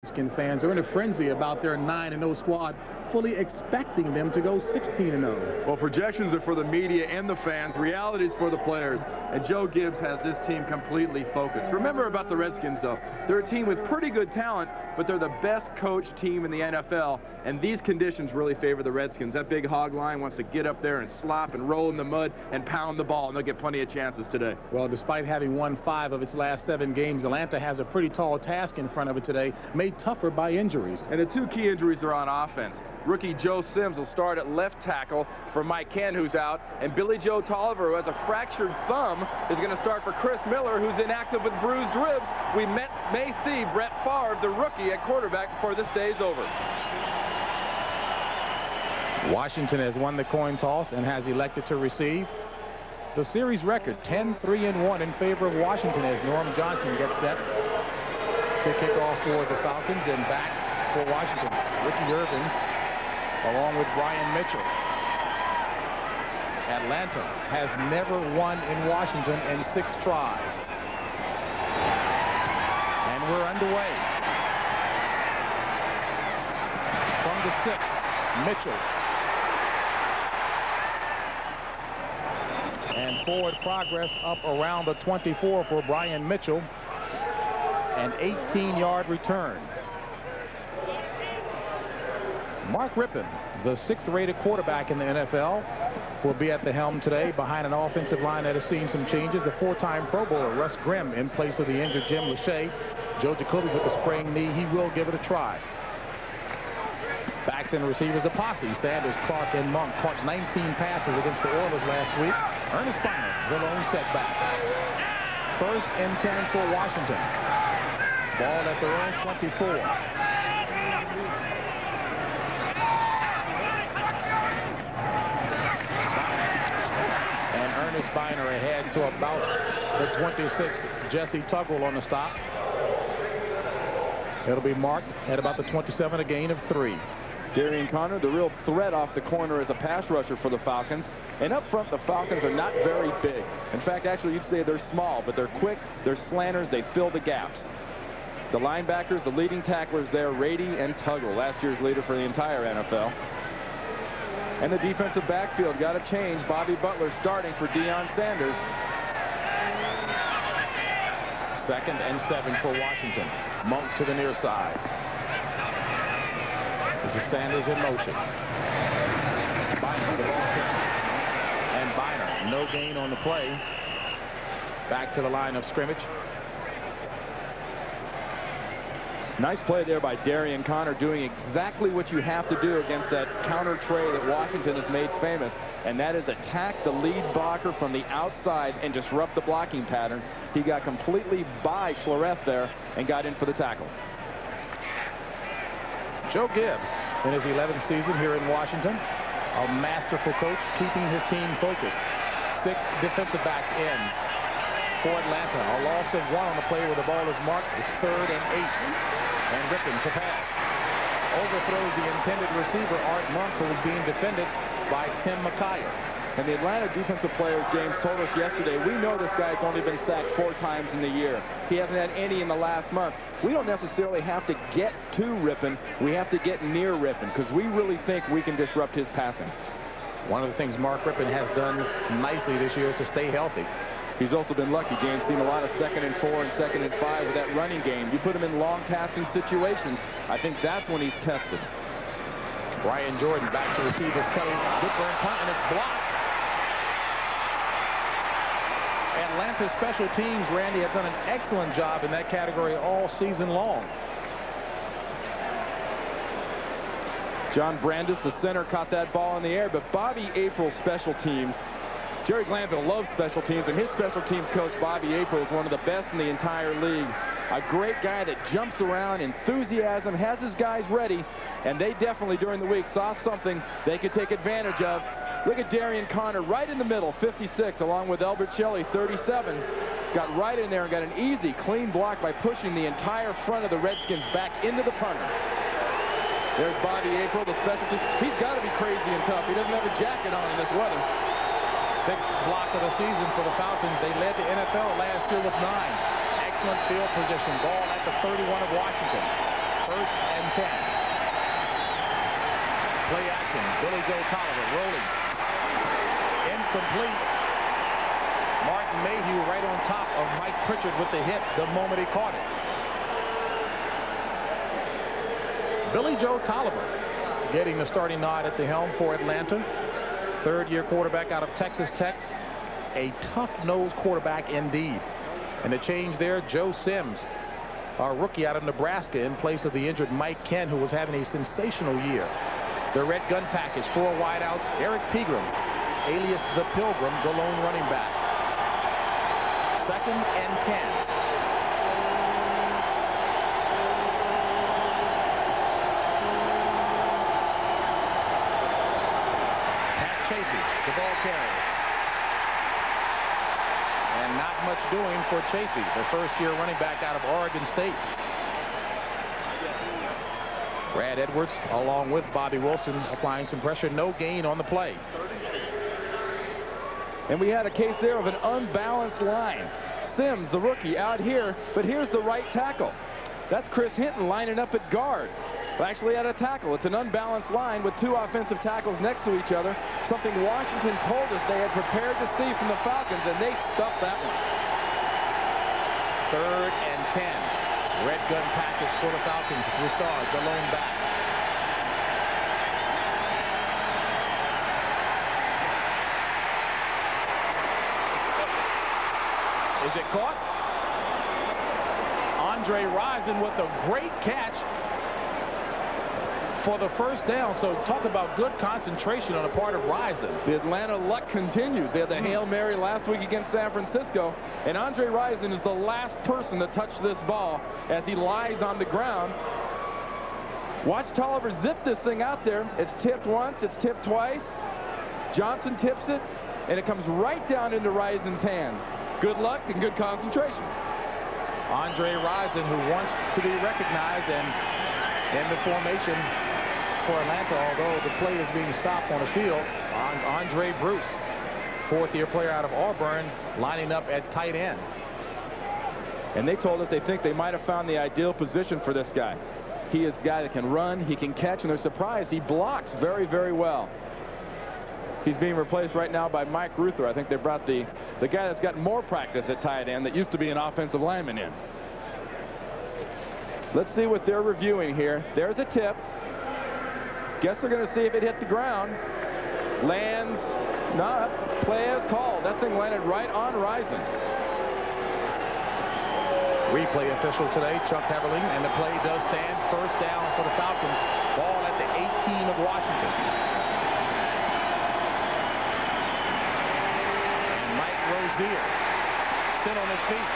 Redskin fans are in a frenzy about their 9-0 squad, fully expecting them to go 16-0. Well, projections are for the media and the fans. Reality is for the players. And Joe Gibbs has this team completely focused. Remember about the Redskins, though. They're a team with pretty good talent, but they're the best coached team in the NFL. And these conditions really favor the Redskins. That big hog line wants to get up there and slop and roll in the mud and pound the ball, and they'll get plenty of chances today. Well, despite having won 5 of its last 7 games, Atlanta has a pretty tall task in front of it today, made tougher by injuries. And the 2 key injuries are on offense. Rookie Joe Sims will start at left tackle for Mike Ken, who's out, and Billy Joe Tolliver, who has a fractured thumb, is going to start for Chris Miller, who's inactive with bruised ribs. We may see Brett Favre, the rookie, at quarterback before this day is over. Washington has won the coin toss and has elected to receive. The series record 10-3-1 in favor of Washington as Norm Johnson gets set to kick off for the Falcons, and back for Washington, Ricky Irvins along with Brian Mitchell. Atlanta has never won in Washington in 6 tries. And we're underway. From the 6, Mitchell. And forward progress up around the 24 for Brian Mitchell. An 18-yard return. Mark Rypien, the 6th-rated quarterback in the NFL, will be at the helm today behind an offensive line that has seen some changes. The 4-time Pro Bowler Russ Grimm in place of the injured Jim Lachey. Joe Jacoby with a sprained knee. He will give it a try. Backs and receivers a posse. Sanders, Clark, and Monk caught 19 passes against the Oilers last week. Ernest Biner, the lone setback. 1st and 10 for Washington. Ball at their own 24. Biner ahead to about the 26. Jesse Tuggle on the stop. It'll be marked at about the 27, a gain of 3. Darian Connor, the real threat off the corner as a pass rusher for the Falcons. And up front, the Falcons are not very big. In fact, actually, you'd say they're small, but they're quick, they're slanters, they fill the gaps. The linebackers, the leading tacklers there, Rady and Tuggle, last year's leader for the entire NFL. And the defensive backfield got to change. Bobby Butler starting for Deion Sanders. 2nd and 7 for Washington. Monk to the near side. This is Sanders in motion. Biner, the ball kick. And Biner, no gain on the play. Back to the line of scrimmage. Nice play there by Darian Connor, doing exactly what you have to do against that counter tray that Washington has made famous, and that is attack the lead blocker from the outside and disrupt the blocking pattern. He got completely by Schlereth there and got in for the tackle. Joe Gibbs, in his 11th season here in Washington, a masterful coach, keeping his team focused. 6 defensive backs in for Atlanta. A loss of 1 on the play where the ball is marked. It's 3rd and 8. And Rypien to pass. Overthrows the intended receiver, Art Monk, who was being defended by Tim McKyer. And the Atlanta defensive players, James, told us yesterday, we know this guy's only been sacked 4 times in the year. He hasn't had any in the last month. We don't necessarily have to get to Rypien. We have to get near Rypien because we really think we can disrupt his passing. One of the things Mark Rypien has done nicely this year is to stay healthy. He's also been lucky, James, seen a lot of 2nd and 4 and 2nd and 5 with that running game. You put him in long passing situations, I think that's when he's tested. Brian Jordan back to receive his Kelly. Good for a punt, and it's blocked. Atlanta special teams, Randy, have done an excellent job in that category all season long. John Brandis, the center, caught that ball in the air, but Bobby April's special teams, Jerry Glanville loves special teams, and his special teams coach, Bobby April, is one of the best in the entire league. A great guy that jumps around, enthusiasm, has his guys ready, and they definitely, during the week, saw something they could take advantage of. Look at Darian Connor right in the middle, 56, along with Elbert Shelley, 37. Got right in there and got an easy, clean block by pushing the entire front of the Redskins back into the punters. There's Bobby April, the special team. He's got to be crazy and tough. He doesn't have a jacket on in this weather. 6th block of the season for the Falcons. They led the NFL last year with 9. Excellent field position. Ball at the 31 of Washington. First and 10. Play action. Billy Joe Tolliver rolling. Incomplete. Martin Mayhew right on top of Mike Pritchard with the hit the moment he caught it. Billy Joe Tolliver getting the starting nod at the helm for Atlanta. Third-year quarterback out of Texas Tech. A tough-nosed quarterback indeed. And the change there, Joe Sims, our rookie out of Nebraska, in place of the injured Mike Ken, who was having a sensational year. The red gun package, 4 wideouts. Eric Pegram, alias the Pilgrim, the lone running back. Second and 10. The ball carrier. And not much doing for Chafee, the first-year running back out of Oregon State. Brad Edwards, along with Bobby Wilson, applying some pressure. No gain on the play. And we had a case there of an unbalanced line. Sims, the rookie, out here, but here's the right tackle. That's Chris Hinton lining up at guard. Actually at a tackle. It's an unbalanced line with 2 offensive tackles next to each other, something Washington told us they had prepared to see from the Falcons, and they stuffed that one. Third and 10. Red gun package for the Falcons. Broussard, the lone back. Is it caught? Andre Rison with a great catch for the first down. So talk about good concentration on the part of Rison. The Atlanta luck continues. They had the Hail Mary last week against San Francisco, and Andre Rison is the last person to touch this ball as he lies on the ground. Watch Tolliver zip this thing out there. It's tipped once, it's tipped twice. Johnson tips it, and it comes right down into Rison's hand. Good luck and good concentration. Andre Rison, who wants to be recognized, and in the formation for Atlanta, although the play is being stopped on the field, Andre Bruce, fourth-year player out of Auburn, lining up at tight end. And they told us they think they might have found the ideal position for this guy. He is a guy that can run, he can catch, and they're surprised he blocks very, very well. He's being replaced right now by Mike Ruther. I think they brought the guy that's got more practice at tight end that used to be an offensive lineman in. Let's see what they're reviewing here. There's a tip. Guess they're going to see if it hit the ground. Lands. Not. Play as called. That thing landed right on Rison. Replay official today, Chuck Heverling, and the play does stand. First down for the Falcons. Ball at the 18 of Washington. And Mike Rozier still on his feet.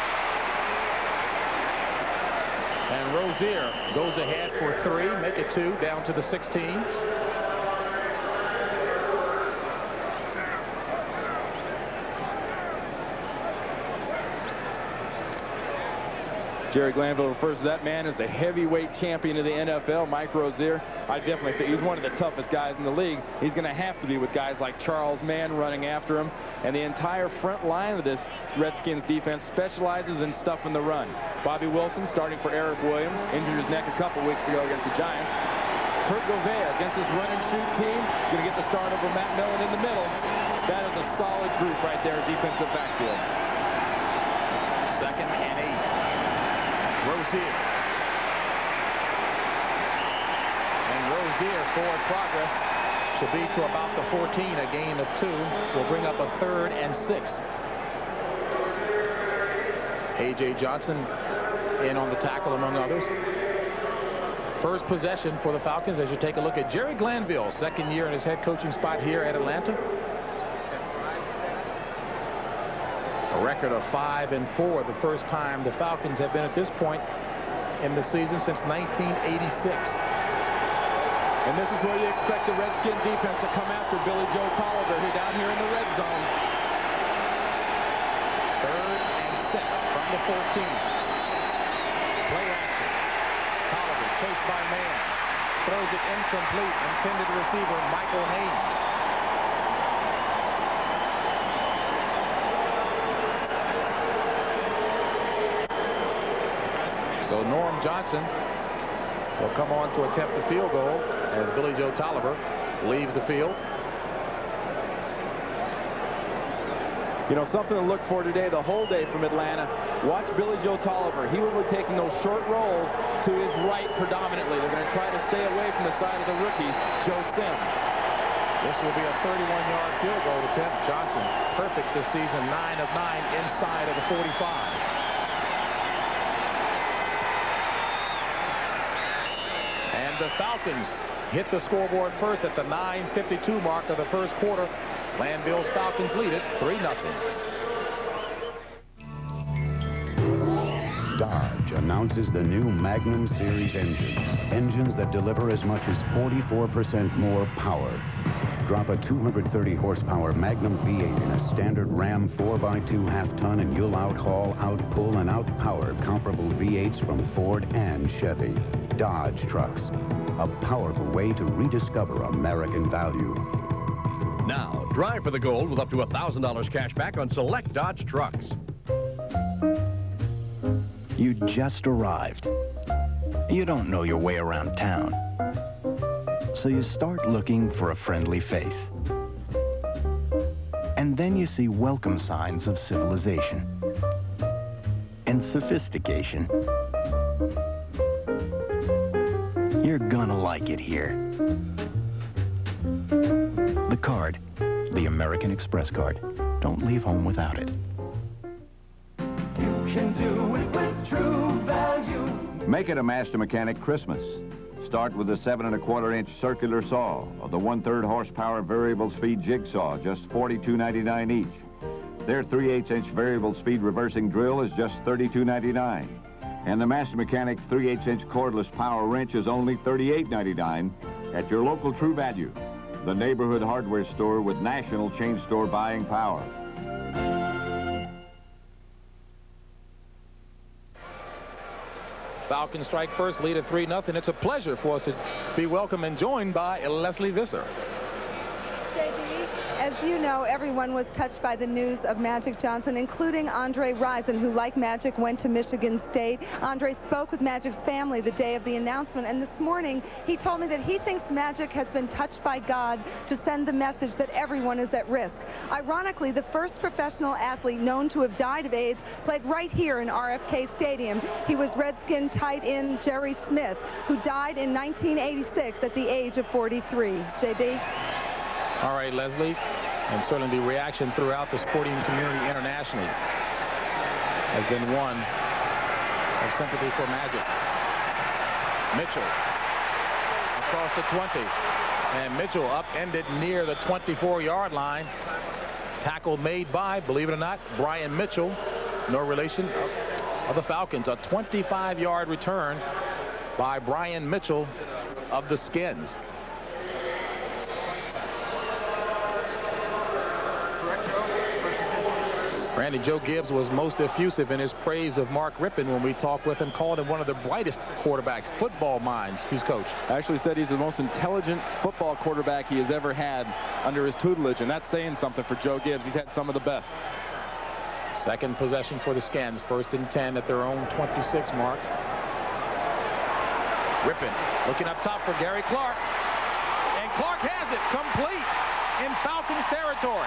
And Rozier goes ahead for 3, make it 2, down to the 16s. Jerry Glanville refers to that man as the heavyweight champion of the NFL, Mike Rozier. I definitely think he's one of the toughest guys in the league. He's going to have to be with guys like Charles Mann running after him. And the entire front line of this Redskins defense specializes in stuffing the run. Bobby Wilson starting for Eric Williams, injured his neck a couple weeks ago against the Giants. Kurt Gouveia against his run and shoot team. He's going to get the start over Matt Millen in the middle. That is a solid group right there, defensive backfield. Second and 8. Rozier. And Rozier, forward progress, should be to about the 14. A gain of 2 will bring up a 3rd and 6. A.J. Johnson in on the tackle, among others. First possession for the Falcons as you take a look at Jerry Glanville, second year in his head coaching spot here at Atlanta. A record of 5-4, the first time the Falcons have been at this point in the season since 1986. And this is where you expect the Redskin defense to come after Billy Joe Tolliver, who down here in the red zone. 3rd and 6 from the 14. Play action. Tolliver chased by Mann. Throws it incomplete. Intended receiver Michael Haynes. So Norm Johnson will come on to attempt the field goal as Billy Joe Tolliver leaves the field. You know, something to look for today, the whole day from Atlanta. Watch Billy Joe Tolliver. He will be taking those short rolls to his right predominantly. They're going to try to stay away from the side of the rookie, Joe Sims. This will be a 31-yard field goal attempt. Johnson, perfect this season, 9 of 9 inside of the 45. And the Falcons hit the scoreboard first at the 9:52 mark of the first quarter. Glanville's Falcons lead it 3-0. Dodge announces the new Magnum Series engines that deliver as much as 44% more power. Drop a 230 horsepower Magnum V8 in a standard Ram 4x2 half-ton and you'll outhaul, outpull, and outpower comparable V8s from Ford and Chevy. Dodge trucks, a powerful way to rediscover American value. Now, drive for the gold with up to $1,000 cash back on select Dodge trucks. You just arrived. You don't know your way around town. So you start looking for a friendly face. And then you see welcome signs of civilization and sophistication. You're gonna like it here. The card, the American Express card. Don't leave home without it. You can do it with true value. Make it a Master Mechanic Christmas. Start with the 7 1/4-inch circular saw or the 1/3 horsepower variable speed jigsaw, just $42.99 each. Their 3/8-inch variable speed reversing drill is just $32.99. And the Master Mechanic 3/8-inch cordless power wrench is only $38.99 at your local True Value, the neighborhood hardware store with national chain store buying power. Falcons strike first, lead at 3-0. It's a pleasure for us to be welcomed and joined by Leslie Visser. JB, as you know, everyone was touched by the news of Magic Johnson, including Andre Rison, who, like Magic, went to Michigan State. Andre spoke with Magic's family the day of the announcement, and this morning he told me that he thinks Magic has been touched by God to send the message that everyone is at risk. Ironically, the first professional athlete known to have died of AIDS played right here in RFK Stadium. He was Redskin tight end Jerry Smith, who died in 1986 at the age of 43. JB? All right, Leslie, and certainly the reaction throughout the sporting community internationally has been one of sympathy for Magic. Mitchell across the 20, and Mitchell upended near the 24-yard line. Tackle made by, believe it or not, Brian Mitchell, no relation of the Falcons. A 25-yard return by Brian Mitchell of the Skins. Randy, Joe Gibbs was most effusive in his praise of Mark Rypien when we talked with him, called him one of the brightest quarterbacks, football minds he's coached. Actually said he's the most intelligent football quarterback he has ever had under his tutelage, and that's saying something for Joe Gibbs. He's had some of the best. Second possession for the Skins, 1st and 10 at their own 26 mark. Rypien looking up top for Gary Clark, and Clark has it complete in Falcons territory.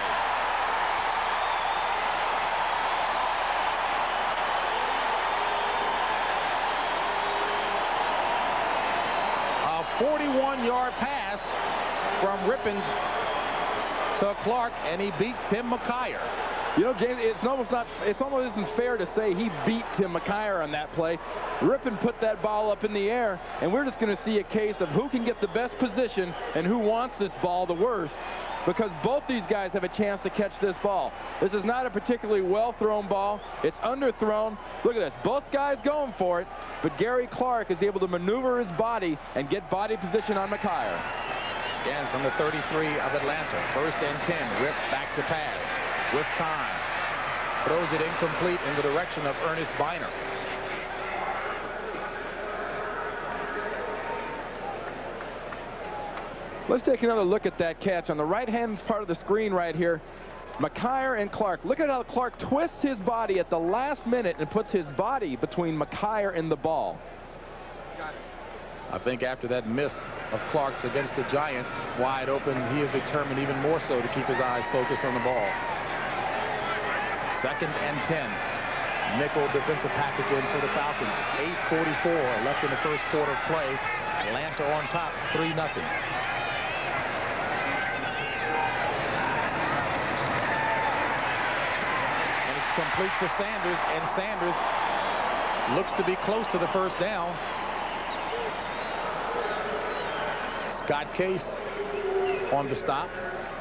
A 41-yard pass from Rypien to Clark, and he beat Tim McKyer. You know, James, it almost isn't fair to say he beat Tim McKyer on that play. Rypien put that ball up in the air, and we're just going to see a case of who can get the best position and who wants this ball the worst, because both these guys have a chance to catch this ball. This is not a particularly well-thrown ball. It's underthrown. Look at this. Both guys going for it, but Gary Clark is able to maneuver his body and get body position on McKyer. Scans from the 33 of Atlanta. 1st and 10. Rip back to pass with time. Throws it incomplete in the direction of Ernest Biner. Let's take another look at that catch on the right-hand part of the screen right here. McKyer and Clark. Look at how Clark twists his body at the last minute and puts his body between McKyer and the ball. I think after that miss of Clark's against the Giants wide open, he is determined even more so to keep his eyes focused on the ball. 2nd and 10. Nickel defensive package in for the Falcons. 8:44 left in the first quarter of play. Atlanta on top, 3-0. And it's complete to Sanders, and Sanders looks to be close to the first down. Scott Case on the stop.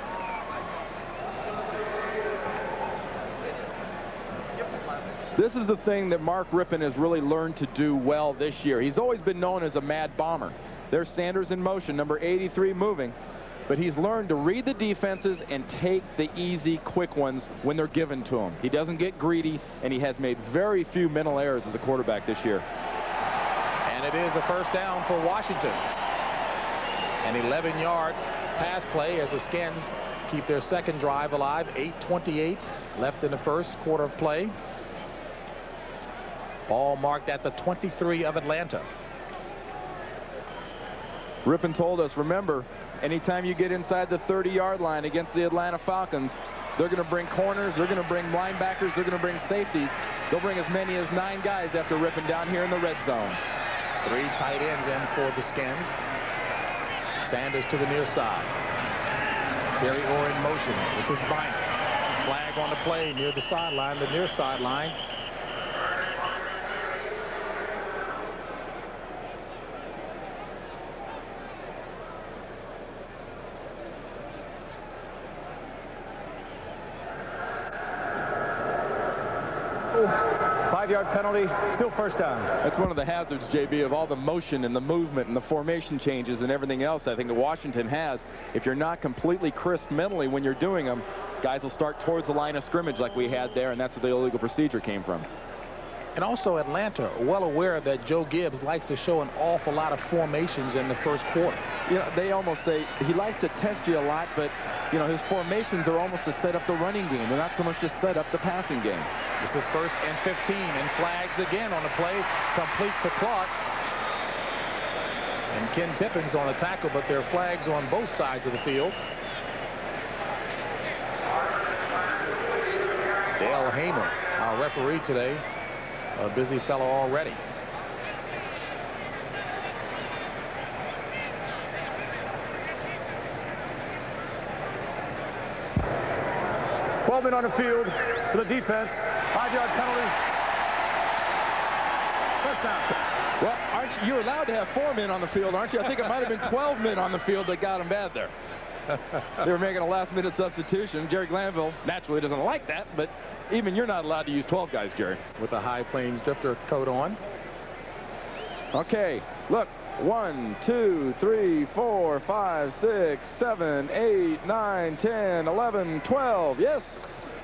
This is the thing that Mark Rypien has really learned to do well this year. He's always been known as a mad bomber. There's Sanders in motion, number 83 moving. But he's learned to read the defenses and take the easy, quick ones when they're given to him. He doesn't get greedy, and he has made very few mental errors as a quarterback this year. And it is a first down for Washington. An 11-yard pass play as the Skins keep their second drive alive. 8:28 left in the first quarter of play. Ball marked at the 23 of Atlanta. Rypien told us, remember, anytime you get inside the 30-yard line against the Atlanta Falcons, they're going to bring corners, they're going to bring linebackers, they're going to bring safeties. They'll bring as many as 9 guys after Rypien down here in the red zone. 3 tight ends in for the Skins. Sanders to the near side. Terry Orr in motion. This is Bynum. Flag on the play near the sideline, the near sideline. Five-yard penalty, still first down. That's one of the hazards, JB, of all the motion and the movement and the formation changes and everything else I think that Washington has. If you're not completely crisp mentally when you're doing them, guys will start towards the line of scrimmage like we had there, and that's where the illegal procedure came from. And also Atlanta, well aware that Joe Gibbs likes to show an awful lot of formations in the first quarter. You know, they almost say he likes to test you a lot, but, you know, his formations are almost to set up the running game. They're not so much to set up the passing game. This is 1st and 15, and flags again on the play, complete to Clark. And Ken Tippins on the tackle, but there are flags on both sides of the field. Dale Hamer, our referee today, a busy fellow already. Men on the field for the defense. 5-yard penalty. First down. Well, you're allowed to have 4 men on the field, aren't you? I think it might have been 12 men on the field that got him bad there. They were making a last-minute substitution. Jerry Glanville naturally doesn't like that, but even you're not allowed to use 12 guys, Jerry. With the High Plains Drifter coat on. Okay, look. 1, 2, 3, 4, 5, 6, 7, 8, 9, 10, 11, 12. Yes.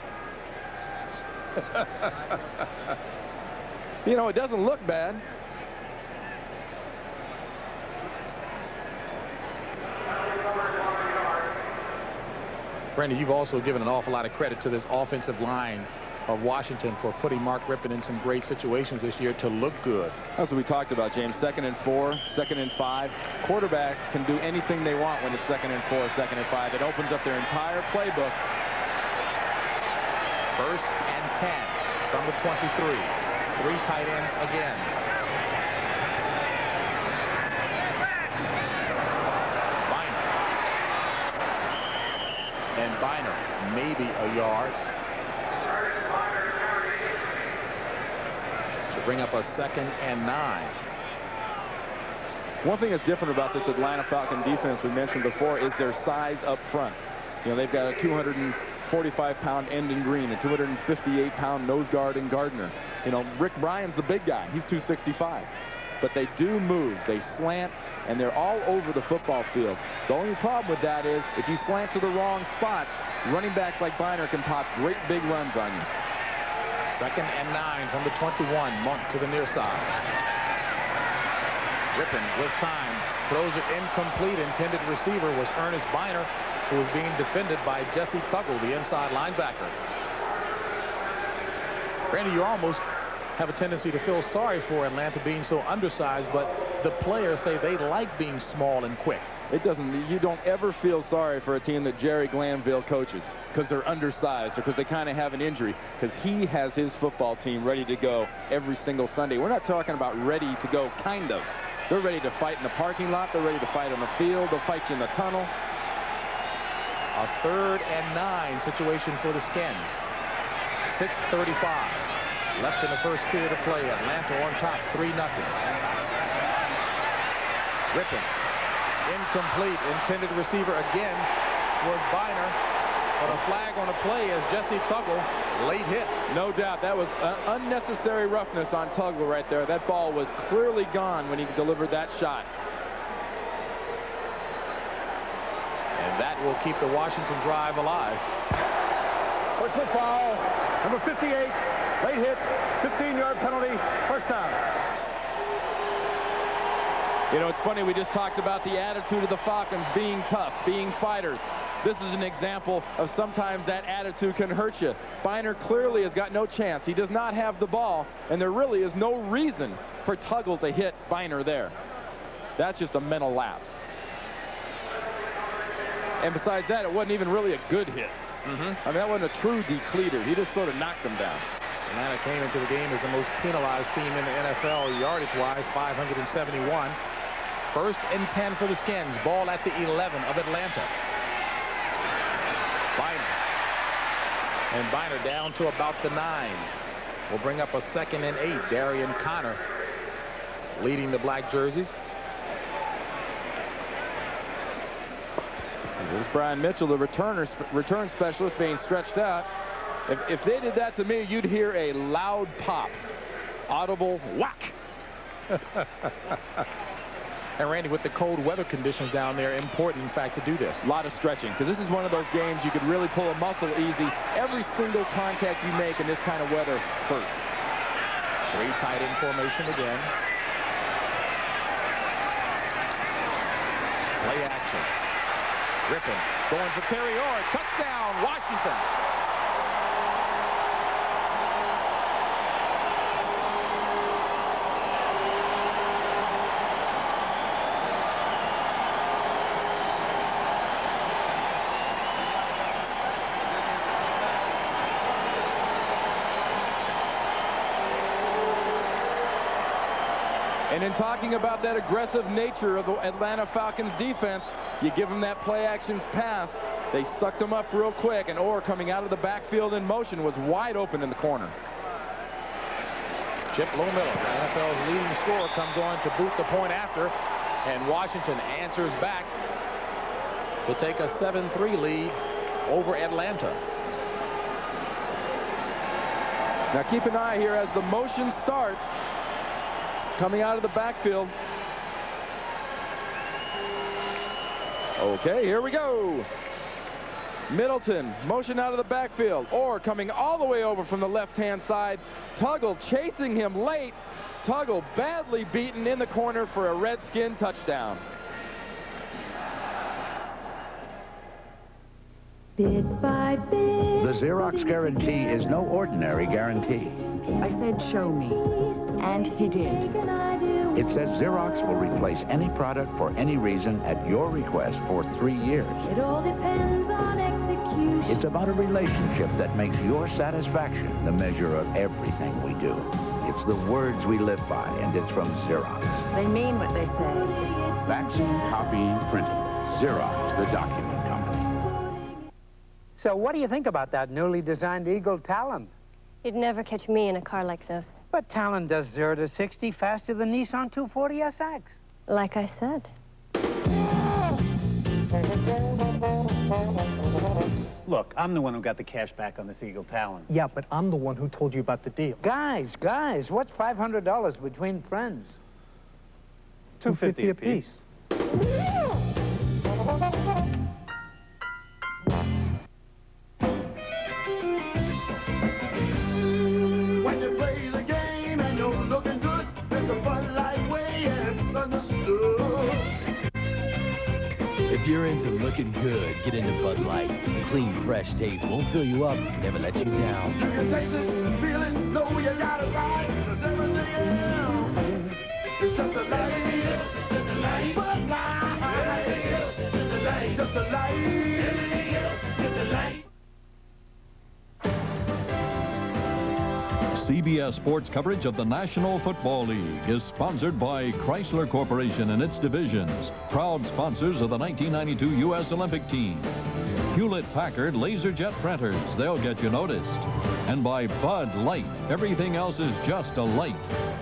You know, it doesn't look bad. Randy, you've also given an awful lot of credit to this offensive line of Washington for putting Mark Rypien in some great situations this year to look good. That's what we talked about, James. 2nd and 4, 2nd and 5. Quarterbacks can do anything they want when it's 2nd and 4, 2nd and 5. It opens up their entire playbook. 1st and 10 from the 23. 3 tight ends again. Bynum. And Bynum, maybe a yard. Bring up a 2nd and 9. One thing that's different about this Atlanta Falcon defense we mentioned before is their size up front. You know, they've got a 245-pound end in Green, a 258-pound nose guard in Gardner. You know, Rick Bryan's the big guy. He's 265. But they do move. They slant, and they're all over the football field. The only problem with that is if you slant to the wrong spots, running backs like Bynum can pop great big runs on you. 2nd and 9 from the 21. Monk to the near side. Rypien with time. Throws it incomplete. Intended receiver was Ernest Bynum, who was being defended by Jesse Tuggle, the inside linebacker. Randy, you almost have a tendency to feel sorry for Atlanta being so undersized, but the players say they like being small and quick. It doesn't, you don't ever feel sorry for a team that Jerry Glanville coaches because they're undersized or because they kind of have an injury, because he has his football team ready to go every single Sunday. We're not talking about ready to go, kind of. They're ready to fight in the parking lot. They're ready to fight on the field. They'll fight you in the tunnel. A 3rd and 9 situation for the Skins. 6:35 left in the first period of play. Atlanta on top, 3-0. Rypien. Incomplete. Intended receiver again was Biner. But a flag on a play as Jesse Tuggle, late hit. No doubt. That was unnecessary roughness on Tuggle right there. That ball was clearly gone when he delivered that shot. And that will keep the Washington drive alive. Personal foul, number 58, late hit, 15-yard penalty, first down. You know, it's funny, we just talked about the attitude of the Falcons being tough, being fighters. This is an example of sometimes that attitude can hurt you. Biner clearly has got no chance. He does not have the ball, and there really is no reason for Tuggle to hit Biner there. That's just a mental lapse. And besides that, it wasn't even really a good hit. I mean, that wasn't a true decleater. He just sort of knocked him down. Atlanta came into the game as the most penalized team in the NFL yardage-wise, 571. 1st and 10 for the Skins. Ball at the 11 of Atlanta. Biner. And Biner down to about the 9. Will bring up a 2nd and 8. Darian Connor leading the black jerseys. There's Brian Mitchell, the return specialist, being stretched out. If they did that to me, you'd hear a loud pop. Audible whack. And Randy, with the cold weather conditions down there, important, in fact, to do this. A lot of stretching, because this is one of those games you could really pull a muscle easy. Every single contact you make in this kind of weather hurts. 3 tight end formation again. Play action. Rypien going for Terry Orr. Touchdown, Washington. And in talking about that aggressive nature of the Atlanta Falcons defense, you give them that play action pass, they sucked them up real quick, and Orr coming out of the backfield in motion was wide open in the corner. Chip Lohmiller, the NFL's leading scorer, comes on to boot the point after, and Washington answers back to take a 7-3 lead over Atlanta. Now keep an eye here as the motion starts. Coming out of the backfield. Okay, here we go. Middleton, motion out of the backfield. Orr coming all the way over from the left-hand side. Tuggle chasing him late. Tuggle badly beaten in the corner for a Redskin touchdown. Bit by bit. The Xerox guarantee is no ordinary guarantee. I said, show me. And he did. It says Xerox will replace any product for any reason at your request for 3 years. It all depends on execution. It's about a relationship that makes your satisfaction the measure of everything we do. It's the words we live by, and it's from Xerox. They mean what they say. Faxing, copying, printing. Xerox, the document company. So what do you think about that newly designed Eagle Talon? You'd never catch me in a car like this. But Talon does 0 to 60 faster than Nissan 240 SX. Like I said. Look, I'm the one who got the cash back on this Eagle Talon. Yeah, but I'm the one who told you about the deal. Guys, what's $500 between friends? $250 apiece. When you play the game and you're looking good, there's a Bud Light way and it's understood. If you're into looking good, get into Bud Light. The clean, fresh taste won't fill you up, never let you down. You can taste it, feel it, know you got it right. Cause everything else is just a light. CBS sports coverage of the National Football League is sponsored by Chrysler Corporation and its divisions, proud sponsors of the 1992 U.S. Olympic team. Hewlett-Packard LaserJet printers, they'll get you noticed. And by Bud Light, everything else is just a light.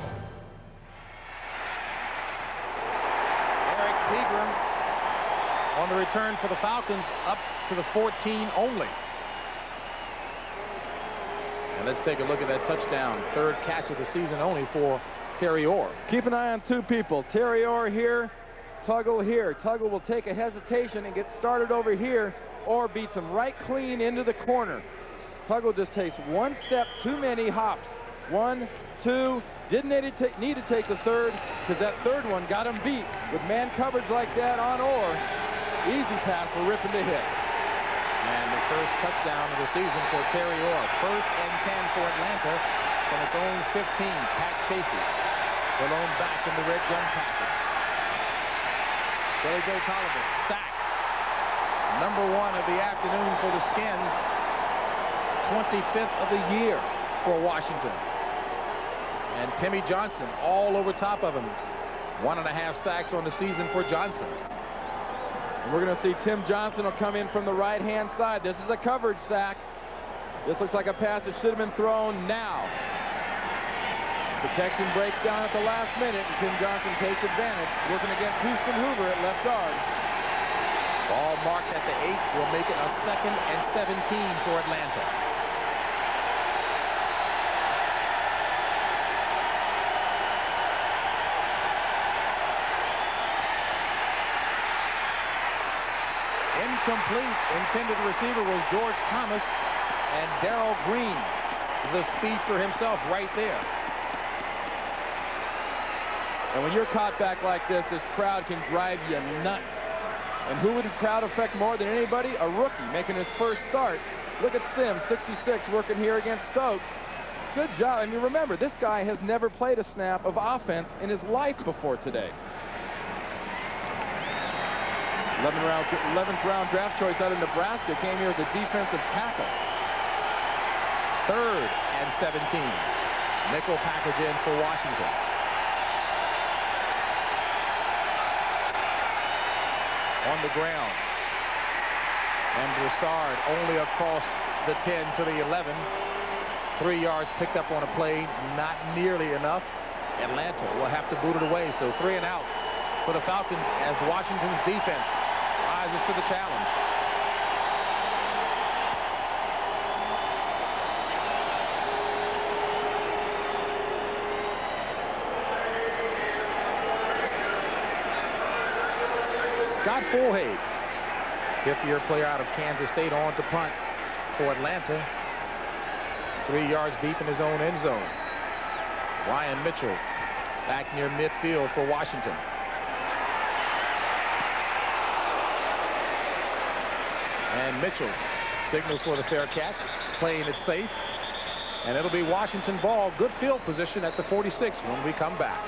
Eric Pegram on the return for the Falcons, up to the 14 only. And let's take a look at that touchdown. Third catch of the season only for Terry Orr. Keep an eye on two people. Terry Orr here, Tuggle here. Tuggle will take a hesitation and get started over here. Orr beats him right clean into the corner. Tuggle just takes one step too many hops. 1, 2, didn't need to take the third, because that third one got him beat. With man coverage like that on Orr, easy pass for Rypien to hit. And the first touchdown of the season for Terry Orr. 1st and 10 for Atlanta from its own 15. Pat Chafee, the lone back in the red gun package. J.J. Tolliver, sack. Number 1 of the afternoon for the Skins. 25th of the year for Washington. And Timmy Johnson all over top of him. 1.5 sacks on the season for Johnson. And we're going to see Tim Johnson will come in from the right-hand side. This is a coverage sack. This looks like a pass that should have been thrown now. Protection breaks down at the last minute, and Tim Johnson takes advantage, working against Houston Hoover at left guard. Ball marked at the 8 will make it a 2nd and 17 for Atlanta. Incomplete. Intended receiver was George Thomas, and Darrell Green, the speedster himself, right there. And when you're caught back like this crowd can drive you nuts. And who would the crowd affect more than anybody? A rookie making his first start. Look at Sims, 66, working here against Stokes. Good job. I mean, remember, this guy has never played a snap of offense in his life before today. 11th round draft choice out of Nebraska, came here as a defensive tackle. 3rd and 17. Nickel package in for Washington. On the ground. And Broussard only across the 10 to the 11. 3 yards picked up on a play, not nearly enough. Atlanta will have to boot it away, so 3 and out for the Falcons as Washington's defense rises to the challenge. Scott Fulhay, 5th-year player out of Kansas State, on to punt for Atlanta. 3 yards deep in his own end zone. Ryan Mitchell back near midfield for Washington. And Mitchell signals for the fair catch, playing it safe. And it'll be Washington ball. Good field position at the 46 when we come back.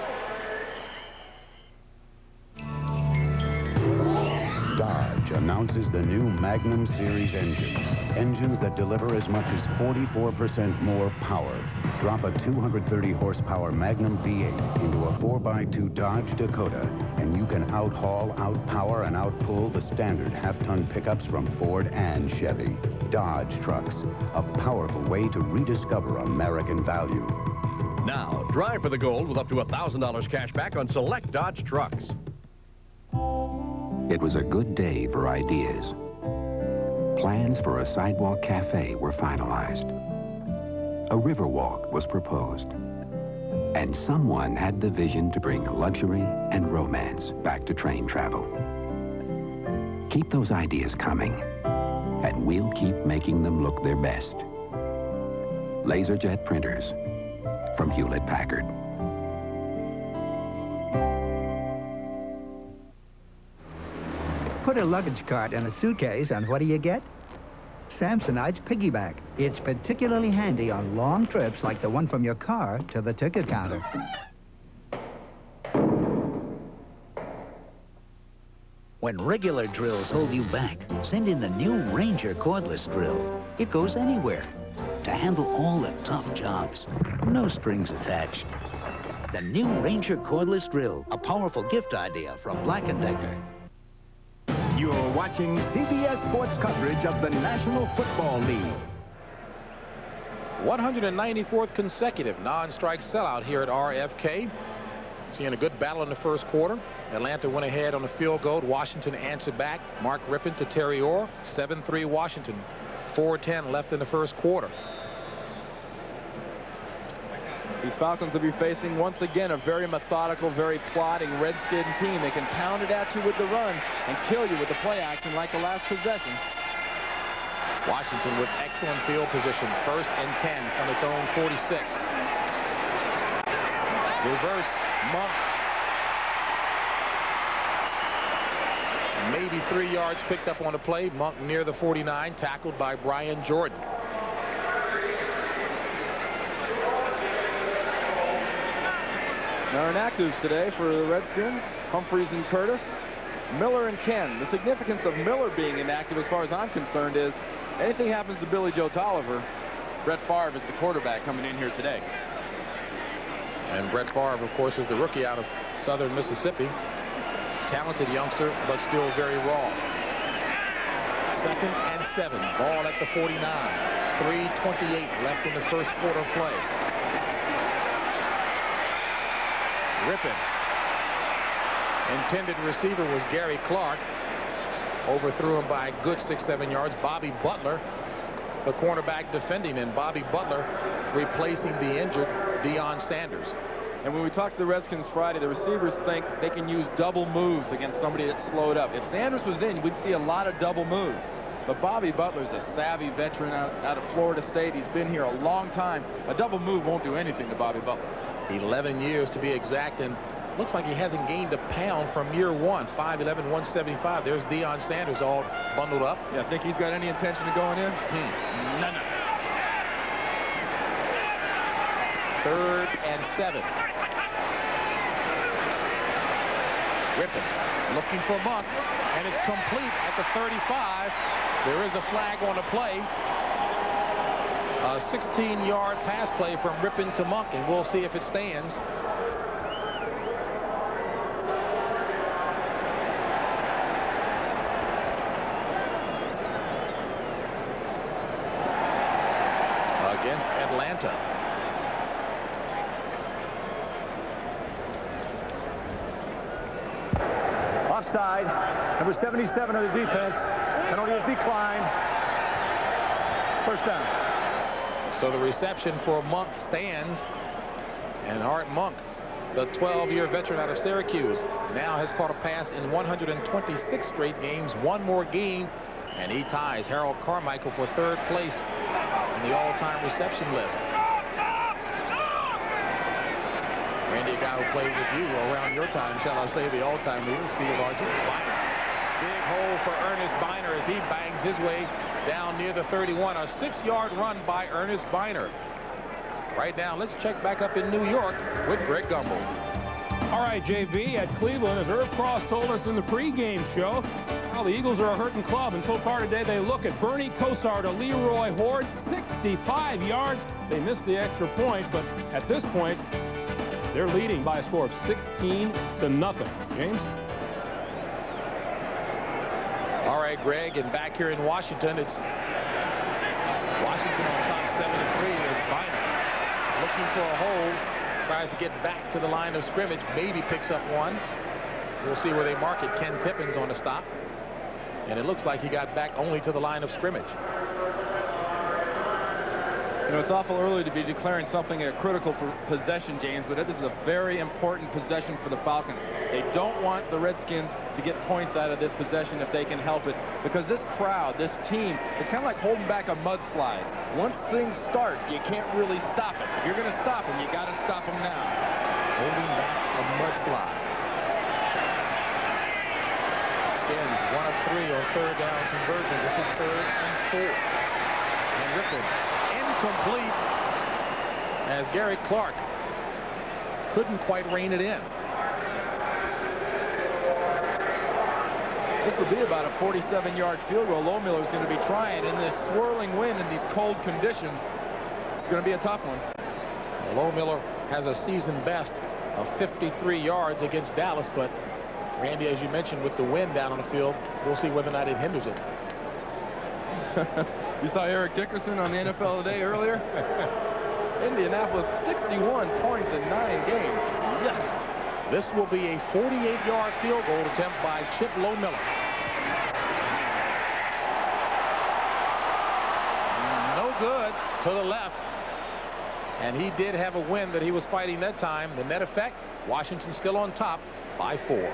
Dodge announces the new Magnum Series engines. Engines that deliver as much as 44% more power. Drop a 230 horsepower Magnum V8 into a 4x2 Dodge Dakota, and you can outhaul, outpower, and outpull the standard half-ton pickups from Ford and Chevy. Dodge trucks, a powerful way to rediscover American value. Now, drive for the gold with up to $1,000 cash back on select Dodge trucks. It was a good day for ideas. Plans for a sidewalk cafe were finalized. A river walk was proposed. And someone had the vision to bring luxury and romance back to train travel. Keep those ideas coming, and we'll keep making them look their best. LaserJet printers from Hewlett-Packard. Put a luggage cart in a suitcase, and what do you get? Samsonite's piggyback. It's particularly handy on long trips like the one from your car to the ticket counter. When regular drills hold you back, send in the new Ranger cordless drill. It goes anywhere. to handle all the tough jobs. No strings attached. The new Ranger cordless drill, a powerful gift idea from Black & Decker. You're watching CBS Sports coverage of the National Football League. 194th consecutive non-strike sellout here at RFK. Seeing a good battle in the first quarter. Atlanta went ahead on the field goal. Washington answered back. Mark Rypien to Terry Orr. 7-3 Washington. 4:10 left in the first quarter. These Falcons will be facing once again a very methodical, very plodding Redskin team. They can pound it at you with the run and kill you with the play action like the last possession. Washington with excellent field position. 1st and 10 from its own 46. Reverse Monk. Maybe 3 yards picked up on the play. Monk near the 49, tackled by Brian Jordan. Now inactives today for the Redskins, Humphreys and Curtis, Miller and Ken. The significance of Miller being inactive, as far as I'm concerned, is anything happens to Billy Joe Tolliver, Brett Favre is the quarterback coming in here today. And Brett Favre, of course, is the rookie out of Southern Mississippi. Talented youngster, but still very raw. 2nd and 7. Ball at the 49. 3:28 left in the first quarter play. Rypien. Intended receiver was Gary Clark. Overthrew him by a good 6-7 yards. Bobby Butler, the cornerback, defending, and Bobby Butler replacing the injured Deion Sanders. And when we talked to the Redskins Friday, the receivers think they can use double moves against somebody that's slowed up. If Sanders was in, we'd see a lot of double moves. But Bobby Butler's a savvy veteran out of Florida State. He's been here a long time. A double move won't do anything to Bobby Butler. 11 years to be exact, and looks like he hasn't gained a pound from year one. 5'11", 175. There's Deion Sanders all bundled up. Yeah, think he's got any intention of going in? None. 3rd and 7. Rypien looking for Monk, and it's complete at the 35. There is a flag on the play. A 16-yard pass play from Rypien to Monk, and we'll see if it stands. Against Atlanta. Offside. Number 77 of the defense. Penalty is declined. 1st down. So the reception for Monk stands, and Art Monk, the 12-year veteran out of Syracuse, now has caught a pass in 126 straight games. One more game, and he ties Harold Carmichael for 3rd place in the all-time reception list. Randy, a guy who played with you around your time, shall I say, the all-time leader, Steve Archer. Big hole for Ernest Biner as he bangs his way down near the 31. A 6-yard run by Ernest Biner. Right now, let's check back up in New York with Greg Gumbel. All right, JB, at Cleveland, as Irv Cross told us in the pregame show, well, the Eagles are a hurting club, and so far today they look at Bernie Kosar to Leroy Horde, 65 yards. They missed the extra point, but at this point, they're leading by a score of 16-0. James? All right, Greg, and back here in Washington, it's Washington on top 7-3 as Biner looking for a hold, tries to get back to the line of scrimmage, maybe picks up one. We'll see where they mark it. Ken Tippins on the stop, and it looks like he got back only to the line of scrimmage. You know, it's awful early to be declaring something a critical possession, James, but this is a very important possession for the Falcons. They don't want the Redskins to get points out of this possession if they can help it, because this crowd, this team, it's kind of like holding back a mudslide. Once things start, you can't really stop it. If you're going to stop them, you got to stop them now. Holding back a mudslide. Skins 1 of 3 on 3rd down conversions. This is 3rd and 4. And Rypien incomplete as Gary Clark couldn't quite rein it in. This will be about a 47-yard field goal. Lohmiller's going to be trying in this swirling wind in these cold conditions. going to be a tough one. Well, Miller has a season best of 53 yards against Dallas, but Randy, as you mentioned, with the wind down on the field, we'll see whether or not it hinders it. You saw Eric Dickerson on the NFL Today earlier? Indianapolis, 61 points in 9 games. Yes. This will be a 48-yard field goal attempt by Chip Miller. No good to the left. And he did have a win that he was fighting that time. The net effect, Washington still on top by 4.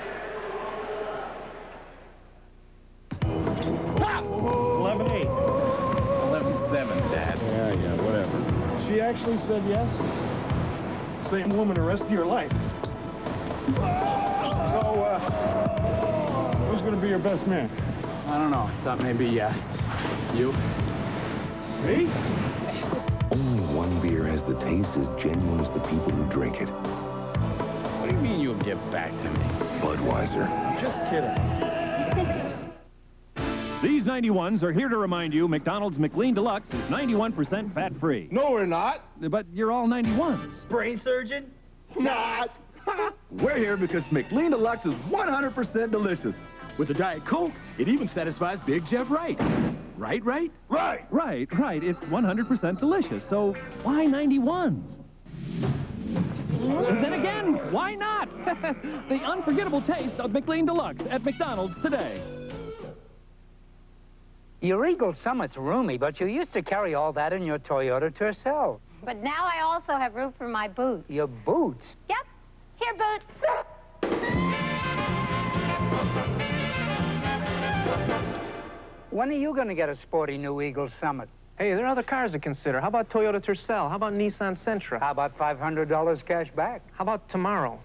11-8. 11-7, Dad. Yeah, whatever. She actually said yes? Same woman the rest of your life. So, who's going to be your best man? I don't know. Thought maybe, you. Me? Only one beer has the taste as genuine as the people who drink it. What do you mean you'll get back to me? Budweiser. I'm just kidding. These 91s are here to remind you McDonald's McLean Deluxe is 91% fat-free. No, we're not. But you're all 91s. Brain surgeon? Not. We're here because McLean Deluxe is 100% delicious. With a Diet Coke, it even satisfies Big Jeff Wright. Right? Right. It's 100% delicious. So why 91s? Then again, why not? The unforgettable taste of McLean Deluxe at McDonald's today. Your Eagle Summit's roomy, but you used to carry all that in your Toyota Tercel. But now I also have room for my boots. Your boots? Yep. Here, boots. When are you going to get a sporty new Eagle Summit? Hey, there are other cars to consider. How about Toyota Tercel? How about Nissan Sentra? How about $500 cash back? How about tomorrow?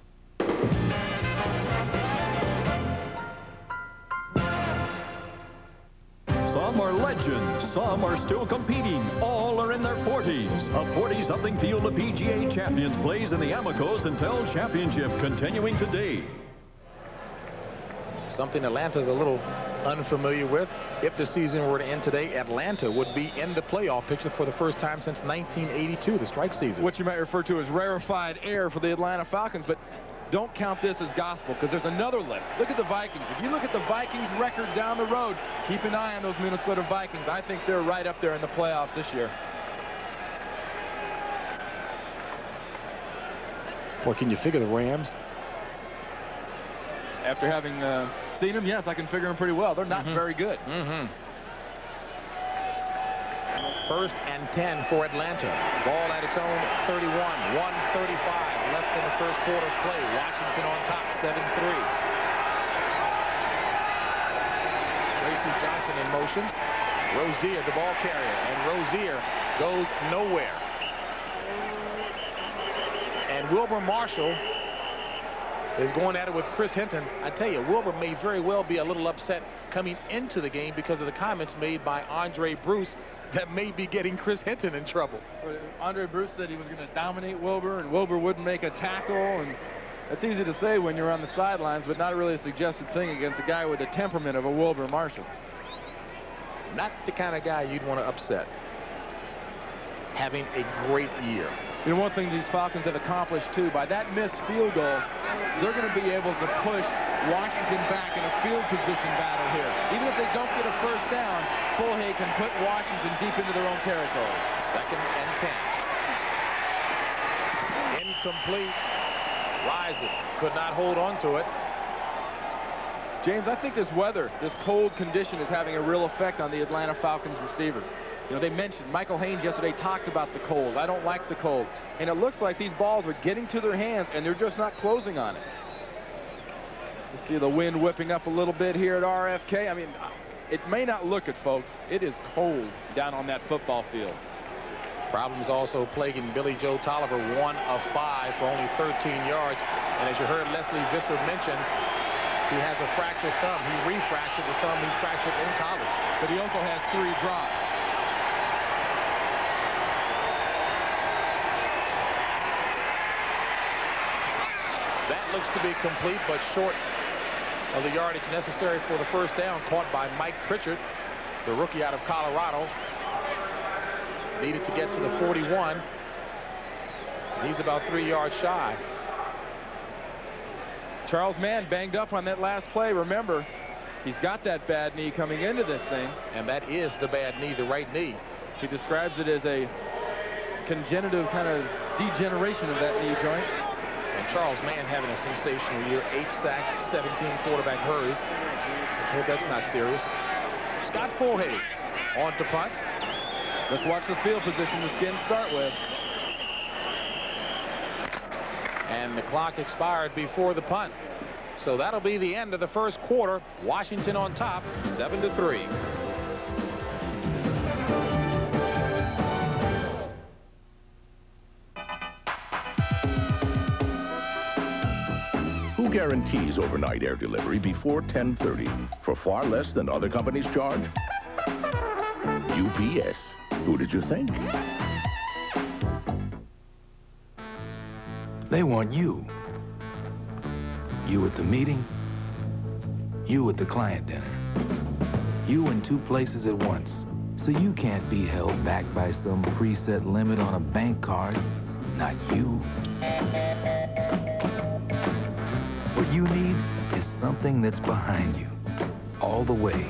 Some are legends, some are still competing, all are in their 40s. A 40-something field of PGA champions plays in the Amoco Centel Championship, continuing today. Something Atlanta's a little unfamiliar with. If the season were to end today, Atlanta would be in the playoff picture for the first time since 1982, the strike season. What you might refer to as rarefied air for the Atlanta Falcons, but don't count this as gospel, because there's another list. Look at the Vikings. If you look at the Vikings record down the road, keep an eye on those Minnesota Vikings. I think they're right up there in the playoffs this year. Boy, can you figure the Rams? After having seen them, yes, I can figure them pretty well. They're not very good. First and 10 for Atlanta. Ball at its own 31. 1:35 left in the first quarter play. Washington on top, 7-3. Tracy Johnson in motion. Rozier, the ball carrier, and Rozier goes nowhere. And Wilbur Marshall is going at it with Chris Hinton. I tell you, Wilbur may very well be a little upset coming into the game because of the comments made by Andre Bruce that may be getting Chris Hinton in trouble. Andre Bruce said he was going to dominate Wilbur, and Wilbur wouldn't make a tackle, and that's easy to say when you're on the sidelines, but not really a suggested thing against a guy with the temperament of a Wilbur Marshall. Not the kind of guy you'd want to upset. Having a great year. You know, one thing these Falcons have accomplished, too, by that missed field goal, they're going to be able to push Washington back in a field position battle here. Even if they don't get a first down, Fulhay can put Washington deep into their own territory. 2nd and 10. Incomplete. Rising could not hold on to it. James, I think this weather, this cold condition is having a real effect on the Atlanta Falcons receivers. You know, they mentioned, Michael Haynes yesterday talked about the cold. I don't like the cold. And it looks like these balls are getting to their hands, and they're just not closing on it. You see the wind whipping up a little bit here at RFK. I mean, it may not look it, folks. It is cold down on that football field. Problems also plaguing Billy Joe Tolliver, 1 of 5 for only 13 yards. And as you heard Leslie Visser mention, he has a fractured thumb. He refractured the thumb he fractured in college. But he also has 3 drops. That looks to be complete, but short of the yardage necessary for the first down, caught by Mike Pritchard, the rookie out of Colorado. Needed to get to the 41. He's about 3 yards shy. Charles Mann banged up on that last play. Remember, he's got that bad knee coming into this thing. And that is the bad knee, the right knee. He describes it as a congenital kind of degeneration of that knee joint. And Charles Mann having a sensational year. 8 sacks, 17 quarterback hurries. Let's hope that's not serious. Scott Fulhage on to punt. Let's watch the field position the Skins start with. And the clock expired before the punt. So that'll be the end of the first quarter. Washington on top, 7-3. Who guarantees overnight air delivery before 10:30 for far less than other companies charge? UPS. Who did you think? They want you. You at the meeting. You at the client dinner. You in 2 places at once. So you can't be held back by some preset limit on a bank card. Not you. What you need is something that's behind you. All the way.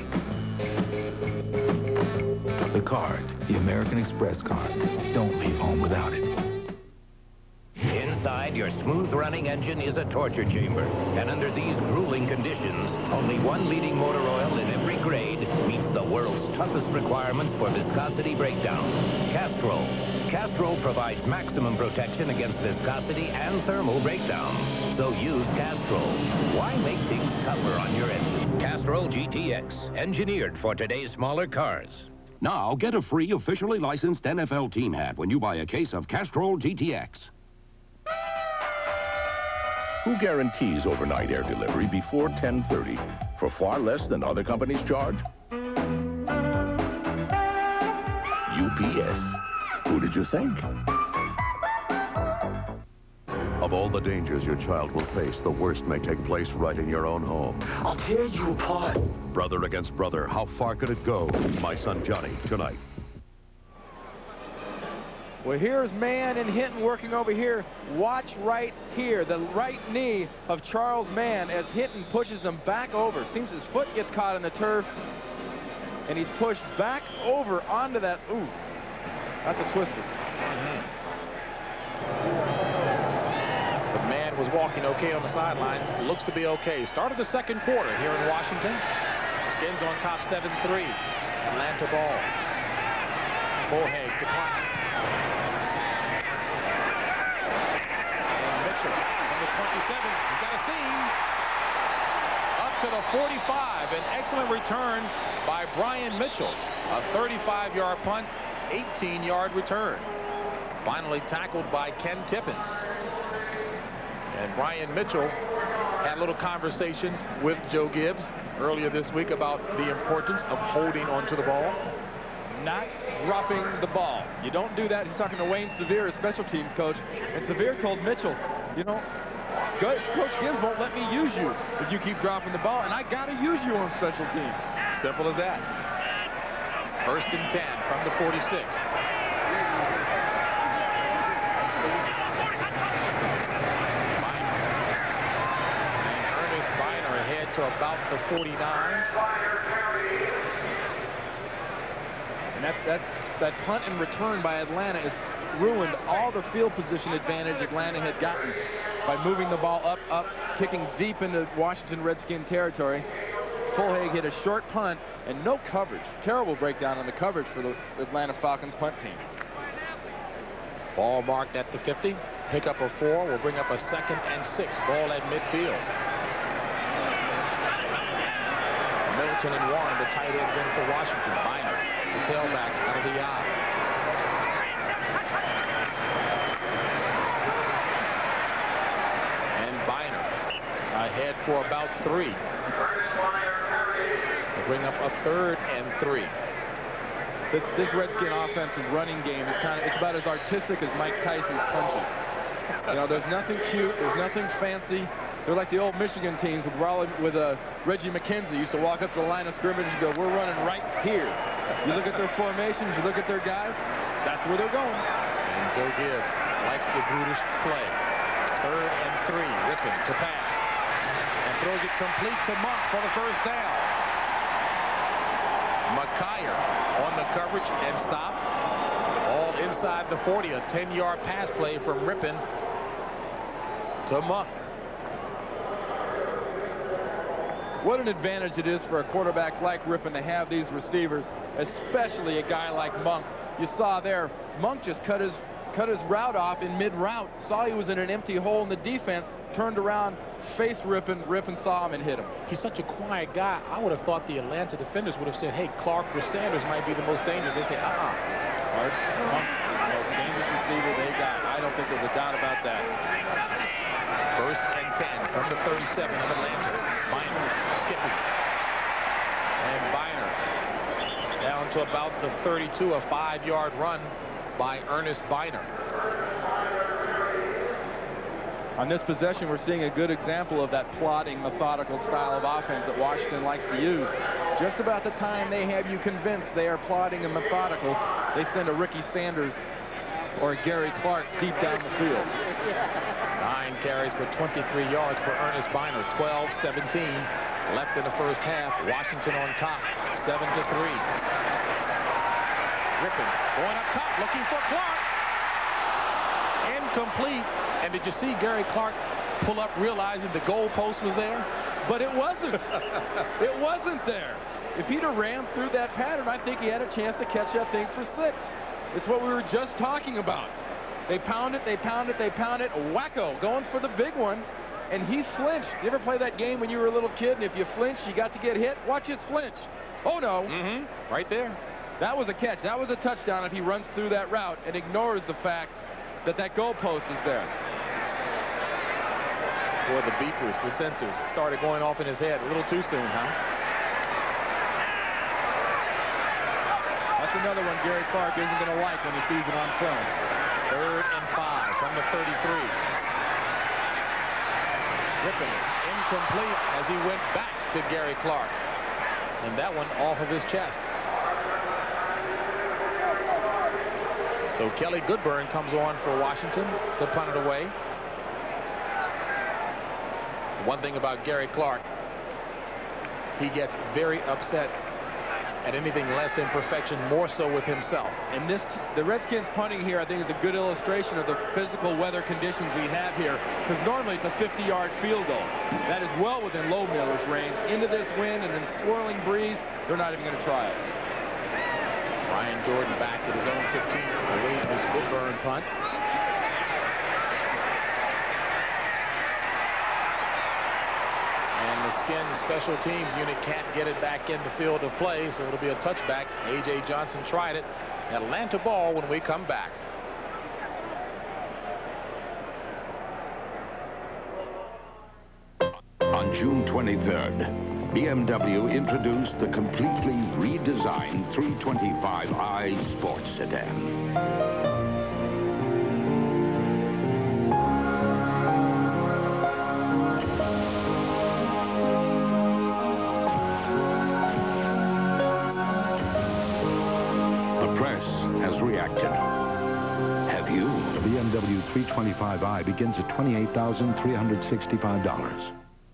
The card. The American Express card. Don't leave home without it. Inside your smooth-running engine is a torture chamber. And under these grueling conditions, only one leading motor oil in every grade meets the world's toughest requirements for viscosity breakdown. Castrol. Castrol provides maximum protection against viscosity and thermal breakdown. So use Castrol. Why make things tougher on your engine? Castrol GTX, engineered for today's smaller cars. Now, get a free officially licensed NFL team hat when you buy a case of Castrol GTX. Who guarantees overnight air delivery before 10:30 for far less than other companies charge? UPS. Who did you think? Of all the dangers your child will face, the worst may take place right in your own home. I'll tear you apart. Brother against brother, how far could it go? My Son Johnny, tonight. Well, here's Mann and Hinton working over here. Watch right here, the right knee of Charles Mann as Hinton pushes him back over. Seems his foot gets caught in the turf, and he's pushed back over onto that. Ooh, that's a twister. But Mann was walking okay on the sidelines. Looks to be okay. Started the second quarter here in Washington. Skins on top 7-3. Atlanta ball. Fulhage to punt. From the 27, he's got a seam. Up to the 45, an excellent return by Brian Mitchell. A 35-yard punt, 18-yard return. Finally tackled by Ken Tippins. And Brian Mitchell had a little conversation with Joe Gibbs earlier this week about the importance of holding onto the ball. Not dropping the ball. You don't do that. He's talking to Wayne Sevier, his special teams coach. And Sevier told Mitchell, you know, Coach Gibbs won't let me use you if you keep dropping the ball, and I got to use you on special teams. Simple as that. 1st and 10 from the 46. Biner ahead to about the 49. And that punt and return by Atlanta has ruined all the field position advantage Atlanta had gotten by moving the ball up, kicking deep into Washington Redskin territory. Fulhage hit a short punt and no coverage. Terrible breakdown on the coverage for the Atlanta Falcons punt team. Ball marked at the 50. Pickup of 4 will bring up a 2nd and 6. Ball at midfield. Middleton and Warren, the tight ends in for Washington. Biner, the tailback out of the eye. And Biner ahead for about 3. They'll bring up a 3rd and 3. This Redskin offensive running game is it's about as artistic as Mike Tyson's punches. You know, there's nothing cute, there's nothing fancy. They're like the old Michigan teams with Reggie McKenzie used to walk up to the line of scrimmage and go, we're running right here. You look at their formations, you look at their guys, that's where they're going. And Joe Gibbs likes the brutish play. 3rd and 3. Rypien to pass. And throws it complete to Monk for the first down. McKyer on the coverage and stop. All inside the 40. A 10-yard pass play from Rypien to Monk. What an advantage it is for a quarterback like Rypien to have these receivers, especially a guy like Monk. You saw there, Monk just cut his route off in mid-route, saw he was in an empty hole in the defense, turned around, faced Rypien. Rypien saw him and hit him. He's such a quiet guy. I would have thought the Atlanta defenders would have said, hey, Clark or Sanders might be the most dangerous. They say, Clark, Monk is the most dangerous receiver they got. I don't think there's a doubt about that. 1st and 10 from the 37 of Atlanta. Biner skipping. And Biner down to about the 32, a 5-yard run by Ernest Biner. On this possession, we're seeing a good example of that plodding, methodical style of offense that Washington likes to use. Just about the time they have you convinced they are plodding and methodical, they send a Ricky Sanders or a Gary Clark deep down the field. 9 carries for 23 yards for Ernest Biner. 12-17 left in the first half. Washington on top, 7-3. Rypien going up top, looking for Clark. Incomplete. And did you see Gary Clark pull up realizing the goal post was there? But it wasn't. It wasn't there. If he'd have ran through that pattern, I think he had a chance to catch that thing for 6. It's what we were just talking about. They pound it, they pound it, they pound it. Wacko going for the big one. And he flinched. You ever play that game when you were a little kid, and if you flinch, you got to get hit? Watch his flinch. Oh, no. Right there. That was a catch. That was a touchdown if he runs through that route and ignores the fact that that goalpost is there. Boy, the beepers, the sensors started going off in his head a little too soon, huh? That's another one Gary Clark isn't going to like when he sees it on film. 3rd and 5 from the 33. Rypien incomplete as he went back to Gary Clark. And that one off of his chest. So Kelly Goodburn comes on for Washington to punt it away. One thing about Gary Clark, he gets very upset at anything less than perfection, more so with himself. And the Redskins punting here, I think, is a good illustration of the physical weather conditions we have here, because normally it's a 50-yard field goal. That is well within Low Miller's range. Into this wind and then swirling breeze, they're not even going to try it. Ryan Jordan back at his own 15, awaiting his Goodburn punt. And the Skin special teams unit can't get it back in the field of play, so it'll be a touchback. A.J. Johnson tried it. Atlanta ball when we come back. On June 23rd, BMW introduced the completely redesigned 325i sports sedan. Reacted. Have you? The BMW 325i begins at $28,365.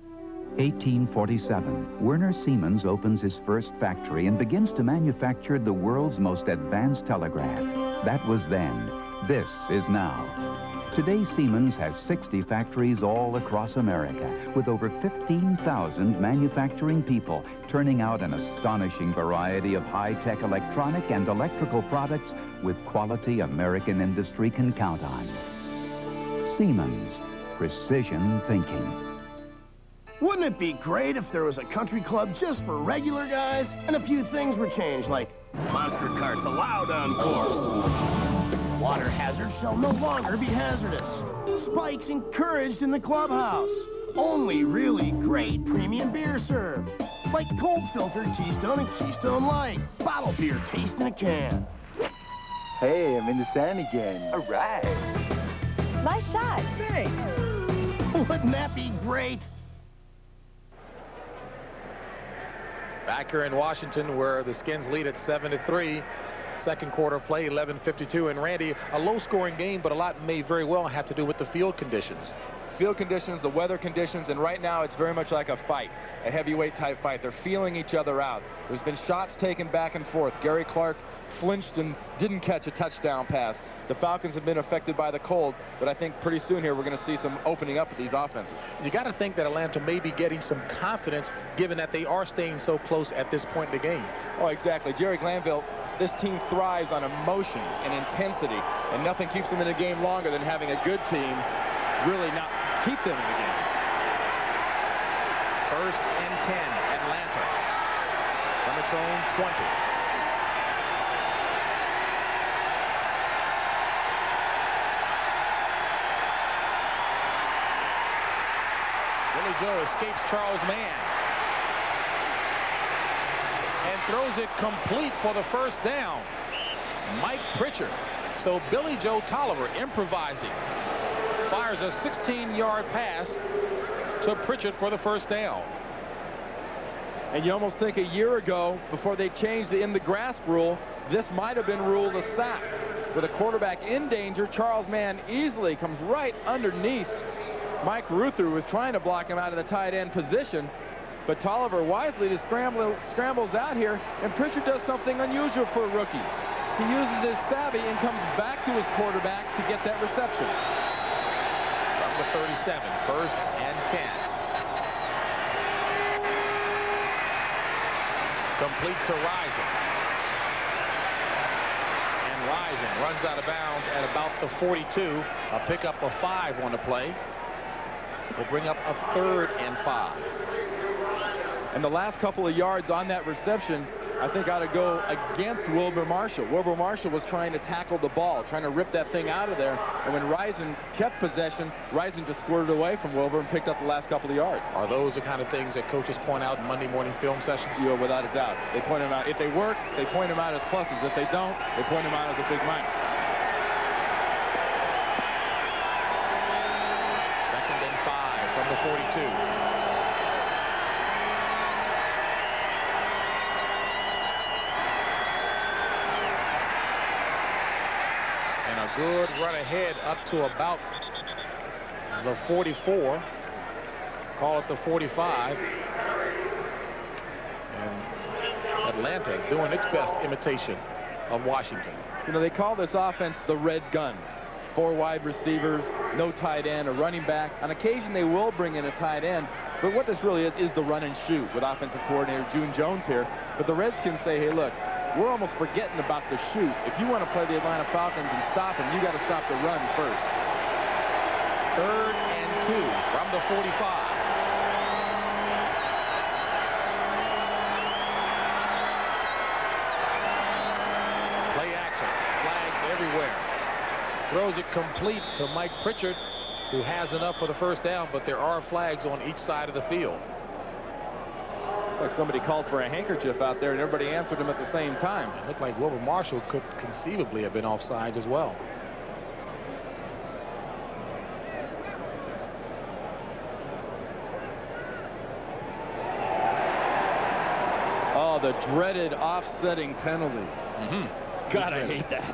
1847, Werner Siemens opens his first factory and begins to manufacture the world's most advanced telegraph. That was then. This is now. Today, Siemens has 60 factories all across America, with over 15,000 manufacturing people turning out an astonishing variety of high-tech electronic and electrical products with quality American industry can count on. Siemens, precision thinking. Wouldn't it be great if there was a country club just for regular guys and a few things were changed, like monster carts allowed on course, water hazards shall no longer be hazardous, spikes encouraged in the clubhouse, only really great premium beer served, like cold filtered Keystone and Keystone Light, bottle beer taste in a can. Hey, I'm in the sand again. All right. Nice shot. Thanks. Wouldn't that be great? Back here in Washington, where the Skins lead at 7-3. Second quarter of play, 11:52. And Randy, a low-scoring game, but a lot may very well have to do with the field conditions. Field conditions, the weather conditions, and right now it's very much like a fight, a heavyweight type fight. They're feeling each other out. There's been shots taken back and forth. Gary Clark flinched and didn't catch a touchdown pass. The Falcons have been affected by the cold, but I think pretty soon here we're going to see some opening up of these offenses. You got to think that Atlanta may be getting some confidence given that they are staying so close at this point in the game. Oh, exactly. Jerry Glanville, this team thrives on emotions and intensity, and nothing keeps them in the game longer than having a good team really not keep them in the game. First and 10, Atlanta from its own 20. Billy Joe escapes Charles Mann and throws it complete for the first down. Mike Pritchard. So Billy Joe Tolliver improvising. Fires a 16-yard pass to Pritchard for the first down. And you almost think a year ago, before they changed the in-the-grasp rule, this might have been ruled a sack. With a quarterback in danger, Charles Mann easily comes right underneath Mike Ruther, who was trying to block him out of the tight end position. But Tolliver wisely just scrambles out here, and Pritchard does something unusual for a rookie. He uses his savvy and comes back to his quarterback to get that reception. From the 37, first and 10. Complete to Rypien. And Rypien runs out of bounds at about the 42. A pickup of 5 on the play. Will bring up a 3rd and 5. And the last couple of yards on that reception, I think, ought to go against Wilbur Marshall. Wilbur Marshall was trying to tackle the ball, trying to rip that thing out of there. And when Rypien kept possession, Rypien just squirted away from Wilbur and picked up the last couple of yards. Are those the kind of things that coaches point out in Monday morning film sessions? Yeah, without a doubt. They point them out. If they work, they point them out as pluses. If they don't, they point them out as a big minus. Second and 5 from the 42. Good run ahead up to about the 44. Call it the 45. And Atlanta doing its best imitation of Washington. You know, they call this offense the red gun. 4 wide receivers, no tight end, a running back. On occasion, they will bring in a tight end. But what this really is the run and shoot with offensive coordinator June Jones here. But the Redskins say, hey, look, we're almost forgetting about the shoot. If you want to play the Atlanta Falcons and stop them, you got to stop the run first. 3rd and 2 from the 45. Play action. Flags everywhere. Throws it complete to Mike Pritchard, who has enough for the first down, but there are flags on each side of the field. Like somebody called for a handkerchief out there and everybody answered him at the same time. It looked like Wilbur Marshall could conceivably have been offsides as well. Oh, the dreaded offsetting penalties. God, I hate that.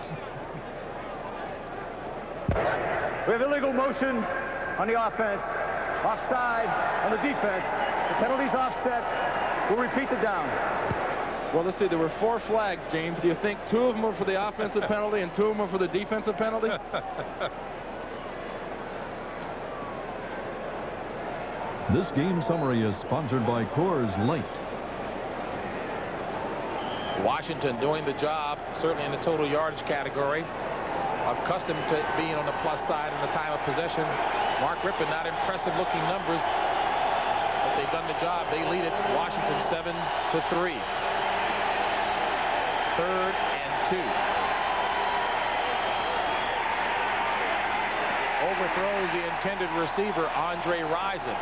We have illegal motion on the offense, offside on the defense. The penalty's offset. We'll repeat the down. Well, let's see. There were 4 flags, James. Do you think 2 of them were for the offensive penalty and 2 of them were for the defensive penalty? This game summary is sponsored by Coors Light. Washington doing the job, certainly in the total yardage category. Accustomed to being on the plus side in the time of possession. Mark Rypien, not impressive looking numbers. They've done the job. They lead it. Washington 7-3. 3rd and 2. Overthrows the intended receiver, Andre Rypien.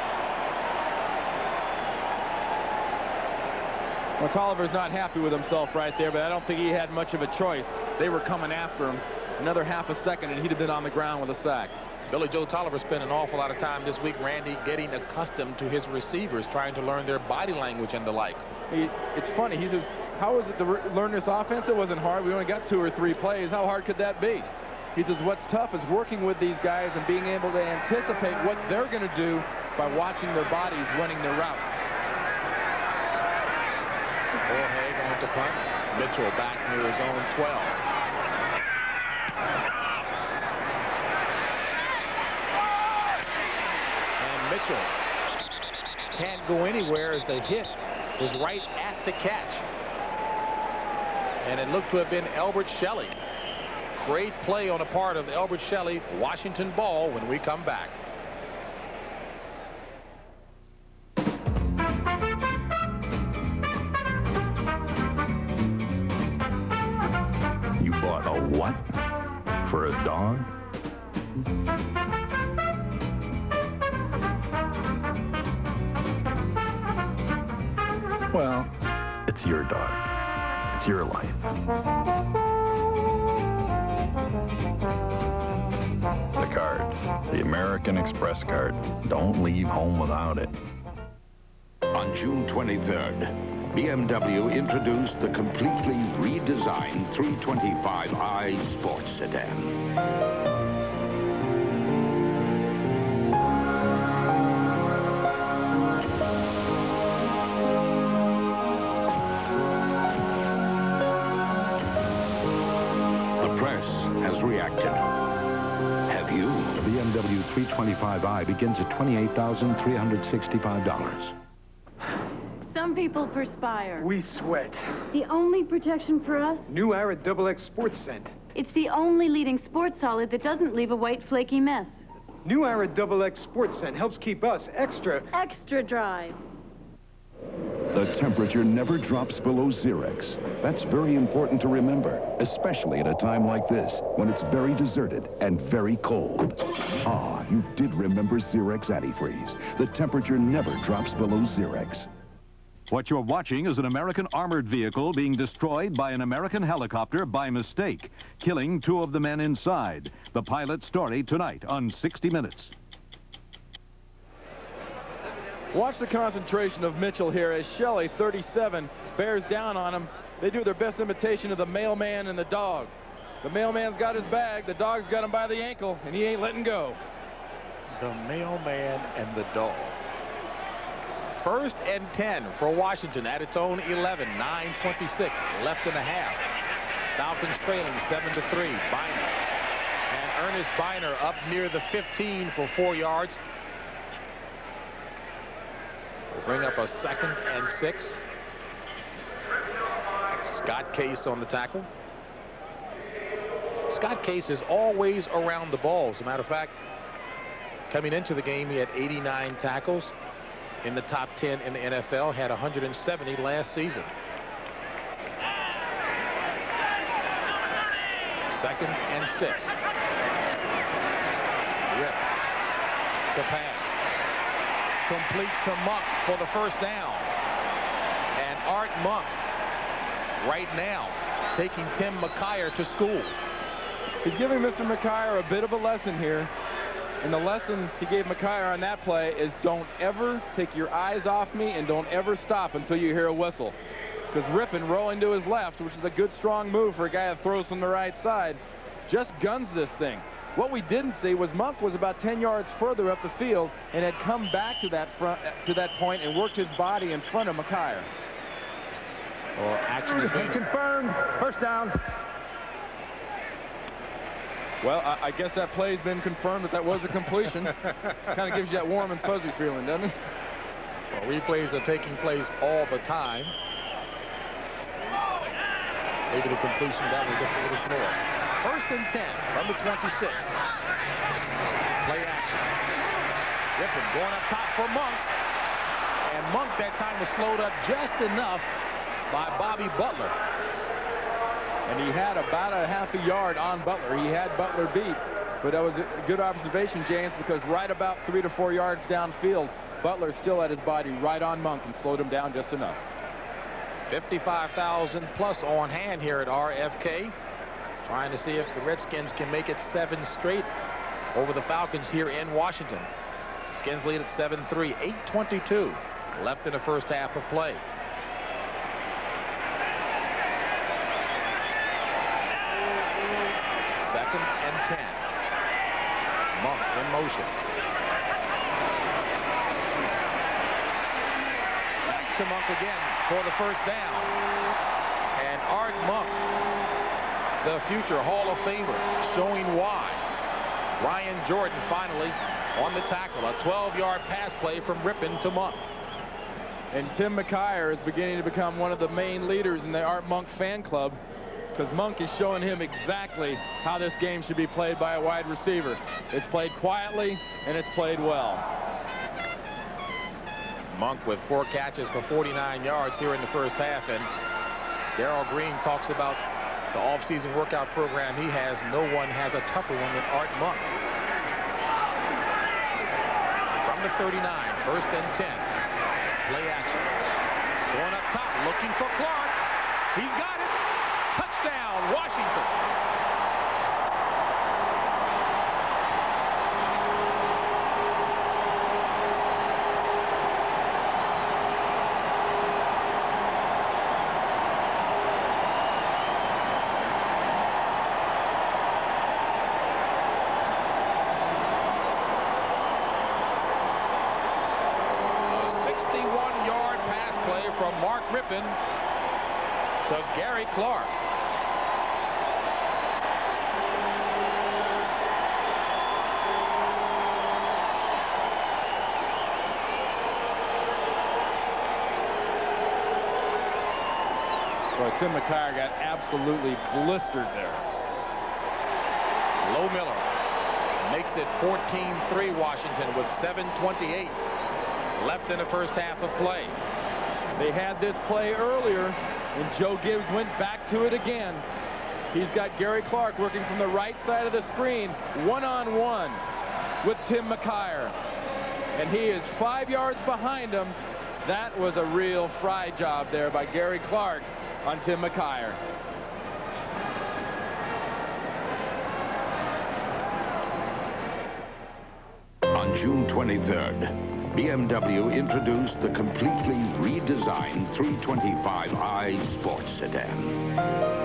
Well, Tolliver's not happy with himself right there, but I don't think he had much of a choice. They were coming after him. Another half a second, and he'd have been on the ground with a sack. Billy Joe Tolliver spent an awful lot of time this week, Randy, getting accustomed to his receivers, trying to learn their body language and the like. It's funny. He says, how was it to learn this offense? It wasn't hard. We only got 2 or 3 plays. How hard could that be? He says, what's tough is working with these guys and being able to anticipate what they're going to do by watching their bodies running their routes. Jorge going to punt. Mitchell back near his own 12. And Mitchell can't go anywhere as the hit was right at the catch. And it looked to have been Elbert Shelley. Great play on the part of Elbert Shelley. Washington ball when we come back. You bought a what? For a dog? Well, it's your dog. It's your life. The card. The American Express card. Don't leave home without it. On June 23rd, BMW introduced the completely redesigned 325i sports sedan. Has reacted. Have you? The BMW 325i begins at $28,365. Some people perspire. We sweat. The only protection for us? New Era XX Sports Scent. It's the only leading sports solid that doesn't leave a white flaky mess. New Era XX Sports Scent helps keep us extra dry. The temperature never drops below Xerex. That's very important to remember, especially at a time like this, when it's very deserted and very cold. Ah, you did remember Xerex Antifreeze. The temperature never drops below Xerex. What you're watching is an American armored vehicle being destroyed by an American helicopter by mistake, killing 2 of the men inside. The pilot's story tonight on 60 Minutes. Watch the concentration of Mitchell here as Shelley, 37, bears down on him. They do their best imitation of the mailman and the dog. The mailman's got his bag, the dog's got him by the ankle, and he ain't letting go. The mailman and the dog. 1st and 10 for Washington at its own 11. 9:26 left in the half. Falcons trailing 7-3. Biner. And Ernest Biner up near the 15 for 4 yards. We'll bring up a 2nd and 6. Scott Case on the tackle. Scott Case is always around the ball. As a matter of fact, coming into the game, he had 89 tackles in the top 10 in the NFL, had 170 last season. 2nd and 6. Rip to pass. Complete to Monk for the first down. And Art Monk right now taking Tim McKyer to school. He's giving Mr. McKyer a bit of a lesson here. And the lesson he gave McKyer on that play is don't ever take your eyes off me and don't ever stop until you hear a whistle. Because Rypien rolling to his left, which is a good strong move for a guy that throws from the right side, just guns this thing. What we didn't see was Monk was about 10 yards further up the field and had come back to that point and worked his body in front of McKyer. Well, action has been confirmed. First down. Well, I guess that play's been confirmed that was a completion. Kind of gives you that warm and fuzzy feeling, doesn't it? Well, replays are taking place all the time. Maybe the completion that was just a little slower. 1st and 10 from the 26. Play action. Rypien going up top for Monk. And Monk that time was slowed up just enough by Bobby Butler. And he had about a half a yard on Butler. He had Butler beat. But that was a good observation, James, because right about 3 to 4 yards downfield, Butler still had his body right on Monk and slowed him down just enough. 55,000 plus on hand here at RFK. Trying to see if the Redskins can make it 7 straight over the Falcons here in Washington. Skins lead at 7-3. 8:22 left in the first half of play. and 10. Monk in motion. Back to Monk again for the first down. And Art Monk, the future Hall of Famer, showing why. Ryan Jordan finally on the tackle. A 12-yard pass play from Rypien to Monk. And Tim McKyer is beginning to become one of the main leaders in the Art Monk fan club, because Monk is showing him exactly how this game should be played by a wide receiver. It's played quietly, and it's played well. Monk with 4 catches for 49 yards here in the first half. And Darryl Green talks about the off-season workout program he has. No one has a tougher one than Art Monk. From the 39, first and 10. Play action. Going up top, looking for Clark. He's got it. Touchdown, Washington. From Mark Rypien to Gary Clark. Boy, Tim McKyer got absolutely blistered there. Low Miller makes it 14-3 Washington with 7:28 left in the first half of play. They had this play earlier, and Joe Gibbs went back to it again. He's got Gary Clark working from the right side of the screen, one-on-one with Tim McKyer. And he is 5 yards behind him. That was a real fry job there by Gary Clark on Tim McKyer. On June 23rd, BMW introduced the completely redesigned 325i sports sedan.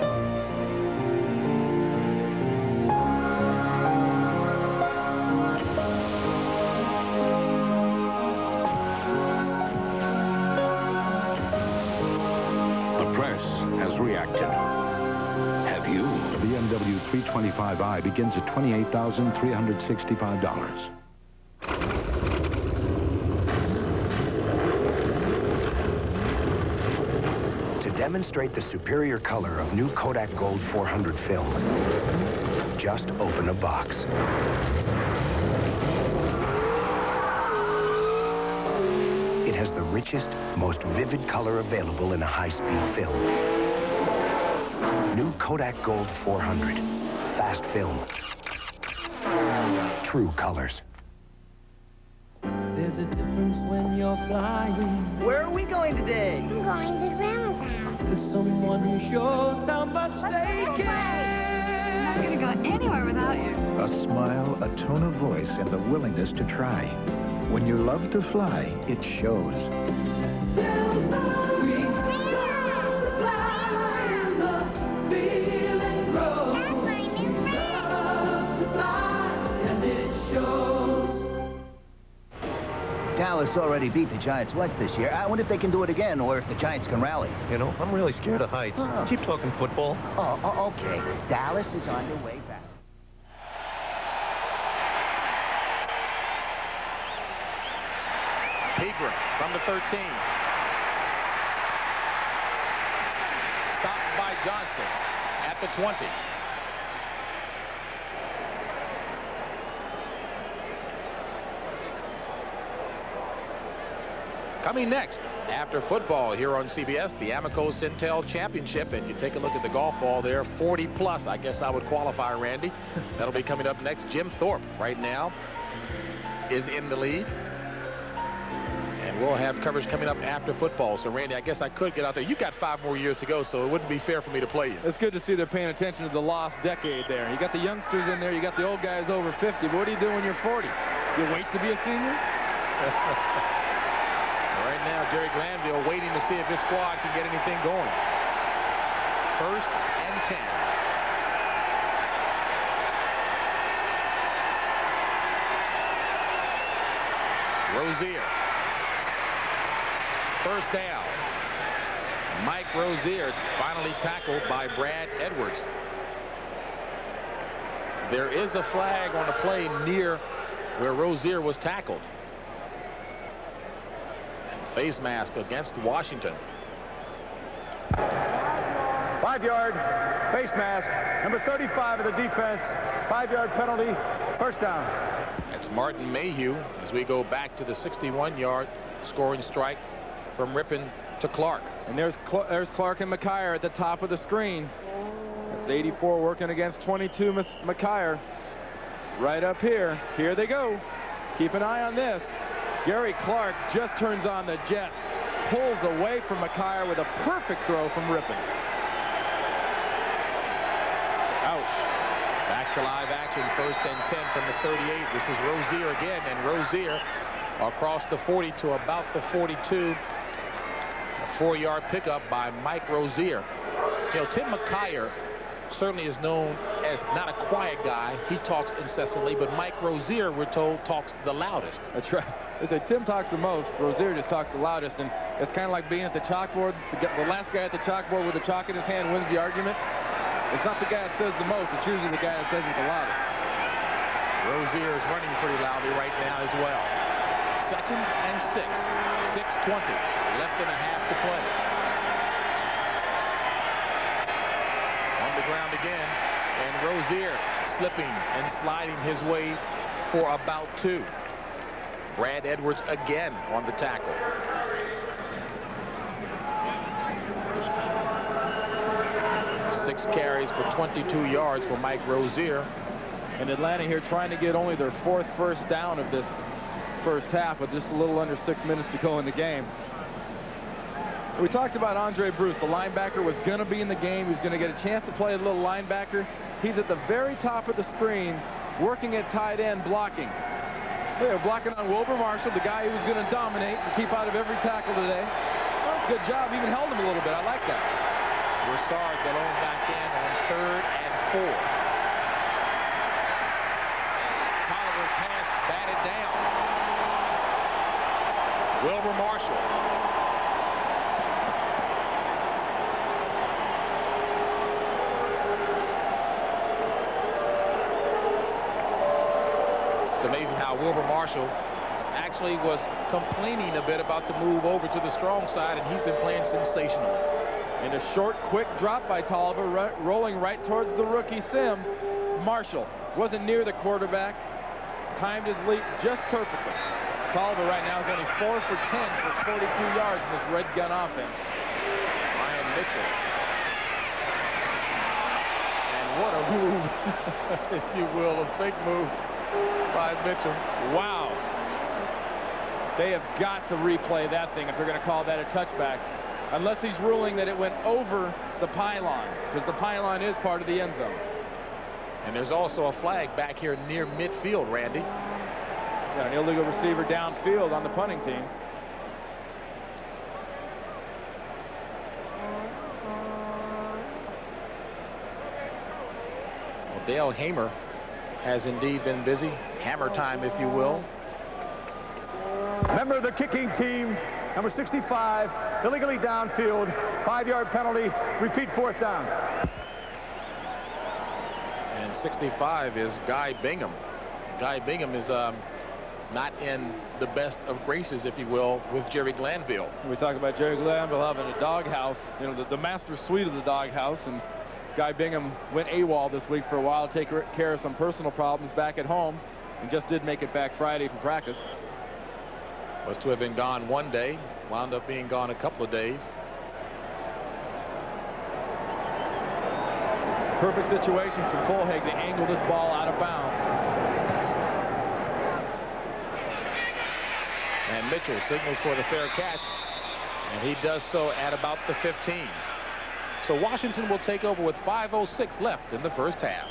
The press has reacted. Have you? The BMW 325i begins at $28,365. Demonstrate the superior color of new Kodak Gold 400 film. Just open a box. It has the richest, most vivid color available in a high-speed film. New Kodak Gold 400. Fast film. True colors. There's a difference when you're flying. Where are we going today? I'm going to Grandma's house. With someone who shows how much they care. I'm not going to go anywhere without you. A smile, a tone of voice, and the willingness to try. When you love to fly, it shows. Delta, we love to fly, and the feeling grows. That's my new friend. Love to fly, and it shows. Dallas already beat the Giants once this year. I wonder if they can do it again, or if the Giants can rally. You know, I'm really scared of heights. Oh. Keep talking football. Oh, okay. Dallas is on their way back. Pegram from the 13. Stopped by Johnson at the 20. Coming next, after football here on CBS, the Amoco Centel Championship, and you take a look at the golf ball there, 40 plus. I guess I would qualify, Randy. That'll be coming up next. Jim Thorpe right now is in the lead. And we'll have coverage coming up after football. So, Randy, I guess I could get out there. You got 5 more years to go, so it wouldn't be fair for me to play you. It's good to see they're paying attention to the lost decade there. You got the youngsters in there. You got the old guys over 50. But what do you do when you're 40? You wait to be a senior? Right now, Jerry Glanville waiting to see if his squad can get anything going. First and 10. Rozier. First down. Mike Rozier finally tackled by Brad Edwards. There is a flag on the play near where Rozier was tackled. And face mask against Washington. 5-yard face mask. Number 35 of the defense. 5-yard penalty. First down. That's Martin Mayhew as we go back to the 61-yard scoring strike from Rypien to Clark. And there's Clark and McKyer at the top of the screen. That's 84 working against 22 McKyer. Right up here. Here they go. Keep an eye on this. Gary Clark just turns on the jets. Pulls away from McKyer with a perfect throw from Rypien. Ouch. Back to live action. First and 10 from the 38. This is Rozier again. And Rozier across the 40 to about the 42. A 4-yard pickup by Mike Rozier. You know, Tim McKyer certainly is known as not a quiet guy. He talks incessantly, but Mike Rozier, we're told, talks the loudest. That's right. They say Tim talks the most, Rozier just talks the loudest, and it's kind of like being at the chalkboard. The last guy at the chalkboard with the chalk in his hand wins the argument. It's not the guy that says the most, it's usually the guy that says it the loudest. Rozier is running pretty loudly right now as well. 2nd and 6. 6:20 left and a half to play. On the ground again, and Rozier slipping and sliding his way for about 2. Brad Edwards again on the tackle. Six carries for 22 yards for Mike Rozier. And Atlanta here trying to get only their 4th first down of this first half with just a little under 6 minutes to go in the game. We talked about Andre Bruce. The linebacker was going to be in the game. He was going to get a chance to play a little linebacker. He's at the very top of the screen working at tight end blocking. They were blocking on Wilbur Marshall, the guy who was going to dominate and keep out of every tackle today. Well, good job. Even held him a little bit. I like that. Broussard going back in on 3rd and 4. Tolliver's pass batted down. Wilbur Marshall. It's amazing how Wilbur Marshall actually was complaining a bit about the move over to the strong side, and he's been playing sensational. And a short, quick drop by Tolliver, rolling right towards the rookie Sims. Marshall wasn't near the quarterback, timed his leap just perfectly. Tolliver right now is only 4 for 10 for 42 yards in this red gun offense. Ryan Mitchell. And what a move, if you will, a fake move by Mitchell. Wow. They have got to replay that thing if they're going to call that a touchback. Unless he's ruling that it went over the pylon, because the pylon is part of the end zone. And there's also a flag back here near midfield, Randy. Got an illegal receiver downfield on the punting team. Well, Dale Hamer has indeed been busy. Hammer time, if you will. Member of the kicking team, number 65, illegally downfield, 5-yard penalty, repeat 4th down. And 65 is Guy Bingham. Guy Bingham is not in the best of graces, if you will, with Jerry Glanville. We talk about Jerry Glanville having a doghouse, you know, the master suite of the doghouse, and Guy Bingham went AWOL this week for a while to take care of some personal problems back at home, and just did make it back Friday for practice. Was to have been gone one day, wound up being gone a couple of days. Perfect situation for Fulhag to angle this ball out of bounds. And Mitchell signals for the fair catch, and he does so at about the 15. So Washington will take over with 5:06 left in the first half.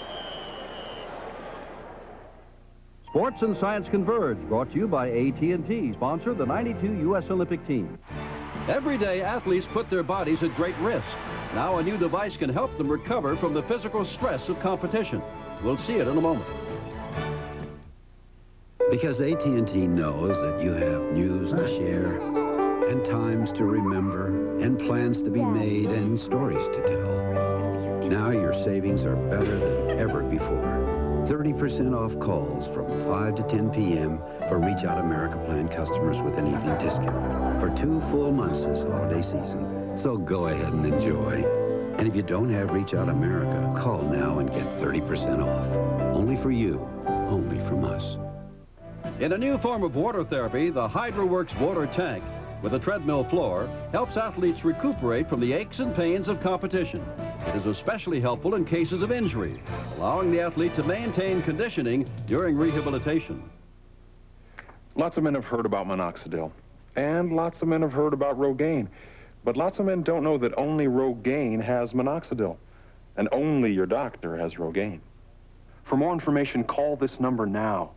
Sports and Science Converge, brought to you by AT&T, sponsor the '92 U.S. Olympic team. Every day, athletes put their bodies at great risk. Now a new device can help them recover from the physical stress of competition. We'll see it in a moment. Because AT&T knows that you have news to share, and times to remember, and plans to be made, and stories to tell. Now your savings are better than ever before. 30% off calls from 5 to 10 p.m. for Reach Out America plan customers with an evening discount. For 2 full months this holiday season. So go ahead and enjoy. And if you don't have Reach Out America, call now and get 30% off. Only for you, only from us. In a new form of water therapy, the HydroWorks water tank with a treadmill floor helps athletes recuperate from the aches and pains of competition. It is especially helpful in cases of injury, allowing the athlete to maintain conditioning during rehabilitation. Lots of men have heard about minoxidil, and lots of men have heard about Rogaine. But lots of men don't know that only Rogaine has minoxidil, and only your doctor has Rogaine. For more information, call this number now.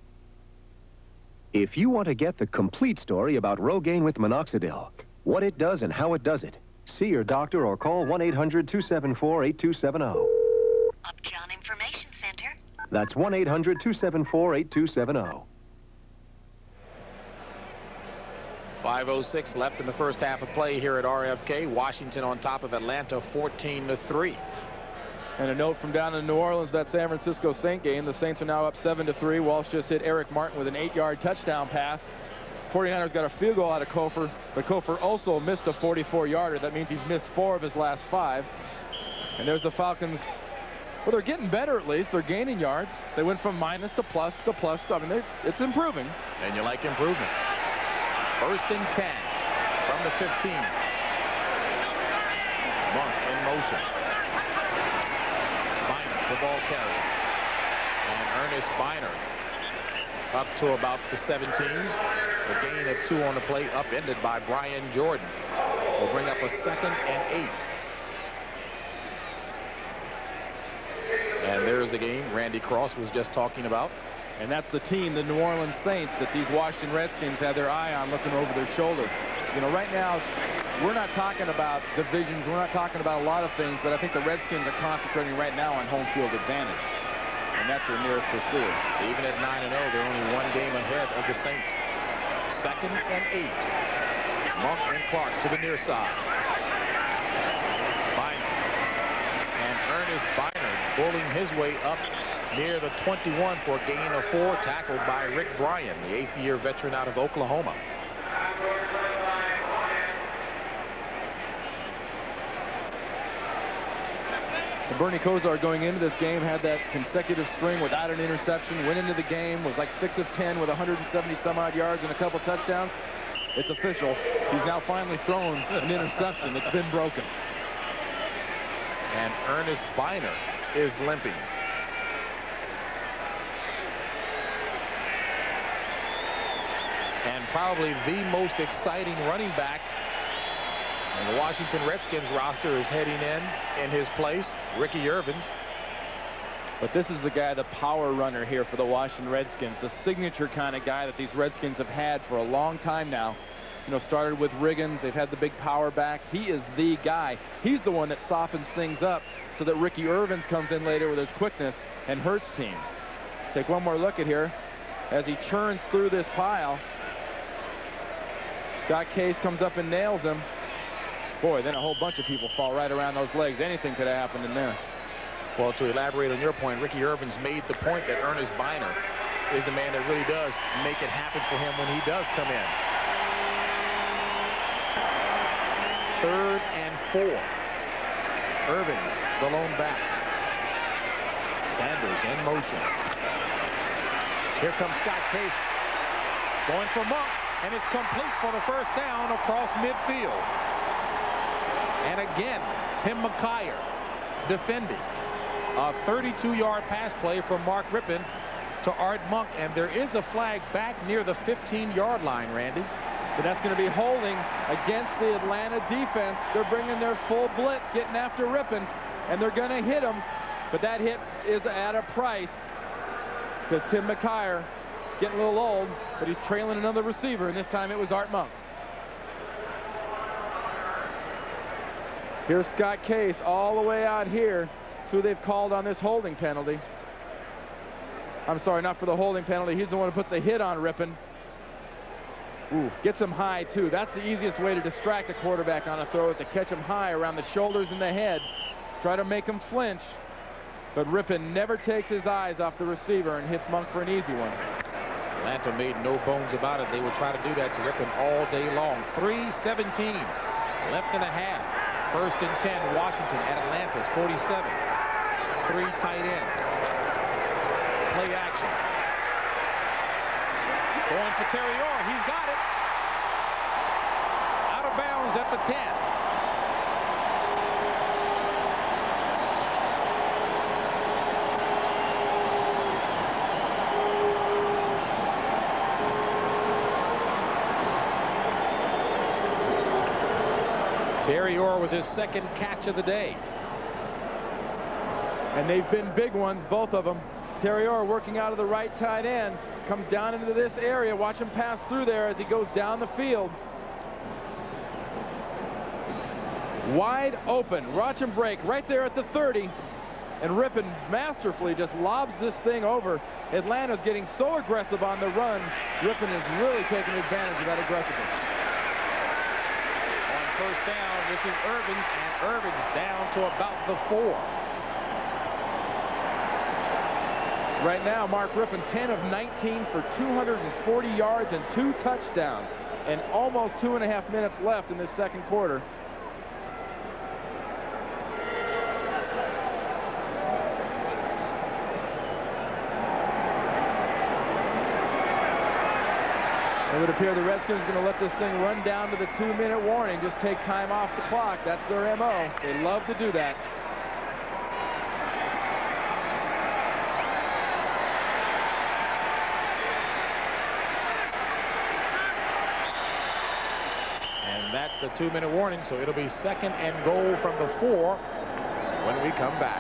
If you want to get the complete story about Rogaine with minoxidil, what it does and how it does it, see your doctor or call 1-800-274-8270. Upjohn Information Center. That's 1-800-274-8270. 5:06 left in the first half of play here at RFK. Washington on top of Atlanta 14-3. And a note from down in New Orleans, that San Francisco Saint game. The Saints are now up 7-3. Walsh just hit Eric Martin with an 8-yard touchdown pass. 49ers got a field goal out of Kofor, but Kofor also missed a 44-yarder. That means he's missed 4 of his last 5. And there's the Falcons. Well, they're getting better at least. They're gaining yards. They went from minus to plus to plus. I mean, it's improving. And you like improvement. First and 10 from the 15. Monk in motion. Bynum, the ball carrier. And Ernest Bynum up to about the 17. A gain of 2 on the play, upended by Brian Jordan. Will bring up a 2nd and 8. And there's the game Randy Cross was just talking about. And that's the team, the New Orleans Saints, that these Washington Redskins have their eye on, looking over their shoulder. You know, right now, we're not talking about divisions. We're not talking about a lot of things, but I think the Redskins are concentrating right now on home field advantage. And that's their nearest pursuer. Even at 9-0, they're only 1 game ahead of the Saints. 2nd and 8. Monk and Clark to the near side. Bynum. And Ernest Bynum bullying his way up near the 21 for a gain of 4, tackled by Rick Bryan, the 8th-year veteran out of Oklahoma. And Bernie Kosar, going into this game, had that consecutive string without an interception, went into the game, was like 6 of 10 with 170-some-odd yards and a couple touchdowns. It's official. He's now finally thrown an interception. It's been broken. And Ernest Bynum is limping. And probably the most exciting running back in the Washington Redskins roster is heading in his place, Ricky Irvins. But this is the guy, the power runner here for the Washington Redskins, the signature kind of guy that these Redskins have had for a long time now. You know, started with Riggins. They've had the big power backs. He is the guy. He's the one that softens things up so that Ricky Irvins comes in later with his quickness and hurts teams. Take one more look at here as he churns through this pile. Scott Case comes up and nails him. Boy, then a whole bunch of people fall right around those legs. Anything could have happened in there. Well, to elaborate on your point, Ricky Irvins made the point that Ernest Bynum is the man that really does make it happen for him when he does come in. 3rd and 4. Irvins, the lone back. Sanders in motion. Here comes Scott Case. Going for Monk, and it's complete for the first down across midfield. And again, Tim McKyer defending. A 32-yard pass play from Mark Rypien to Art Monk, and there is a flag back near the 15-yard line, Randy. But that's going to be holding against the Atlanta defense. They're bringing their full blitz, getting after Rypien, and they're going to hit him. But that hit is at a price because Tim McKyer is getting a little old, but he's trailing another receiver, and this time it was Art Monk. Here's Scott Case all the way out here. That's who they've called on this holding penalty. I'm sorry, not for the holding penalty. He's the one who puts a hit on Rypien. Ooh, gets him high, too. That's the easiest way to distract a quarterback on a throw, is to catch him high around the shoulders and the head. Try to make him flinch. But Rypien never takes his eyes off the receiver and hits Monk for an easy one. Atlanta made no bones about it. They will try to do that to Rypien all day long. 3:17 left in the half. 1st and 10, Washington at Atlanta's 47. 3 tight ends. Play action. Going for Terry Orr. He's got it. Out of bounds at the 10. Terry Orr with his 2nd catch of the day. And they've been big ones, both of them. Terry Orr working out of the right tight end. Comes down into this area. Watch him pass through there as he goes down the field. Wide open. Watch him break right there at the 30. And Rypien masterfully just lobs this thing over. Atlanta's getting so aggressive on the run. Rypien is really taking advantage of that aggressiveness. On 1st down, this is Irvins, and Irvins down to about the 4. Right now, Mark Rypien 10 of 19 for 240 yards and 2 touchdowns, and almost 2.5 minutes left in this 2nd quarter. It would appear the Redskins are going to let this thing run down to the 2-minute warning. Just take time off the clock. That's their MO. They love to do that. And that's the 2-minute warning, so it'll be 2nd and goal from the 4 when we come back.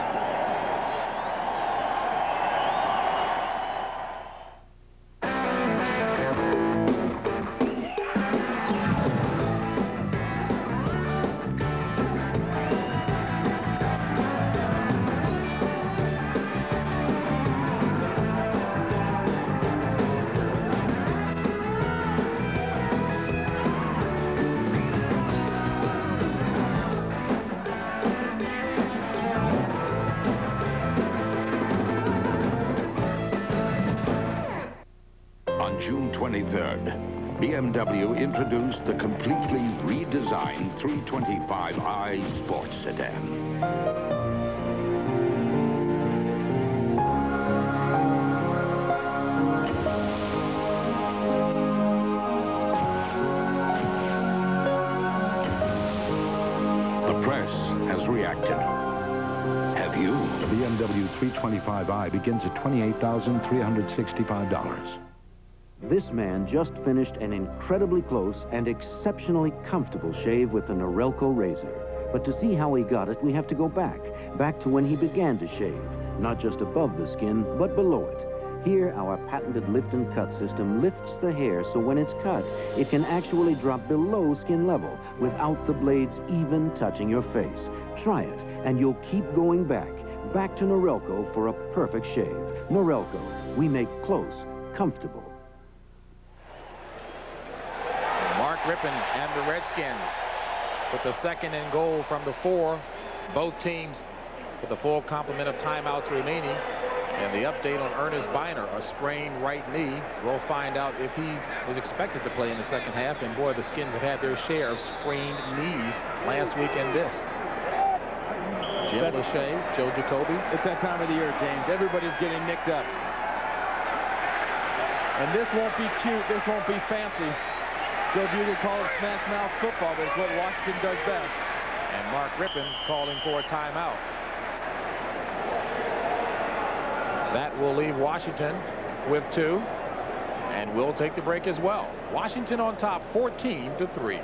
June 23rd, BMW introduced the completely redesigned 325i sports sedan. The press has reacted. Have you? The BMW 325i begins at $28,365. This man just finished an incredibly close and exceptionally comfortable shave with the Norelco razor. But to see how he got it, we have to go back to when he began to shave, not just above the skin, but below it. Here, our patented lift and cut system lifts the hair so when it's cut, it can actually drop below skin level without the blades even touching your face. Try it, and you'll keep going back to Norelco for a perfect shave. Norelco, we make close comfortable. Mark Rypien and the Redskins with the 2nd and goal from the 4. Both teams with a full complement of timeouts remaining. And the update on Ernest Biner, a sprained right knee. We'll find out if he is expected to play in the 2nd half. And boy, the Skins have had their share of sprained knees last week and this. Jim Lachey, Joe Jacoby. It's that time of the year, James. Everybody's getting nicked up. And this won't be cute. This won't be fancy. Joe Bugle called it smash mouth football, but it's what Washington does best. And Mark Rypien calling for a timeout. That will leave Washington with 2. And we'll take the break as well. Washington on top 14-3.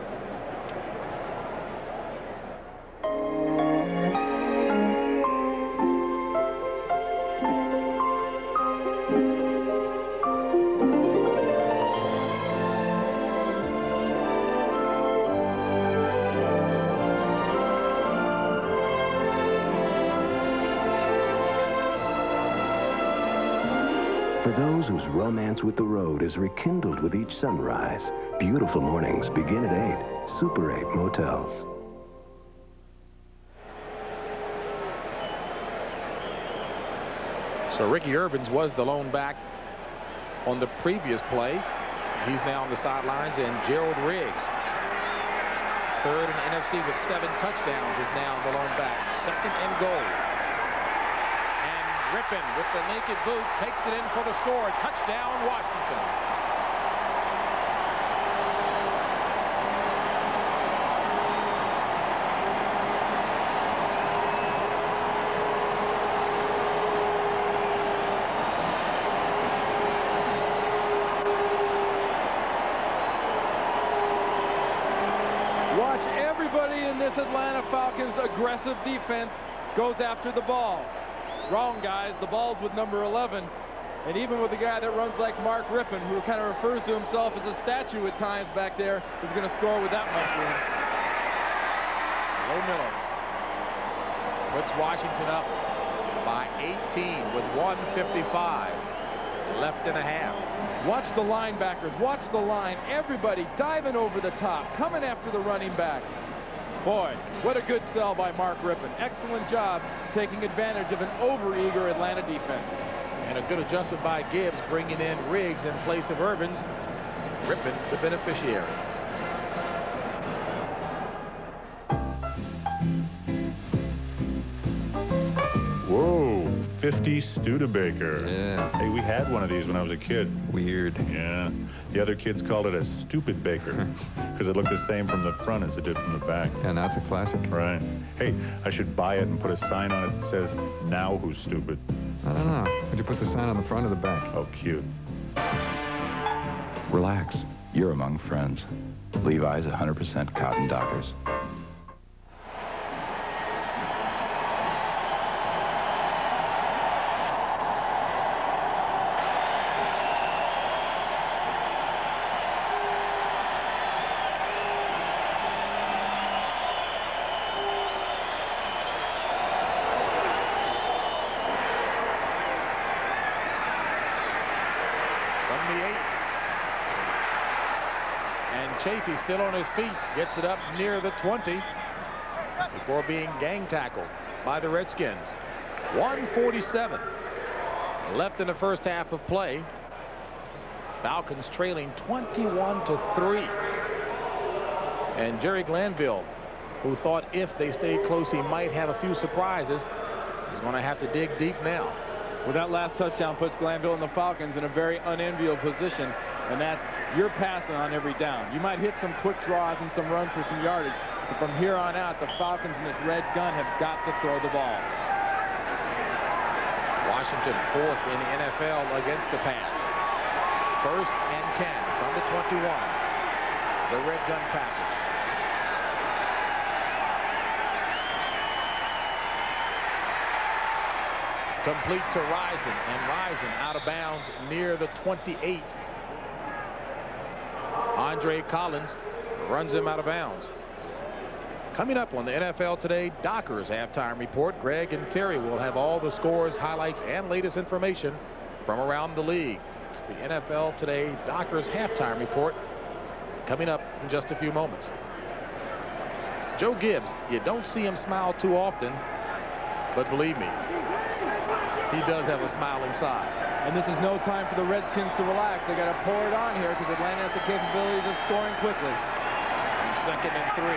For those whose romance with the road is rekindled with each sunrise, beautiful mornings begin at 8. Super 8 Motels. So Ricky Irvins was the lone back on the previous play. He's now on the sidelines, and Gerald Riggs, third in the NFC with 7 touchdowns, is now the lone back. 2nd and goal. And Rypien with the naked boot takes it in for the score. Touchdown, Washington. Watch everybody in this Atlanta Falcons aggressive defense goes after the ball. Strong guys, the ball's with number 11. And even with a guy that runs like Mark Rypien, who kind of refers to himself as a statue at times back there, is going to score with that much room. Low middle puts Washington up by 18 with 1:55 left in a half. Watch the linebackers. Watch the line. Everybody diving over the top, coming after the running back. Boy, what a good sell by Mark Rypien. Excellent job taking advantage of an overeager Atlanta defense. And a good adjustment by Gibbs, bringing in Riggs in place of Irvins. Rypien, the beneficiary. Whoa, 50 Studebaker. Yeah. Hey, we had one of these when I was a kid. Weird. Yeah. The other kids called it a stupid baker because it looked the same from the front as it did from the back. Yeah, now it's a classic. Right. Hey, I should buy it and put a sign on it that says, "Now who's stupid?" I don't know. Would you put the sign on the front or the back? Oh, cute. Relax. You're among friends. Levi's 100% cotton Dockers. Chafee still on his feet, gets it up near the 20 before being gang tackled by the Redskins. 1:47 left in the first half of play. Falcons trailing 21-3. And Jerry Glanville, who thought if they stayed close he might have a few surprises, is going to have to dig deep now. Well, that last touchdown puts Glanville and the Falcons in a very unenviable position, and that's you're passing on every down. You might hit some quick draws and some runs for some yardage, but from here on out, the Falcons in this red gun have got to throw the ball. Washington 4th in the NFL against the pass. 1st and 10 from the 21. The red gun package. Complete to Rypien, and Rypien out of bounds near the 28. Andre Collins runs him out of bounds. Coming up on the NFL Today Dockers halftime report, Greg and Terry will have all the scores, highlights, and latest information from around the league. It's the NFL Today Dockers halftime report coming up in just a few moments. Joe Gibbs, you don't see him smile too often, but believe me, he does have a smile inside. And this is no time for the Redskins to relax. They got to pour it on here because Atlanta has the capabilities of scoring quickly. And 2nd and 3.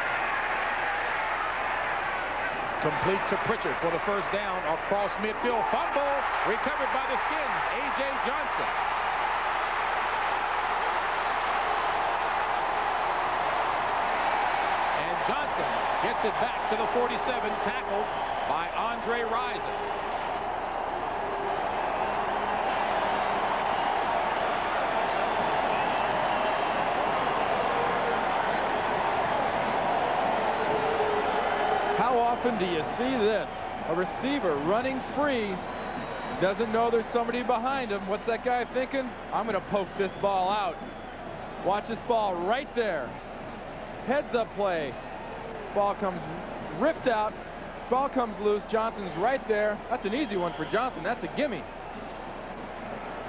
Complete to Pritchard for the first down across midfield. Fumble recovered by the Skins. A.J. Johnson. And Johnson gets it back to the 47, tackled by Andre Rypien. How often do you see this? A receiver running free, doesn't know there's somebody behind him. What's that guy thinking? I'm going to poke this ball out. Watch this ball right there. Heads up play. Ball comes ripped out. Ball comes loose. Johnson's right there. That's an easy one for Johnson. That's a gimme.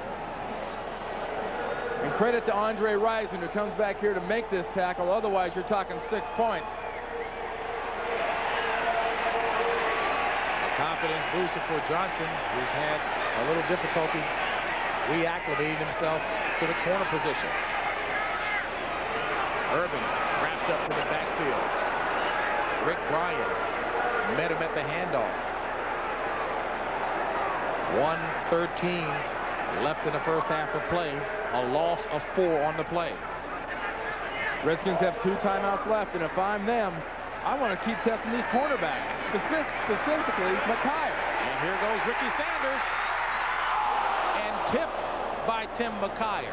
Credit to Andre Rison, who comes back here to make this tackle. Otherwise, you're talking 6 points. A confidence booster for Johnson, who's had a little difficulty reacclimating himself to the corner position. Irvin's wrapped up in the backfield. Rick Bryan met him at the handoff. 1:13 left in the first half of play. A loss of 4 on the play. Redskins have 2 timeouts left, and if I'm them, I want to keep testing these cornerbacks, specifically McKyer. And here goes Ricky Sanders, and tipped by Tim McKyer.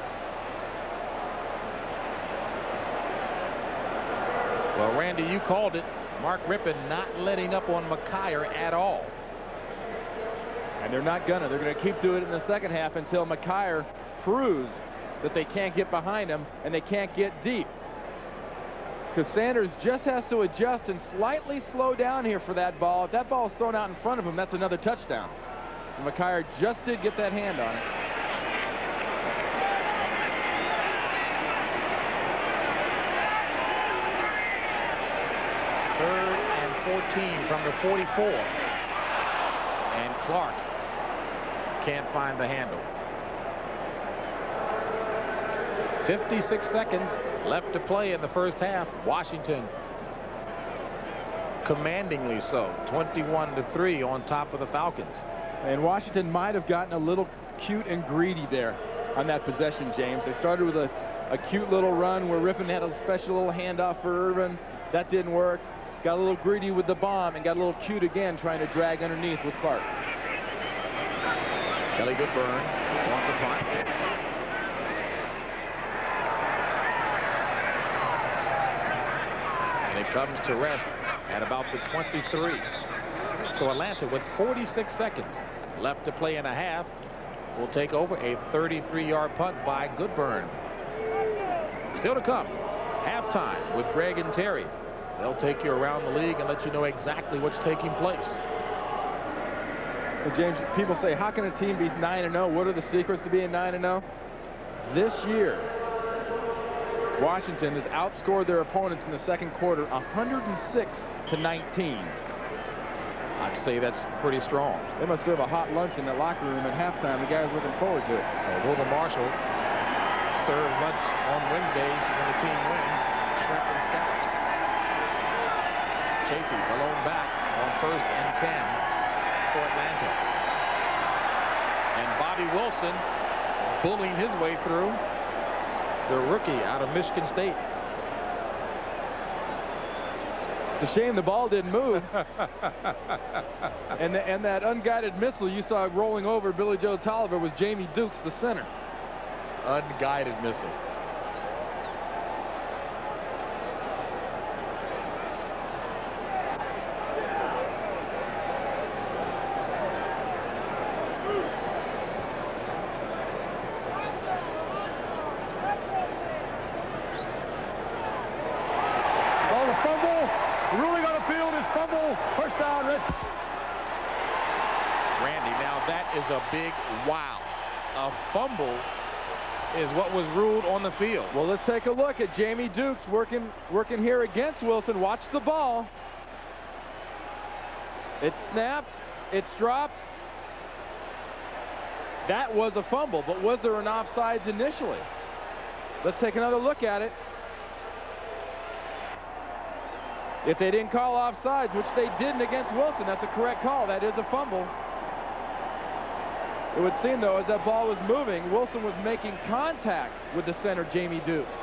Well, Randy, you called it. Mark Rypien not letting up on McKyer at all. And they're not gonna. They're gonna keep doing it in the second half until McKyer proves that they can't get behind him and they can't get deep. Because Sanders just has to adjust and slightly slow down here for that ball. If that ball is thrown out in front of him, that's another touchdown. And McKyer just did get that hand on it. Third and 14 from the 44. And Clark can't find the handle. 56 seconds left to play in the first half. Washington commandingly so, 21-3 on top of the Falcons. And Washington might have gotten a little cute and greedy there on that possession, James. They started with a cute little run where Rypien had a special little handoff for Irvin. That didn't work. Got a little greedy with the bomb and got a little cute again trying to drag underneath with Clark. Kelly Goodburn on the front. And it comes to rest at about the 23. So Atlanta, with 46 seconds left to play in a half, will take over a 33-yard punt by Goodburn. Still to come, halftime with Greg and Terry. They'll take you around the league and let you know exactly what's taking place. Well, James, people say, how can a team be 9-0? What are the secrets to being 9-0? This year, Washington has outscored their opponents in the second quarter 106-19. I'd say that's pretty strong. They must serve a hot lunch in that locker room at halftime. The guys looking forward to it. Wilma Marshall serves lunch on Wednesdays when the team wins. Shrimp and scallops. Chafee alone back on 1st and 10 for Atlanta. And Bobby Wilson bullying his way through, the rookie out of Michigan State. It's a shame the ball didn't move. and that unguided missile you saw rolling over Billy Joe Tolliver was Jamie Dukes, the center. Unguided missile. First down, Redskins. Randy, now that is a big wow. A fumble is what was ruled on the field. Well, let's take a look at Jamie Dukes working here against Wilson. Watch the ball. It's snapped. It's dropped. That was a fumble, but was there an offsides initially? Let's take another look at it. If they didn't call offsides, which they didn't against Wilson, that's a correct call. That is a fumble. It would seem, though, as that ball was moving, Wilson was making contact with the center, Jamie Dukes.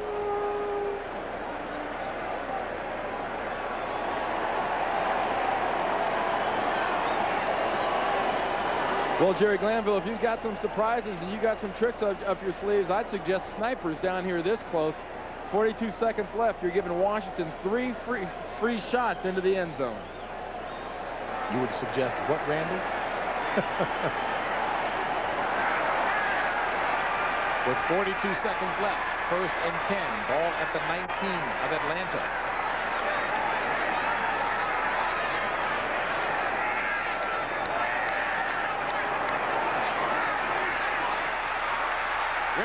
Well, Jerry Glanville, if you've got some surprises and you got some tricks up your sleeves, I'd suggest snipers down here this close. 42 seconds left. You're giving Washington 3 free shots into the end zone. You would suggest what, Randy? With 42 seconds left, 1st and 10, ball at the 19 of Atlanta.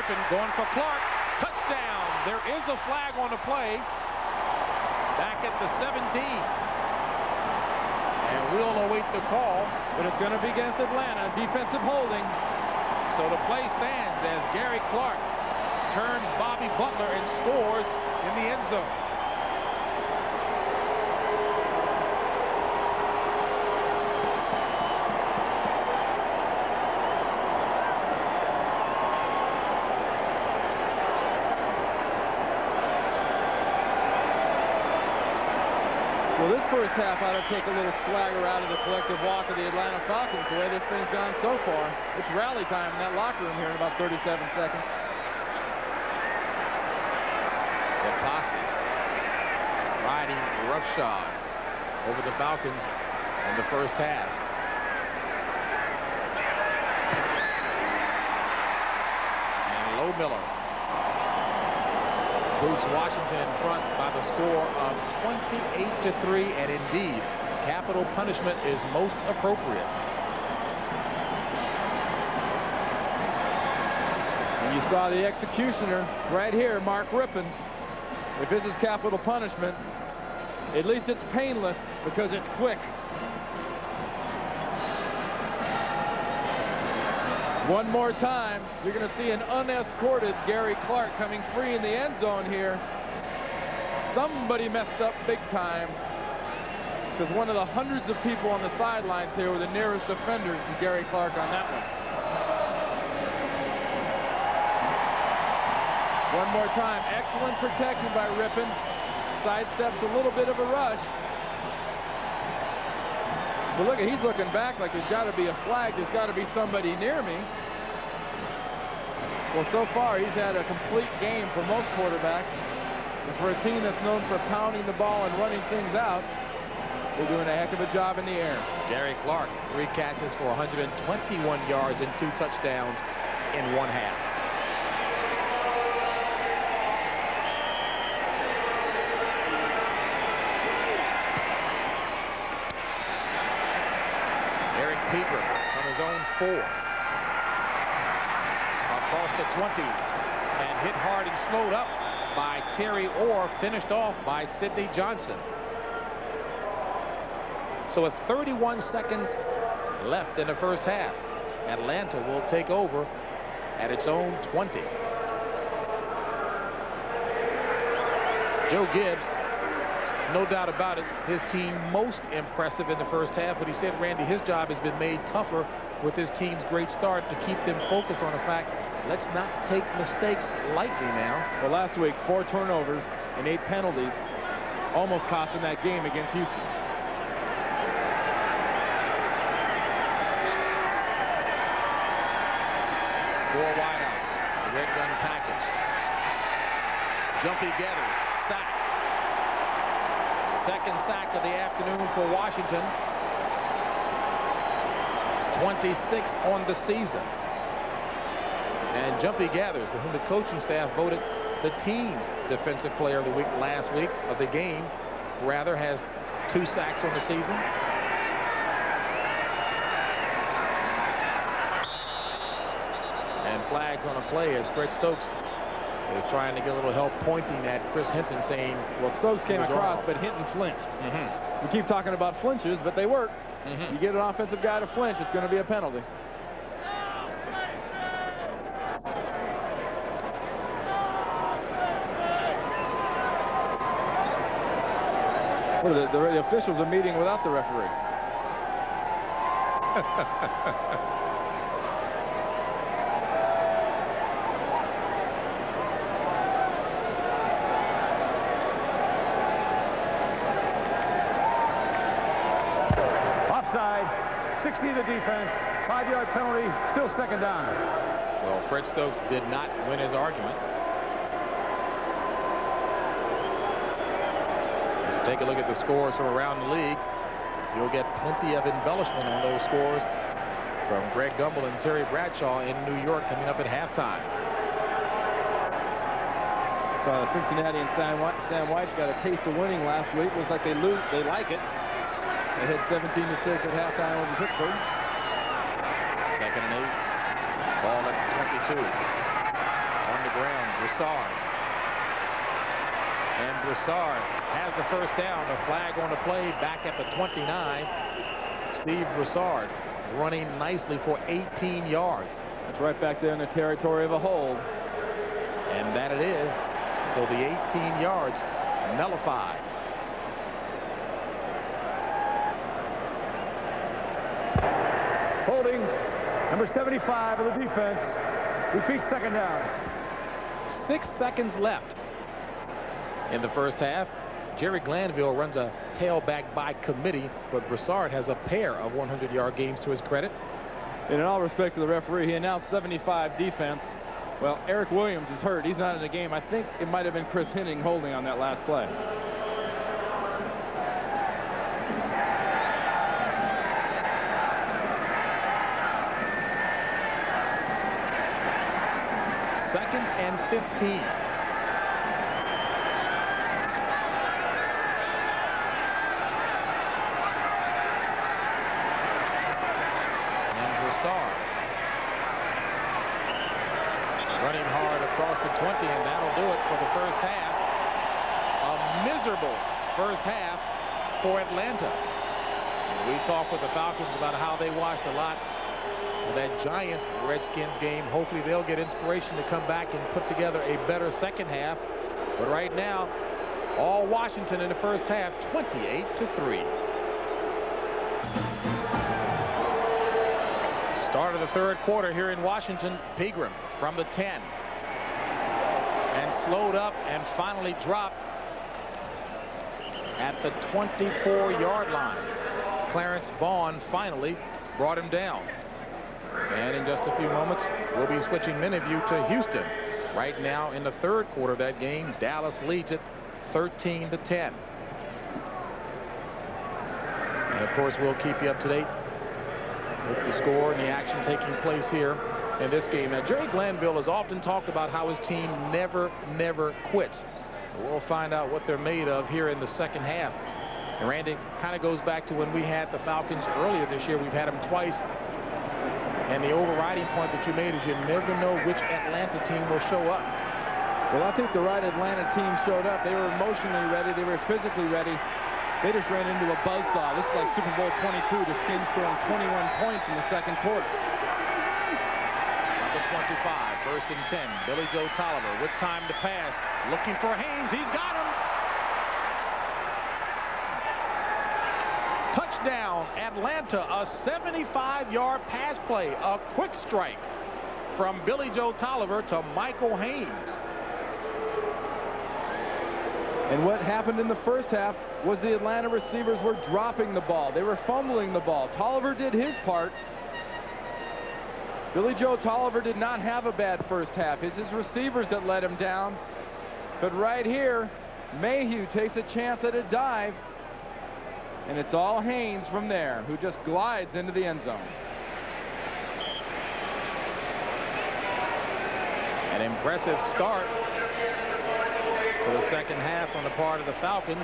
Rypien going for Clark. Touchdown. There is a flag on the play. Back at the 17. And we'll await the call. But it's going to be against Atlanta. Defensive holding. So the play stands as Gary Clark turns Bobby Butler and scores in the end zone. Well, this first half ought to take a little swagger out of the collective walk of the Atlanta Falcons, the way this thing's gone so far. It's rally time in that locker room here in about 37 seconds. The posse riding roughshod over the Falcons in the first half. And Low Miller boots Washington in front by the score of 28-3, and indeed, capital punishment is most appropriate. And you saw the executioner right here, Mark Rypien. If this is capital punishment, at least it's painless because it's quick. One more time, you're going to see an unescorted Gary Clark coming free in the end zone here. Somebody messed up big time because one of the hundreds of people on the sidelines here were the nearest defenders to Gary Clark on that one. One more time, excellent protection by Rypien. Sidesteps a little bit of a rush. But look, he's looking back like there's got to be a flag. There's got to be somebody near me. Well, so far, he's had a complete game for most quarterbacks. And for a team that's known for pounding the ball and running things out, they're doing a heck of a job in the air. Gary Clark, 3 catches for 121 yards and 2 touchdowns in one half. Peeper from his own 4. Across the 20 and hit hard and slowed up by Terry Orr, finished off by Sidney Johnson. So with 31 seconds left in the first half, Atlanta will take over at its own 20. Joe Gibbs, no doubt about it, his team most impressive in the first half, but he said, Randy, his job has been made tougher with his team's great start to keep them focused on the fact, let's not take mistakes lightly now. Well, last week, 4 turnovers and 8 penalties almost cost him that game against Houston. Four wideouts, the red gun package. Jumpy Getters, sack. Second sack of the afternoon for Washington. 26 on the season. And Jumpy Gathers, whom the coaching staff voted the team's defensive player of the week last week, of the game, rather, has 2 sacks on the season. And flags on a play as Fred Stokes is trying to get a little help pointing at Chris Hinton, saying, well, Stokes came across, but Hinton flinched. We keep talking about flinches, but they work. You get an offensive guy to flinch, it's going to be a penalty. Well, the officials are meeting without the referee. Offside, 60 the defense, 5-yard penalty, still second down. Well, Fred Stokes did not win his argument. Take a look at the scores from around the league. You'll get plenty of embellishment on those scores from Greg Gumbel and Terry Bradshaw in New York coming up at halftime. So Cincinnati and Sam White's got a taste of winning last week. Looks like they like it. They hit 17-6 at halftime over Pittsburgh. 2nd and 8. Ball at the 22. the ground. Broussard. And Broussard has the first down. A flag on the play back at the 29. Steve Broussard running nicely for 18 yards. That's right back there in the territory of a hold. And that it is. So the 18 yards nullified. Holding number 75 of the defense. Repeat, second down. 6 seconds left in the first half. Jerry Glanville runs a tailback by committee, but Broussard has a pair of 100-yard games to his credit. And in all respect to the referee, he announced 75 defense. Well, Eric Williams is hurt. He's not in the game. I think it might have been Chris Henning holding on that last play. Second and 15. Running hard across the 20, and that'll do it for the first half. A miserable first half for Atlanta. We talked with the Falcons about how they watched a lot of that Giants-Redskins game. Hopefully they'll get inspiration to come back and put together a better second half. But right now, all Washington in the first half, 28-3. Start of the third quarter here in Washington. Pegram from the 10. And slowed up and finally dropped at the 24-yard line. Clarence Vaughn finally brought him down. And in just a few moments, we'll be switching many of you to Houston. Right now in the third quarter of that game, Dallas leads it 13-10. And of course, we'll keep you up to date with the score and the action taking place here in this game. Now, Jerry Glanville has often talked about how his team never quits. We'll find out what they're made of here in the second half. And Randy, kind of goes back to when we had the Falcons earlier this year. We've had them twice. And the overriding point that you made is you never know which Atlanta team will show up. Well, I think the right Atlanta team showed up. They were emotionally ready. They were physically ready. They just ran into a buzzsaw. This is like Super Bowl 22. The Skins scoring 21 points in the second quarter. Number 25, first and 10. Billy Joe Tolliver with time to pass. Looking for Haynes. He's got him. Touchdown, Atlanta. A 75-yard pass play. A quick strike from Billy Joe Tolliver to Michael Haynes. And what happened in the first half was the Atlanta receivers were dropping the ball. They were fumbling the ball. Tolliver did his part. Billy Joe Tolliver did not have a bad first half. It's his receivers that let him down. But right here, Mayhew takes a chance at a dive. And it's all Haynes from there, who just glides into the end zone. An impressive start to the second half on the part of the Falcons.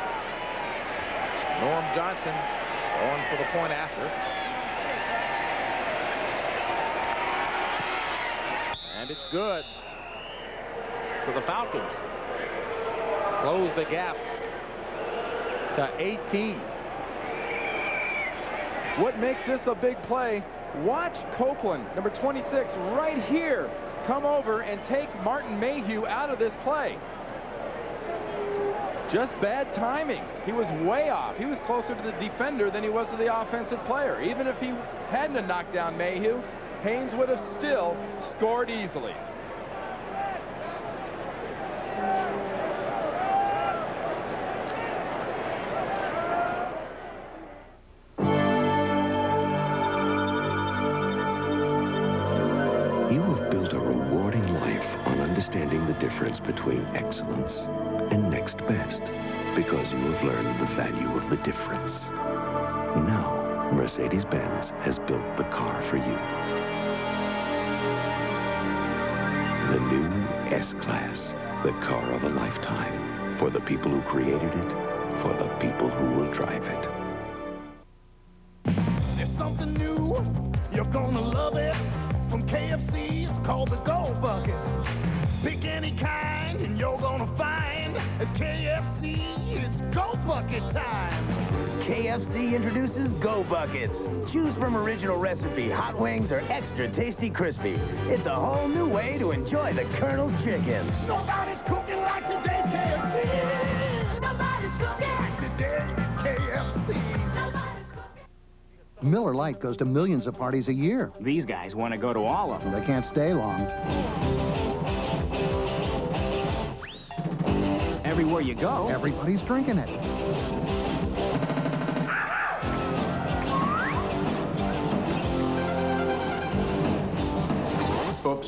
Norm Johnson on for the point after. And it's good. So the Falcons close the gap to 18. What makes this a big play? Watch Copeland, number 26, right here, come over and take Martin Mayhew out of this play. Just bad timing. He was way off. He was closer to the defender than he was to the offensive player. Even if he hadn't knocked down Mayhew, Haynes would have still scored easily. You have built a rewarding life on understanding the difference between excellence and next best, because you have learned the value of the difference. Now, Mercedes-Benz has built the car for you. The new S-Class, the car of a lifetime, for the people who created it, for the people who will drive it. There's something new, you're gonna love it. From KFC, it's called the Gold Bucket. Pick any kind and you're gonna find at KFC it's Go Bucket time. KFC introduces Go Buckets. Choose from original recipe, hot wings, or extra tasty crispy. It's a whole new way to enjoy the Colonel's chicken. Nobody's cooking like today's KFC. Nobody's cooking like today's KFC. Miller Lite goes to millions of parties a year. These guys want to go to all of them. They can't stay long. Everywhere you go, everybody's drinking it. Oops.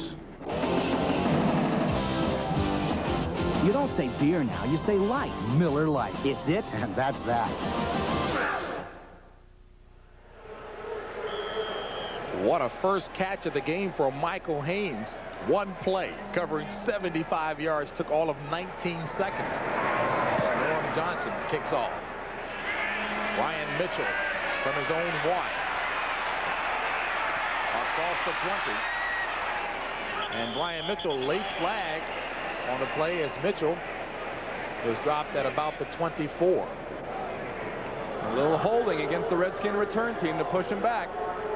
You don't say beer now, you say light. Miller Lite. It's it, and that's that. What a first catch of the game for Michael Haynes. One play, covering 75 yards, took all of 19 seconds. Norm Johnson kicks off. Ryan Mitchell from his own one. Across the 20. And Brian Mitchell late flag on the play as Mitchell was dropped at about the 24. A little holding against the Redskin return team to push him back.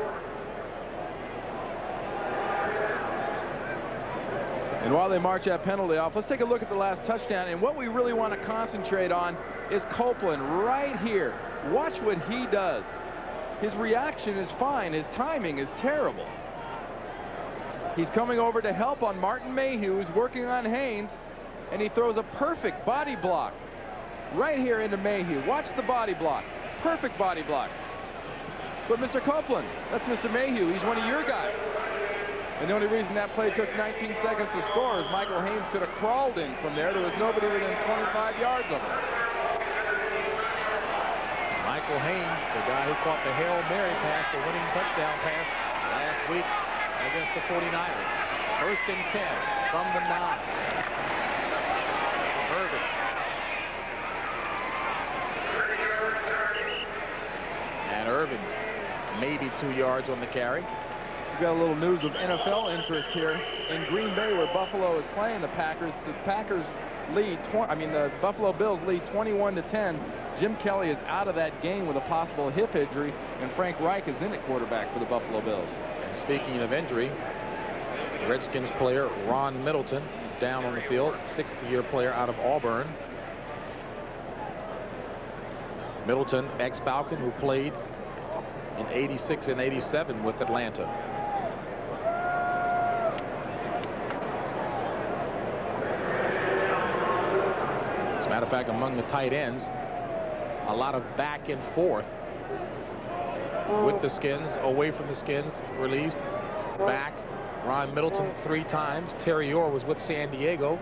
And while they march that penalty off, let's take a look at the last touchdown. And what we really want to concentrate on is Copeland right here. Watch what he does. His reaction is fine. His timing is terrible. He's coming over to help on Martin Mayhew, who's working on Haynes. And he throws a perfect body block right here into Mayhew. Watch the body block. Perfect body block. But Mr. Copeland, that's Mr. Mayhew. He's one of your guys. And the only reason that play took 19 seconds to score is Michael Haynes could have crawled in from there. There was nobody within 25 yards of him. Michael Haynes, the guy who caught the Hail Mary pass, the winning touchdown pass last week against the 49ers. First and 10 from the 9. Irvin. And Irvin's maybe 2 yards on the carry. We've got a little news of NFL interest here in Green Bay, where Buffalo is playing the Packers. The Packers lead, the Buffalo Bills lead 21-10. Jim Kelly is out of that game with a possible hip injury, and Frank Reich is in at quarterback for the Buffalo Bills. And speaking of injury, Redskins player Ron Middleton down on the field, sixth-year player out of Auburn. Middleton, ex-Falcon, who played in '86 and '87 with Atlanta. As a matter of fact, among the tight ends, a lot of back and forth with the Skins, away from the Skins, released, back. Ron Middleton 3 times. Terry Orr was with San Diego.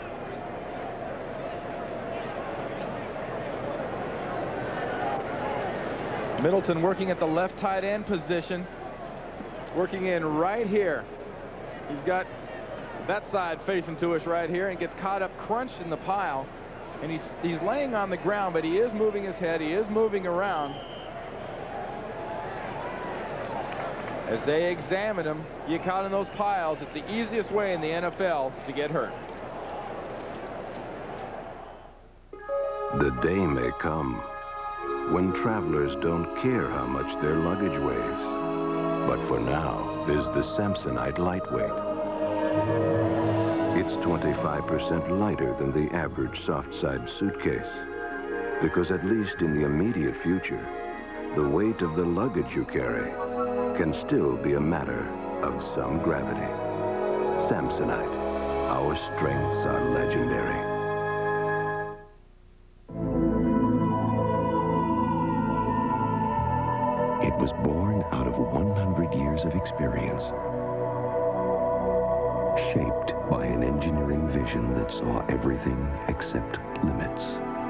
Middleton working at the left tight end position, working in right here. He's got that side facing to us right here and gets caught up crunched in the pile, and he's laying on the ground, but he is moving his head, he is moving around. As they examine him, you get caught in those piles. It's the easiest way in the NFL to get hurt. The day may come when travelers don't care how much their luggage weighs. But for now, there's the Samsonite Lightweight. It's 25% lighter than the average soft-side suitcase. Because at least in the immediate future, the weight of the luggage you carry can still be a matter of some gravity. Samsonite, our strengths are legendary. It was born out of 100 years of experience, shaped by an engineering vision that saw everything except limits.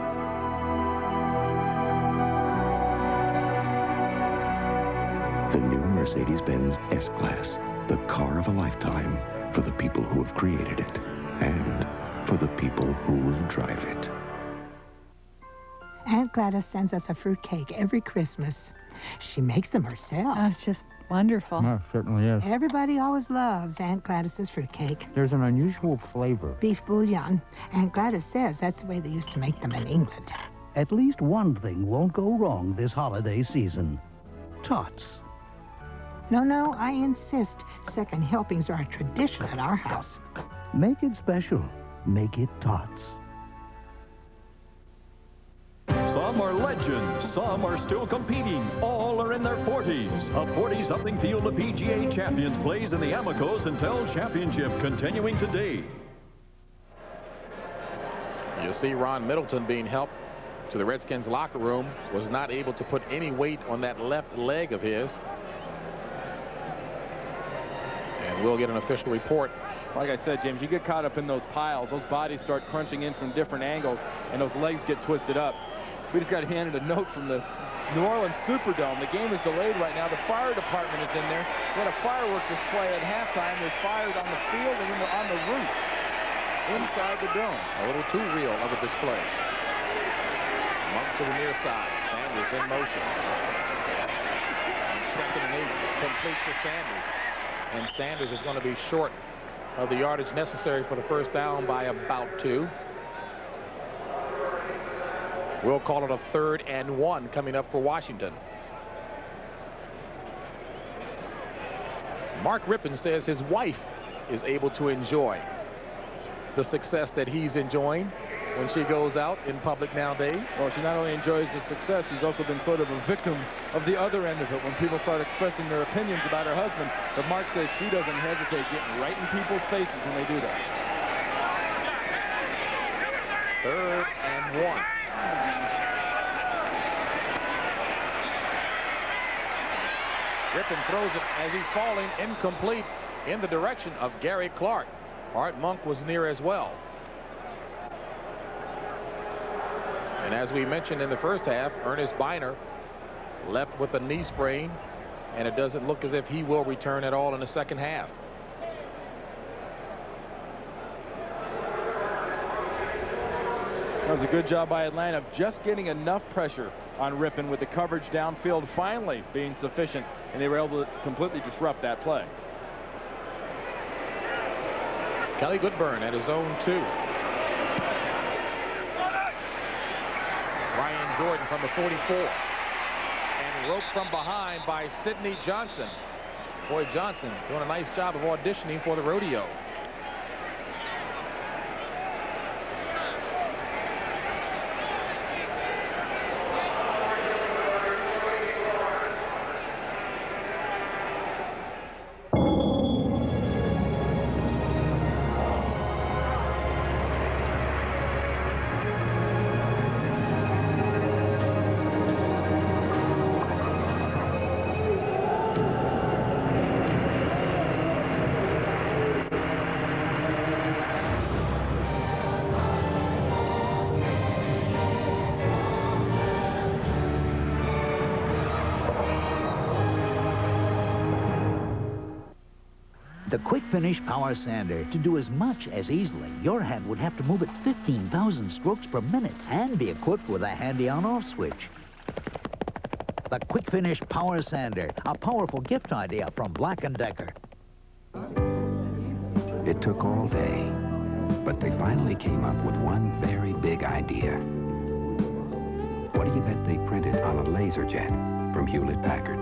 The new Mercedes-Benz S-Class, the car of a lifetime for the people who have created it and for the people who will drive it. Aunt Gladys sends us a fruitcake every Christmas. She makes them herself. Oh, it's just Wonderful. Oh, it certainly is. Everybody always loves Aunt Gladys's fruitcake. There's an unusual flavor. Beef bouillon. Aunt Gladys says that's the way they used to make them in England. At least one thing won't go wrong this holiday season. Tots. No, I insist. Second helpings are a tradition at our house. Make it special. Make it Tots. Some are legends, some are still competing, all are in their 40s. A 40-something field of PGA champions plays in the Amoco Centel Championship, continuing today. You see Ron Middleton being helped to the Redskins locker room, was not able to put any weight on that left leg of his. And we'll get an official report. Like I said, James, you get caught up in those piles. Those bodies start crunching in from different angles, and those legs get twisted up. We just got handed a note from the New Orleans Superdome. The game is delayed right now. The fire department is in there. We had a fireworks display at halftime. There's fires on the field and on the roof inside the dome. A little too real of a display. Monk to the near side. Sanders in motion. 2nd and 8, complete to Sanders. And Sanders is going to be short of the yardage necessary for the first down by about 2. We'll call it a 3rd and 1 coming up for Washington. Mark Rypien says his wife is able to enjoy the success that he's enjoying when she goes out in public nowadays. Well, she not only enjoys the success, she's also been sort of a victim of the other end of it when people start expressing their opinions about her husband. But Mark says she doesn't hesitate getting right in people's faces when they do that. 3rd and 1. Rypien throws it as he's falling, incomplete, in the direction of Gary Clark. Art Monk was near as well. And as we mentioned in the first half, Ernest Biner left with a knee sprain, and it doesn't look as if he will return at all in the second half. That was a good job by Atlanta of just getting enough pressure on Rypien with the coverage downfield finally being sufficient, and they were able to completely disrupt that play. Kelly Goodburn at his own 2. Ryan Jordan from the 44. And roped from behind by Sidney Johnson. Boy, Johnson doing a nice job of auditioning for the rodeo. The Quick Finish Power Sander. To do as much as easily, your hand would have to move at 15,000 strokes per minute and be equipped with a handy on-off switch. The Quick Finish Power Sander, a powerful gift idea from Black & Decker. It took all day, but they finally came up with one very big idea. What do you bet they printed on a laser jet from Hewlett-Packard?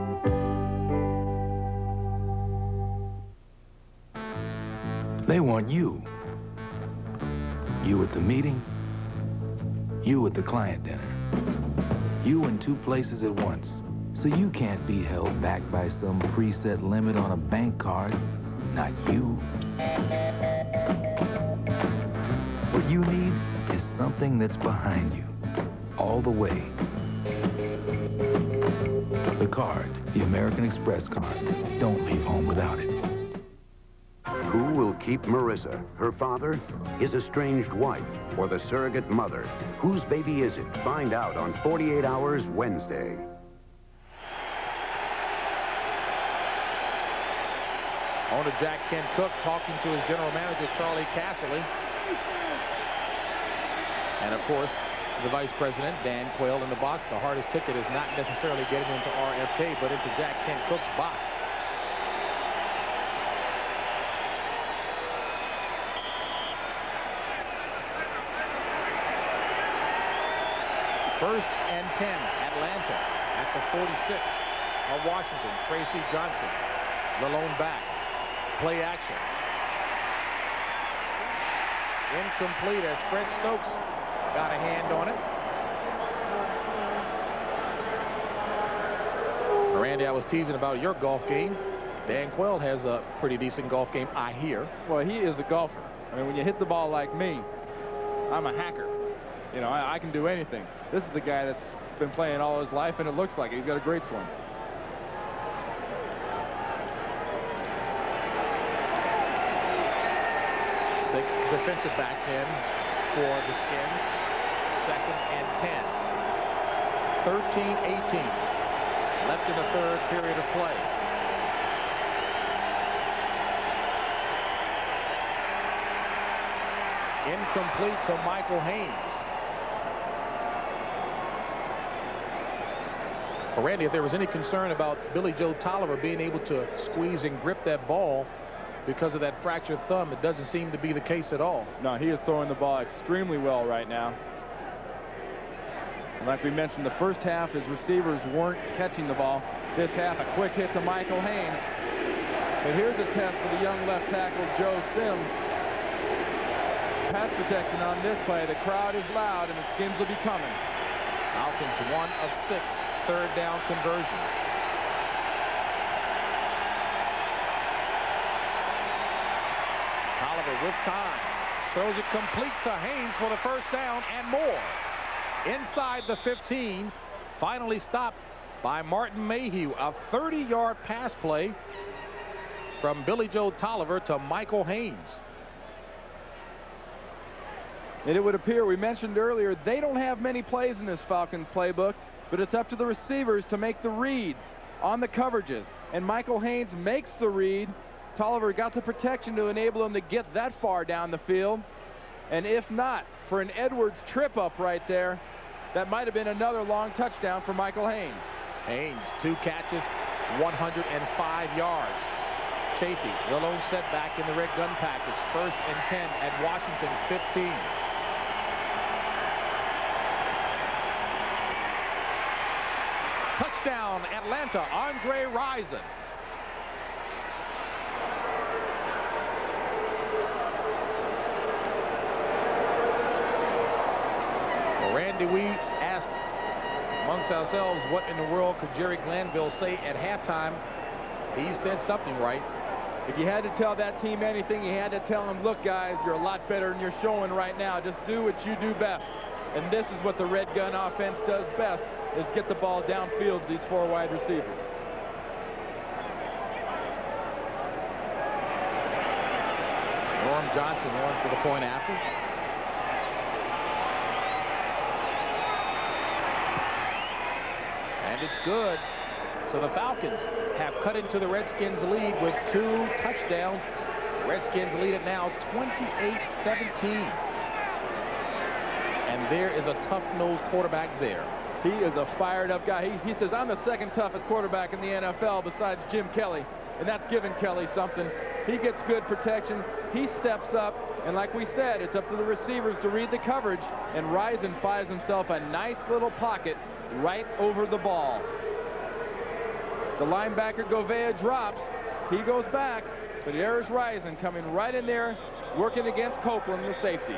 They want you. You at the meeting, you at the client dinner. You in 2 places at once, so you can't be held back by some preset limit on a bank card. Not you. What you need is something that's behind you, all the way. The card, the American Express card. Don't leave home without it. Who will keep Marissa? Her father? His estranged wife? Or the surrogate mother? Whose baby is it? Find out on 48 Hours Wednesday. On to Jack Kent Cooke talking to his general manager, Charlie Casserly. And of course, the vice president, Dan Quayle, in the box. The hardest ticket is not necessarily getting into RFK, but into Jack Kent Cooke's box. First and 10, Atlanta at the 46 of Washington. Tracy Johnson, the lone back. Play action. Incomplete as Fred Stokes got a hand on it. Randy, I was teasing about your golf game. Dan Quayle has a pretty decent golf game, I hear. Well, he is a golfer. I mean, when you hit the ball like me, I'm a hacker. You know, I can do anything. This is the guy that's been playing all his life, and it looks like it. He's got a great swing. Six defensive backs in for the Skins. Second and 10. 13-18. Left in the third period of play. Incomplete to Michael Haynes. Randy, if there was any concern about Billy Joe Tolliver being able to squeeze and grip that ball because of that fractured thumb, it doesn't seem to be the case at all. No, he is throwing the ball extremely well right now. And like we mentioned, the first half, his receivers weren't catching the ball. This half, a quick hit to Michael Haynes. But here's a test for the young left tackle, Joe Sims. Pass protection on this play. The crowd is loud, and the Skins will be coming. Falcons 1 of 6 third down conversions. Tolliver with time. Throws it complete to Haynes for the first down and more. Inside the 15. Finally stopped by Martin Mayhew. A 30-yard pass play from Billy Joe Tolliver to Michael Haynes. And it would appear, we mentioned earlier, they don't have many plays in this Falcons playbook, but it's up to the receivers to make the reads on the coverages. And Michael Haynes makes the read. Tolliver got the protection to enable him to get that far down the field. And if not, for an Edwards trip up right there, that might have been another long touchdown for Michael Haynes. Haynes, 2 catches, 105 yards. Chafee, the lone setback in the red gun package. First and 10 at Washington's 15. Touchdown, Atlanta, Andre Rison. Well, Randy, we asked amongst ourselves, what in the world could Jerry Glanville say at halftime? He said something right. If you had to tell that team anything, you had to tell them, look, guys, you're a lot better than you're showing right now. Just do what you do best. And this is what the red gun offense does best, is get the ball downfield to these 4 wide receivers. Norm Johnson on for the point after. And it's good. So the Falcons have cut into the Redskins' lead with 2 touchdowns. The Redskins lead it now 28-17. And there is a tough-nosed quarterback there. He is a fired-up guy. He says, I'm the second toughest quarterback in the NFL besides Jim Kelly. And that's giving Kelly something. He gets good protection. He steps up. And like we said, it's up to the receivers to read the coverage. And Rison finds himself a nice little pocket right over the ball. The linebacker Govea drops. He goes back. But there's Rison coming right in there, working against Copeland, the safety.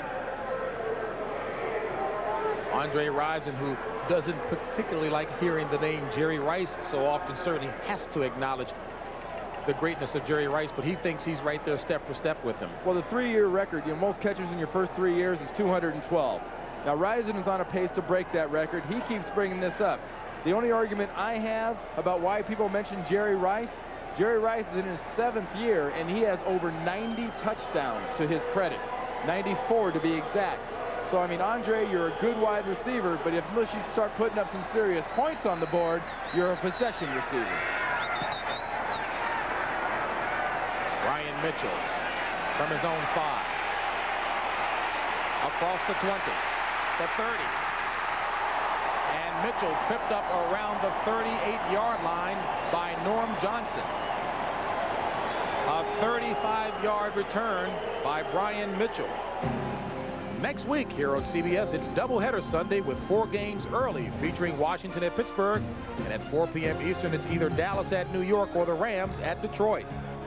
Andre Rison, who doesn't particularly like hearing the name Jerry Rice so often, certainly has to acknowledge the greatness of Jerry Rice, but he thinks he's right there step for step with him. Well, the 3-year record, most catches in your first 3 years is 212. Now, Rison is on a pace to break that record. He keeps bringing this up. The only argument I have about why people mention Jerry Rice is in his 7th year, and he has over 90 touchdowns to his credit. 94 to be exact. So, I mean, Andre, you're a good wide receiver, but unless you start putting up some serious points on the board, you're a possession receiver. Ryan Mitchell from his own 5. Across the 20, the 30, Mitchell tripped up around the 38-yard line by Norm Johnson. A 35-yard return by Brian Mitchell. Next week here on CBS, it's doubleheader Sunday with 4 games early, featuring Washington at Pittsburgh, and at 4 p.m. Eastern, it's either Dallas at New York or the Rams at Detroit.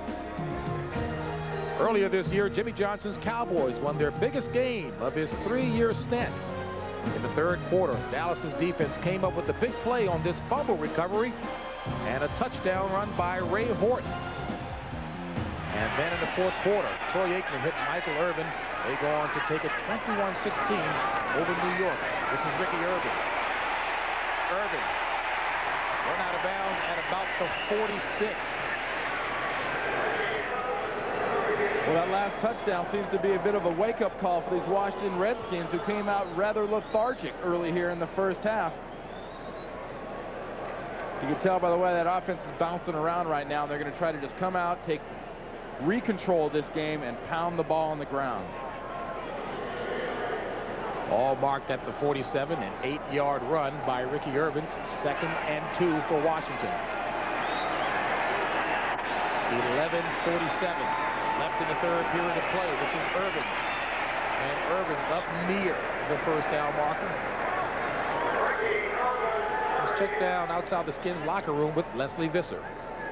Earlier this year, Jimmy Johnson's Cowboys won their biggest game of his 3-year stint. In the third quarter, Dallas's defense came up with a big play on this fumble recovery and a touchdown run by Ray Horton. And then in the fourth quarter, Troy Aikman hit Michael Irvin. They go on to take it 21-16 over New York. This is Ricky Irvins. Irvins run out of bounds at about the 46. Well, that last touchdown seems to be a bit of a wake-up call for these Washington Redskins, who came out rather lethargic early here in the first half. You can tell by the way that offense is bouncing around right now. They're going to try to just come out, recontrol this game, and pound the ball on the ground. All marked at the 47, an 8-yard run by Ricky Irvins. 2nd and 2 for Washington. 11:47 left in the third period of play. This is Irvins. And Irvins up near the first down marker. Let's check down outside the Skins locker room with Leslie Visser.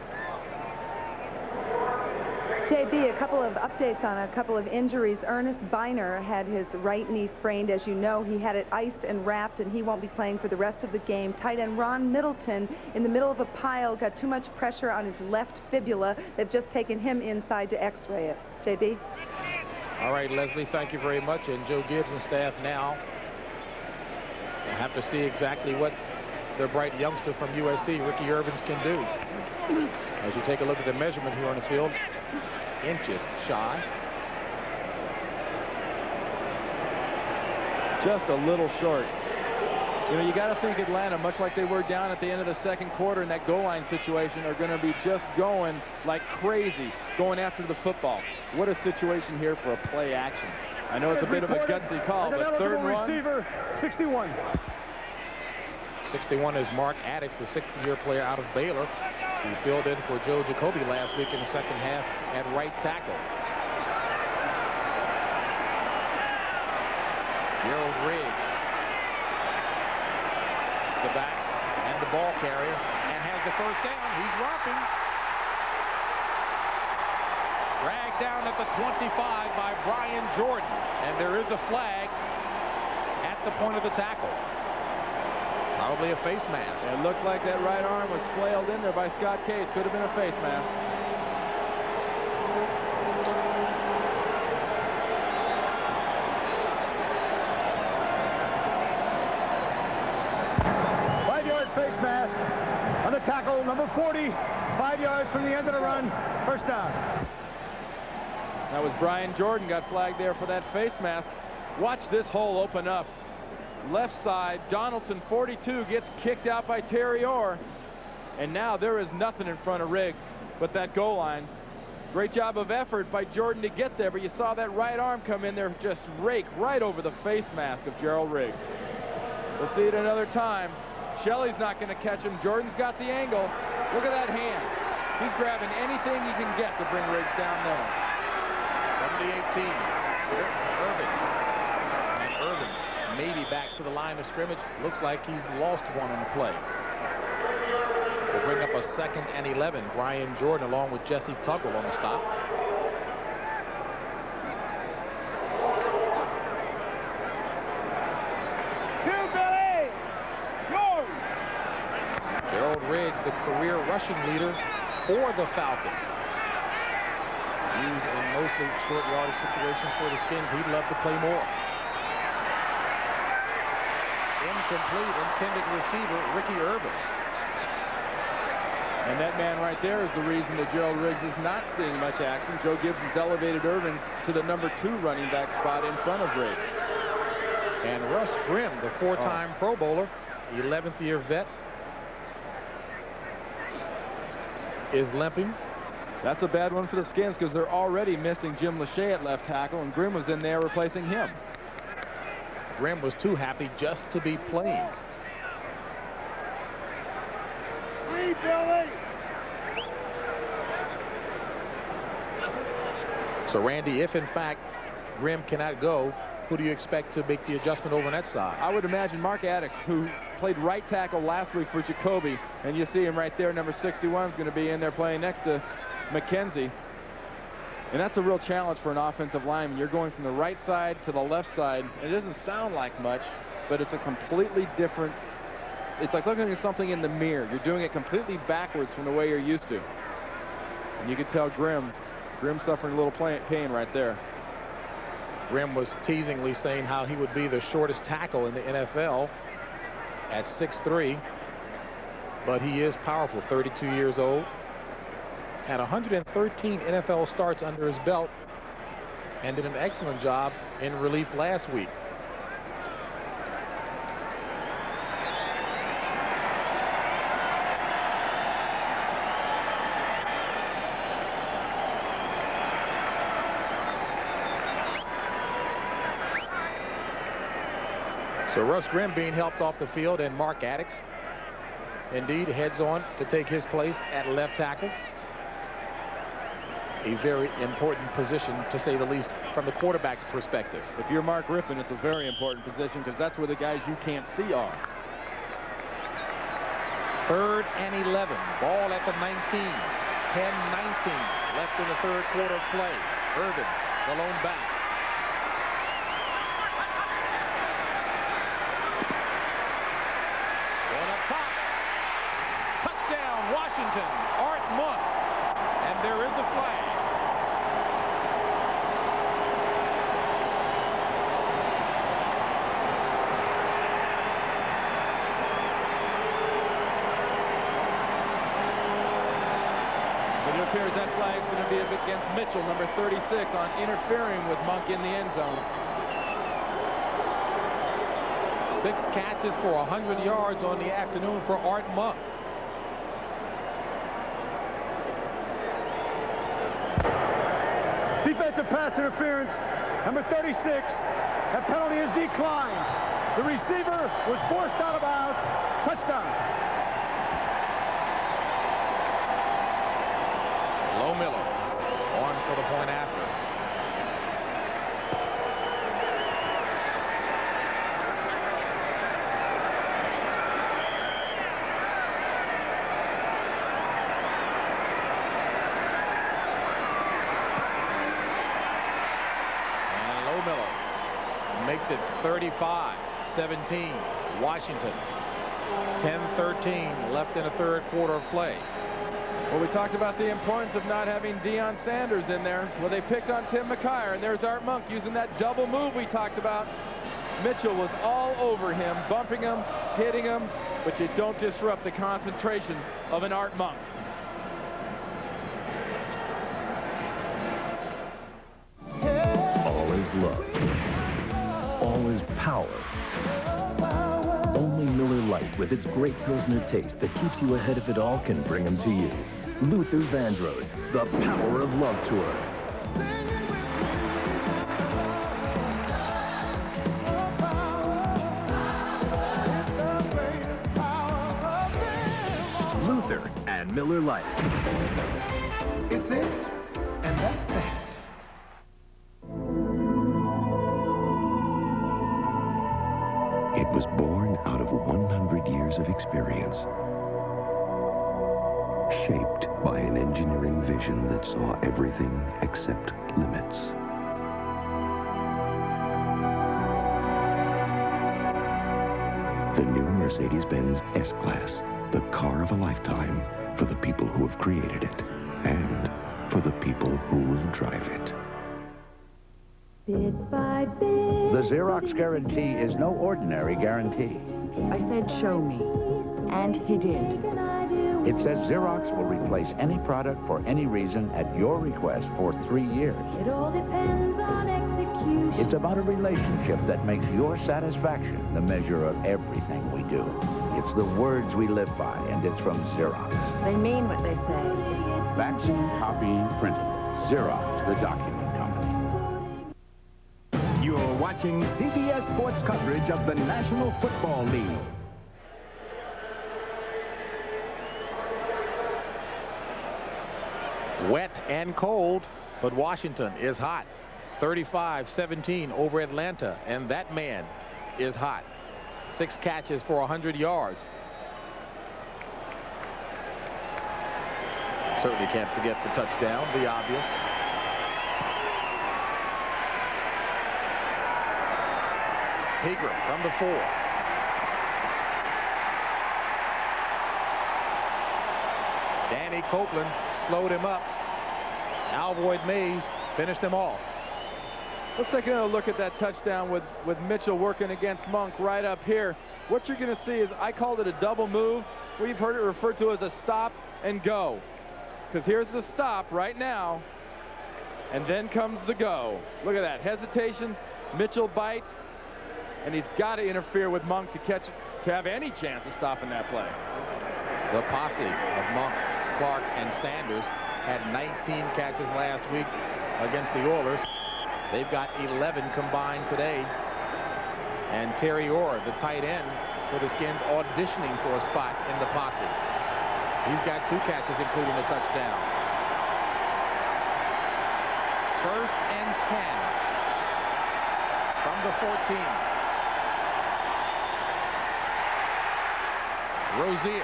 JB, a couple of updates on a couple of injuries. Ernest Biner had his right knee sprained. As you know, he had it iced and wrapped, and he won't be playing for the rest of the game. Tight end Ron Middleton, in the middle of a pile, got too much pressure on his left fibula. They've just taken him inside to x-ray it. JB? All right, Leslie, thank you very much. And Joe Gibbs and staff now will have to see exactly what their bright youngster from USC, Ricky Irvins, can do. As you take a look at the measurement here on the field, inches shy. Just a little short. You know, you got to think Atlanta, much like they were down at the end of the second quarter in that goal line situation, are going to be just going like crazy, going after the football. What a situation here for a play action. I know it's a bit of a gutsy call, but third and one. Receiver, 61. 61 is Mark Addix, the 6th-year player out of Baylor, who filled in for Joe Jacoby last week in the second half at right tackle. Gerald Riggs, the back and the ball carrier, and has the first down. He's romping. Dragged down at the 25 by Brian Jordan, and there is a flag at the point of the tackle. Probably a face mask. It looked like that right arm was flailed in there by Scott Case. Could have been a face mask. Five-yard face mask on the tackle, number 40. 5 yards from the end of the run. First down. That was Brian Jordan got flagged there for that face mask. Watch this hole open up. Left side, Donaldson, 42, gets kicked out by Terry Orr. And now there is nothing in front of Riggs but that goal line. Great job of effort by Jordan to get there, but you saw that right arm come in there, just rake right over the face mask of Gerald Riggs. We'll see it another time. Shelley's not going to catch him. Jordan's got the angle. Look at that hand. He's grabbing anything he can get to bring Riggs down there. From the 18, Irvins. And Irvins maybe back to the line of scrimmage. Looks like he's lost one in the play. We'll bring up a 2nd and 11. Brian Jordan along with Jesse Tuggle on the stop. Gerald Riggs, the career rushing leader for the Falcons. Used in mostly short yardage situations for the Skins. He'd love to play more. Incomplete, intended receiver, Ricky Irvins. And that man right there is the reason that Gerald Riggs is not seeing much action. Joe Gibbs has elevated Irvins to the number 2 running back spot in front of Riggs. And Russ Grimm, the 4-time Pro Bowler, 11th year vet, is limping. That's a bad one for the Skins because they're already missing Jim Lachey at left tackle, and Grimm was in there replacing him. Grimm was too happy just to be playing. So, Randy, if in fact Grimm cannot go, who do you expect to make the adjustment over on that side? I would imagine Mark Addix, who played right tackle last week for Jacoby, and you see him right there, number 61 is going to be in there playing next to McKenzie. And that's a real challenge for an offensive lineman. You're going from the right side to the left side. It doesn't sound like much, but it's a completely different, it's like looking at something in the mirror. You're doing it completely backwards from the way you're used to. And you can tell Grimm suffering a little pain right there. Grimm was teasingly saying how he would be the shortest tackle in the NFL at 6'3", but he is powerful, 32 years old. Had 113 NFL starts under his belt and did an excellent job in relief last week. So Russ Grimm being helped off the field, and Mark Addix indeed heads on to take his place at left tackle. A very important position, to say the least, from the quarterback's perspective. If you're Mark Rypien, it's a very important position because that's where the guys you can't see are. 3rd and 11. Ball at the 19. 10-19 left in the third quarter of play. Irvin, the lone back. Going up top. Touchdown, Washington. Art Monk. And there is a flag. It appears that flag is going to be against Mitchell, number 36, on interfering with Monk in the end zone. 6 catches for 100 yards on the afternoon for Art Monk. Defensive pass interference, number 36. That penalty is declined. The receiver was forced out of bounds. Touchdown. Low Miller on for the point after. And Low Miller makes it 35-17. Washington. 10-13 left in the third quarter of play. Well, we talked about the importance of not having Deion Sanders in there. Well, they picked on Tim McKyer, and there's Art Monk using that double move we talked about. Mitchell was all over him, bumping him, hitting him, but you don't disrupt the concentration of an Art Monk. All is love. All is power. Only Miller Lite, with its great Pilsner taste that keeps you ahead of it all, can bring them to you. Luther Vandross, the Power of Love Tour. Luther and Miller Lite. It's it, and that's that. It was born out of 100 years of experience, shaped by an engineering vision that saw everything except limits. The new Mercedes-Benz S-Class, the car of a lifetime for the people who have created it and for the people who will drive it. Bit by bit. The Xerox guarantee is no ordinary guarantee. I said, show me. And he did. It says Xerox will replace any product for any reason at your request for 3 years. It all depends on execution. It's about a relationship that makes your satisfaction the measure of everything we do. It's the words we live by, and it's from Xerox. They mean what they say. Faxing, copying, printing. Xerox, the document company. You're watching CBS Sports coverage of the National Football League. Wet and cold, but Washington is hot. 35-17 over Atlanta, and that man is hot. 6 catches for 100 yards. Certainly can't forget the touchdown, the obvious. Pegram from the 4. Danny Copeland slowed him up. Alvoid Mays finished him off. Let's take another look at that touchdown with Mitchell working against Monk right up here. What you're going to see is, I called it a double move. We've heard it referred to as a stop and go. Because here's the stop right now, and then comes the go. Look at that hesitation. Mitchell bites, and he's got to interfere with Monk to have any chance of stopping that play. The posse of Monk, Clark, and Sanders had 19 catches last week against the Oilers. They've got 11 combined today. And Terry Orr, the tight end for the Skins, auditioning for a spot in the posse. He's got 2 catches, including a touchdown. 1st and 10 from the 14. Rozier.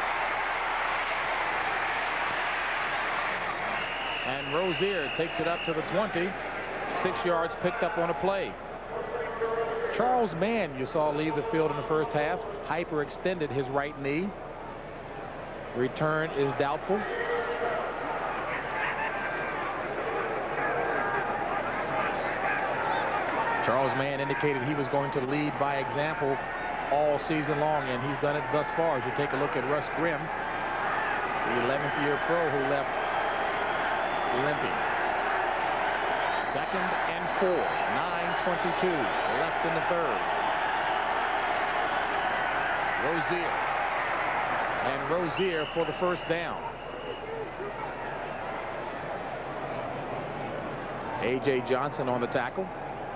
And Rozier takes it up to the 20. 6 yards picked up on a play. Charles Mann, you saw leave the field in the first half. Hyperextended his right knee. Return is doubtful. Charles Mann indicated he was going to lead by example all season long, and he's done it thus far. As you take a look at Russ Grimm, the 11th year pro who left limping. 2nd and 4, 9:22 left in the 3rd. Rozier. And Rozier for the 1st down. A.J. Johnson on the tackle.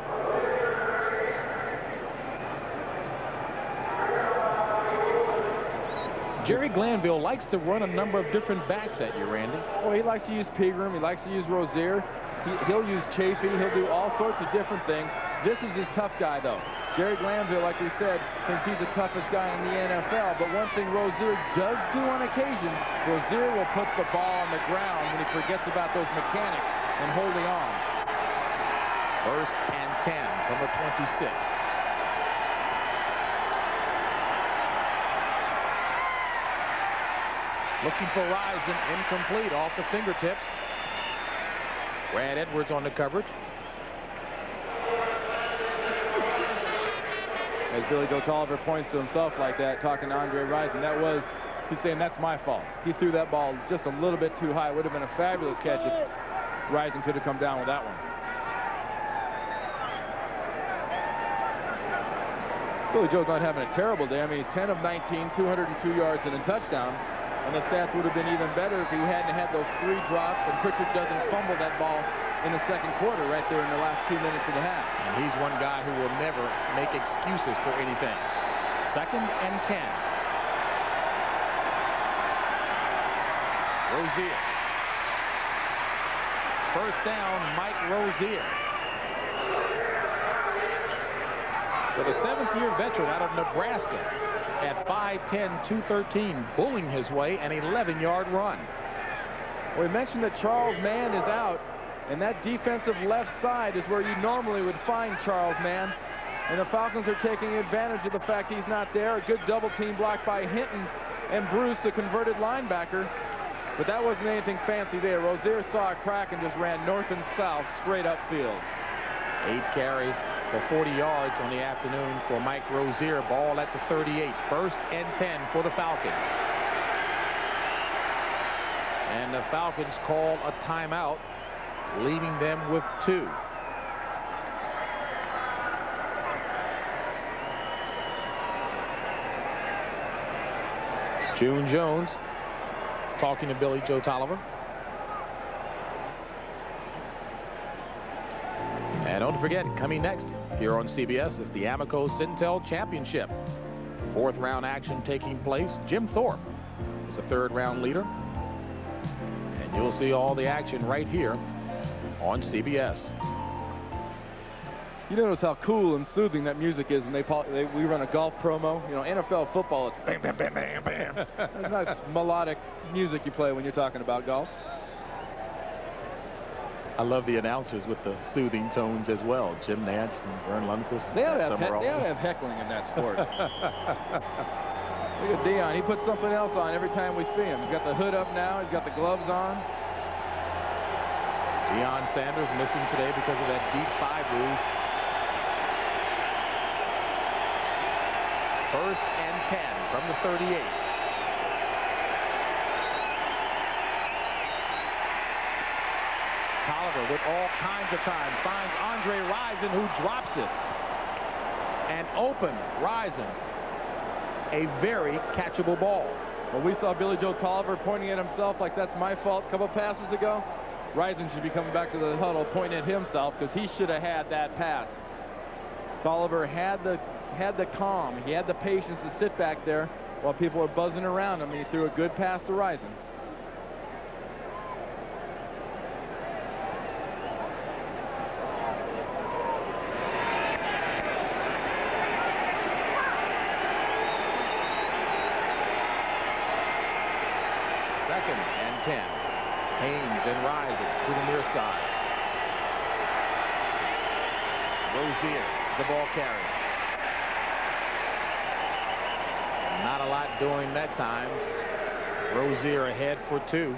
Jerry Glanville likes to run a number of different backs at you, Randy. Well, he likes to use Pegram. He likes to use Rozier. He'll use Chafee. He'll do all sorts of different things. This is his tough guy, though. Jerry Glanville, like we said, thinks he's the toughest guy in the NFL. But one thing Rozier does do on occasion, Rozier will put the ball on the ground when he forgets about those mechanics and holding on. 1st and 10 from the 26. Looking for Risen, incomplete, off the fingertips. Brad Edwards on the coverage. As Billy Joe Tolliver points to himself like that, talking to Andre Rison, he's saying that's my fault. He threw that ball just a little bit too high. It would have been a fabulous catch if Rison could have come down with that one. Billy Joe's not having a terrible day. I mean, he's 10 of 19, 202 yards and a touchdown. And the stats would have been even better if he hadn't had those 3 drops and Pritchard doesn't fumble that ball in the 2nd quarter right there in the last 2 minutes of the half. And he's one guy who will never make excuses for anything. 2nd and 10. Rozier. 1st down, Mike Rozier. So the 7th-year veteran out of Nebraska at 5'10", 213, bullying his way an 11-yard run. We mentioned that Charles Mann is out, and that defensive left side is where you normally would find Charles Mann. And the Falcons are taking advantage of the fact he's not there. A good double team block by Hinton and Bruce, the converted linebacker. But that wasn't anything fancy there. Rozier saw a crack and just ran north and south straight upfield. 8 carries for 40 yards on the afternoon for Mike Rozier. Ball at the 38. 1st and 10 for the Falcons. And the Falcons call a timeout, leaving them with 2. June Jones talking to Billy Joe Tolliver. And don't forget, coming next here on CBS is the Amoco Centel Championship. 4th round action taking place. Jim Thorpe is a 3rd round leader. And you'll see all the action right here on CBS. You notice how cool and soothing that music is when we run a golf promo. You know, NFL football, it's bam, bam, bam, bam, bam. That's nice melodic music you play when you're talking about golf. I love the announcers with the soothing tones as well. Jim Nance and Vern Lundquist. They ought to have heckling in that sport. Look at Dion. He puts something else on every time we see him. He's got the hood up now. He's got the gloves on. Deion Sanders missing today because of that deep 5 ruse. First and 10 from the 38. Tolliver with all kinds of time finds Andre Rison, who drops it. And open Rison. A very catchable ball. Well, we saw Billy Joe Tolliver pointing at himself like that's my fault a couple passes ago. Rison should be coming back to the huddle pointing at himself because he should have had that pass. Tolliver had the calm. He had the patience to sit back there while people were buzzing around him. He threw a good pass to Rison. Second and 10. Haynes and Rison to the near side. Rozier, the ball carrier. Not a lot doing that time. Rozier ahead for 2.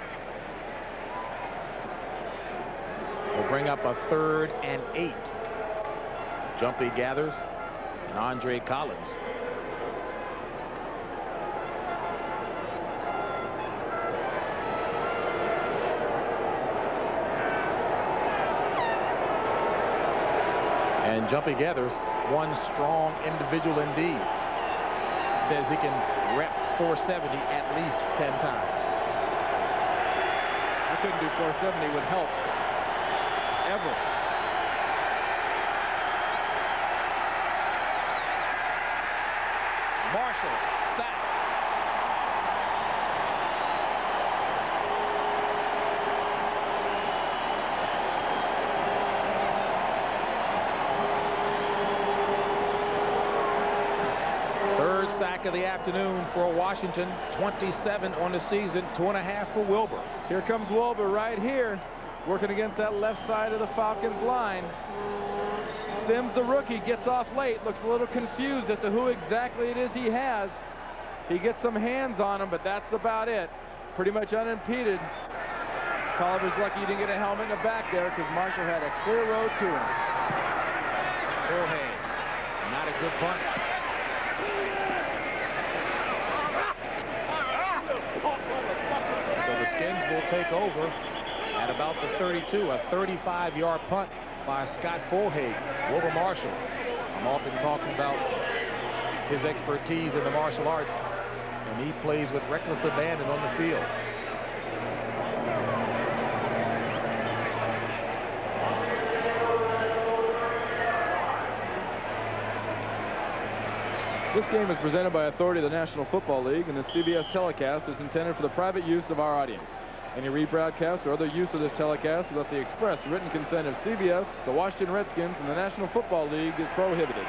We'll bring up a 3rd and 8. Jumpy gathers. And Andre Collins. And Jumpy gathers one strong individual indeed. Says he can rep 470 at least 10 times. I couldn't do 470 with help. Ever. Marshall, sack. Sack of the afternoon for Washington. 27 on the season, 2.5 for Wilbur. Here comes Wilbur right here, working against that left side of the Falcons line. Sims, the rookie, gets off late, looks a little confused as to who exactly it is he has. He gets some hands on him, but that's about it. Pretty much unimpeded. Tolliver's lucky he didn't get a helmet in the back there because Marshall had a clear road to him. Jorge, not a good punt. So the Skins will take over at about the 32, a 35-yard punt by Scott Fulhage. Wilbur Marshall. I'm often talking about his expertise in the martial arts, and he plays with reckless abandon on the field. This game is presented by authority of the National Football League, and the CBS telecast is intended for the private use of our audience. Any rebroadcast or other use of this telecast without the express written consent of CBS, the Washington Redskins, and the National Football League is prohibited.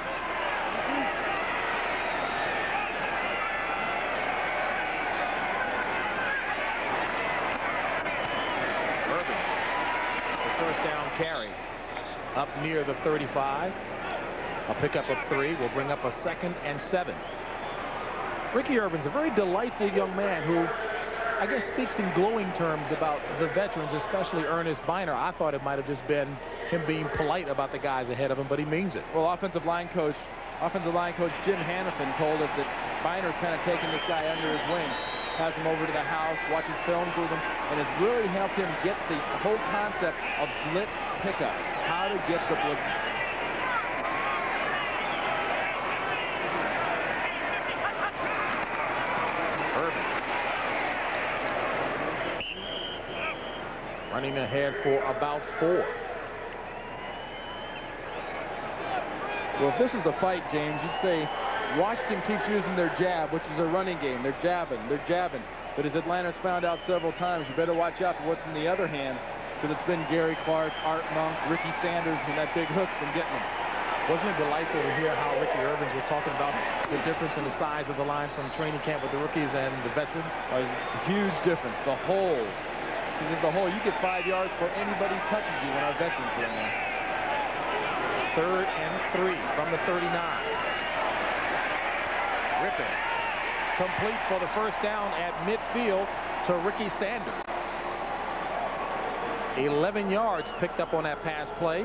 Irvin, the first down carry up near the 35. A pickup of 3 will bring up a 2nd and 7. Ricky Irvin's a very delightful young man who, I guess, speaks in glowing terms about the veterans, especially Ernest Biner. I thought it might have just been him being polite about the guys ahead of him, but he means it. Well, offensive line coach Jim Hannafin told us that Biner's kind of taking this guy under his wing, has him over to the house, watches films with him, and has really helped him get the whole concept of blitz pickup, how to get the blitzes. Running ahead for about 4. Well, if this is a fight, James, you'd say Washington keeps using their jab, which is a running game. They're jabbing. But as Atlanta's found out several times, you better watch out for what's in the other hand, because it's been Gary Clark, Art Monk, Ricky Sanders, and that big hook's been getting them. Wasn't it delightful to hear how Ricky Irvins was talking about the difference in the size of the line from training camp with the rookies and the veterans? Oh, a huge difference. The holes. He says the hole, you get 5 yards before anybody touches you when our veterans are in there. 3rd and 3 from the 39. Rypien complete for the first down at midfield to Ricky Sanders. 11 yards picked up on that pass play.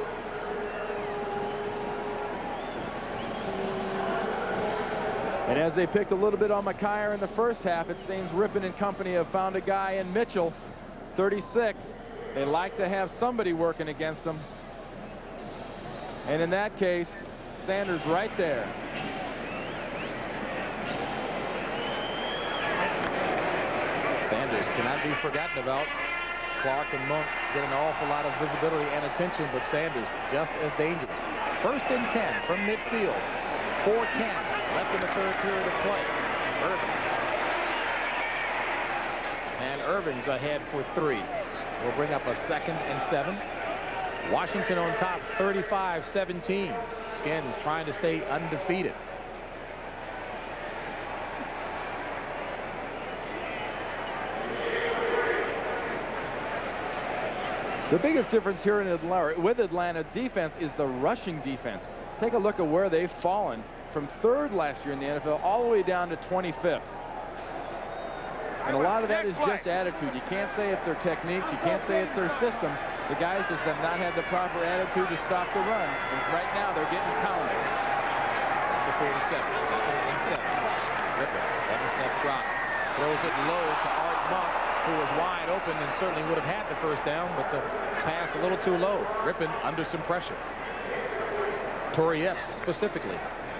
And as they picked a little bit on McKyer in the first half, it seems Rypien and company have found a guy in Mitchell, 36. They like to have somebody working against them. And in that case, Sanders right there. Sanders cannot be forgotten about. Clark and Monk get an awful lot of visibility and attention, but Sanders just as dangerous. 1st and 10 from midfield. 4:10 left in the 3rd period of play. Irvins. And Irvins ahead for 3. Will bring up a 2nd and 7. Washington on top, 35-17. Skins trying to stay undefeated. The biggest difference here in Atlanta, with Atlanta defense, is the rushing defense. Take a look at where they've fallen from 3rd last year in the NFL all the way down to 25th. And a lot of that is just attitude. You can't say it's their techniques. You can't say it's their system. The guys just have not had the proper attitude to stop the run. And right now, they're getting pounded. The 47, 2nd and 7. Rypien, 7-step drop. Throws it low to Art Monk, who was wide open and certainly would have had the first down, but the pass a little too low. Rypien under some pressure. Torrey Epps specifically.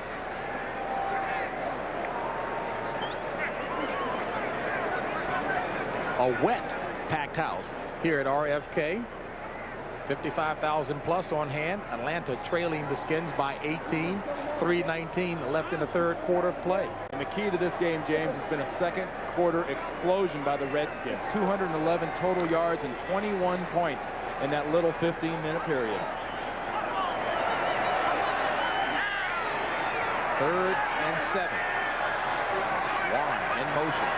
A wet packed house here at RFK. 55,000 plus on hand. Atlanta trailing the Skins by 18. 3:19 left in the 3rd quarter of play. And the key to this game, James, has been a 2nd quarter explosion by the Redskins. 211 total yards and 21 points in that little 15-minute period. 3rd and 7. Warren in motion.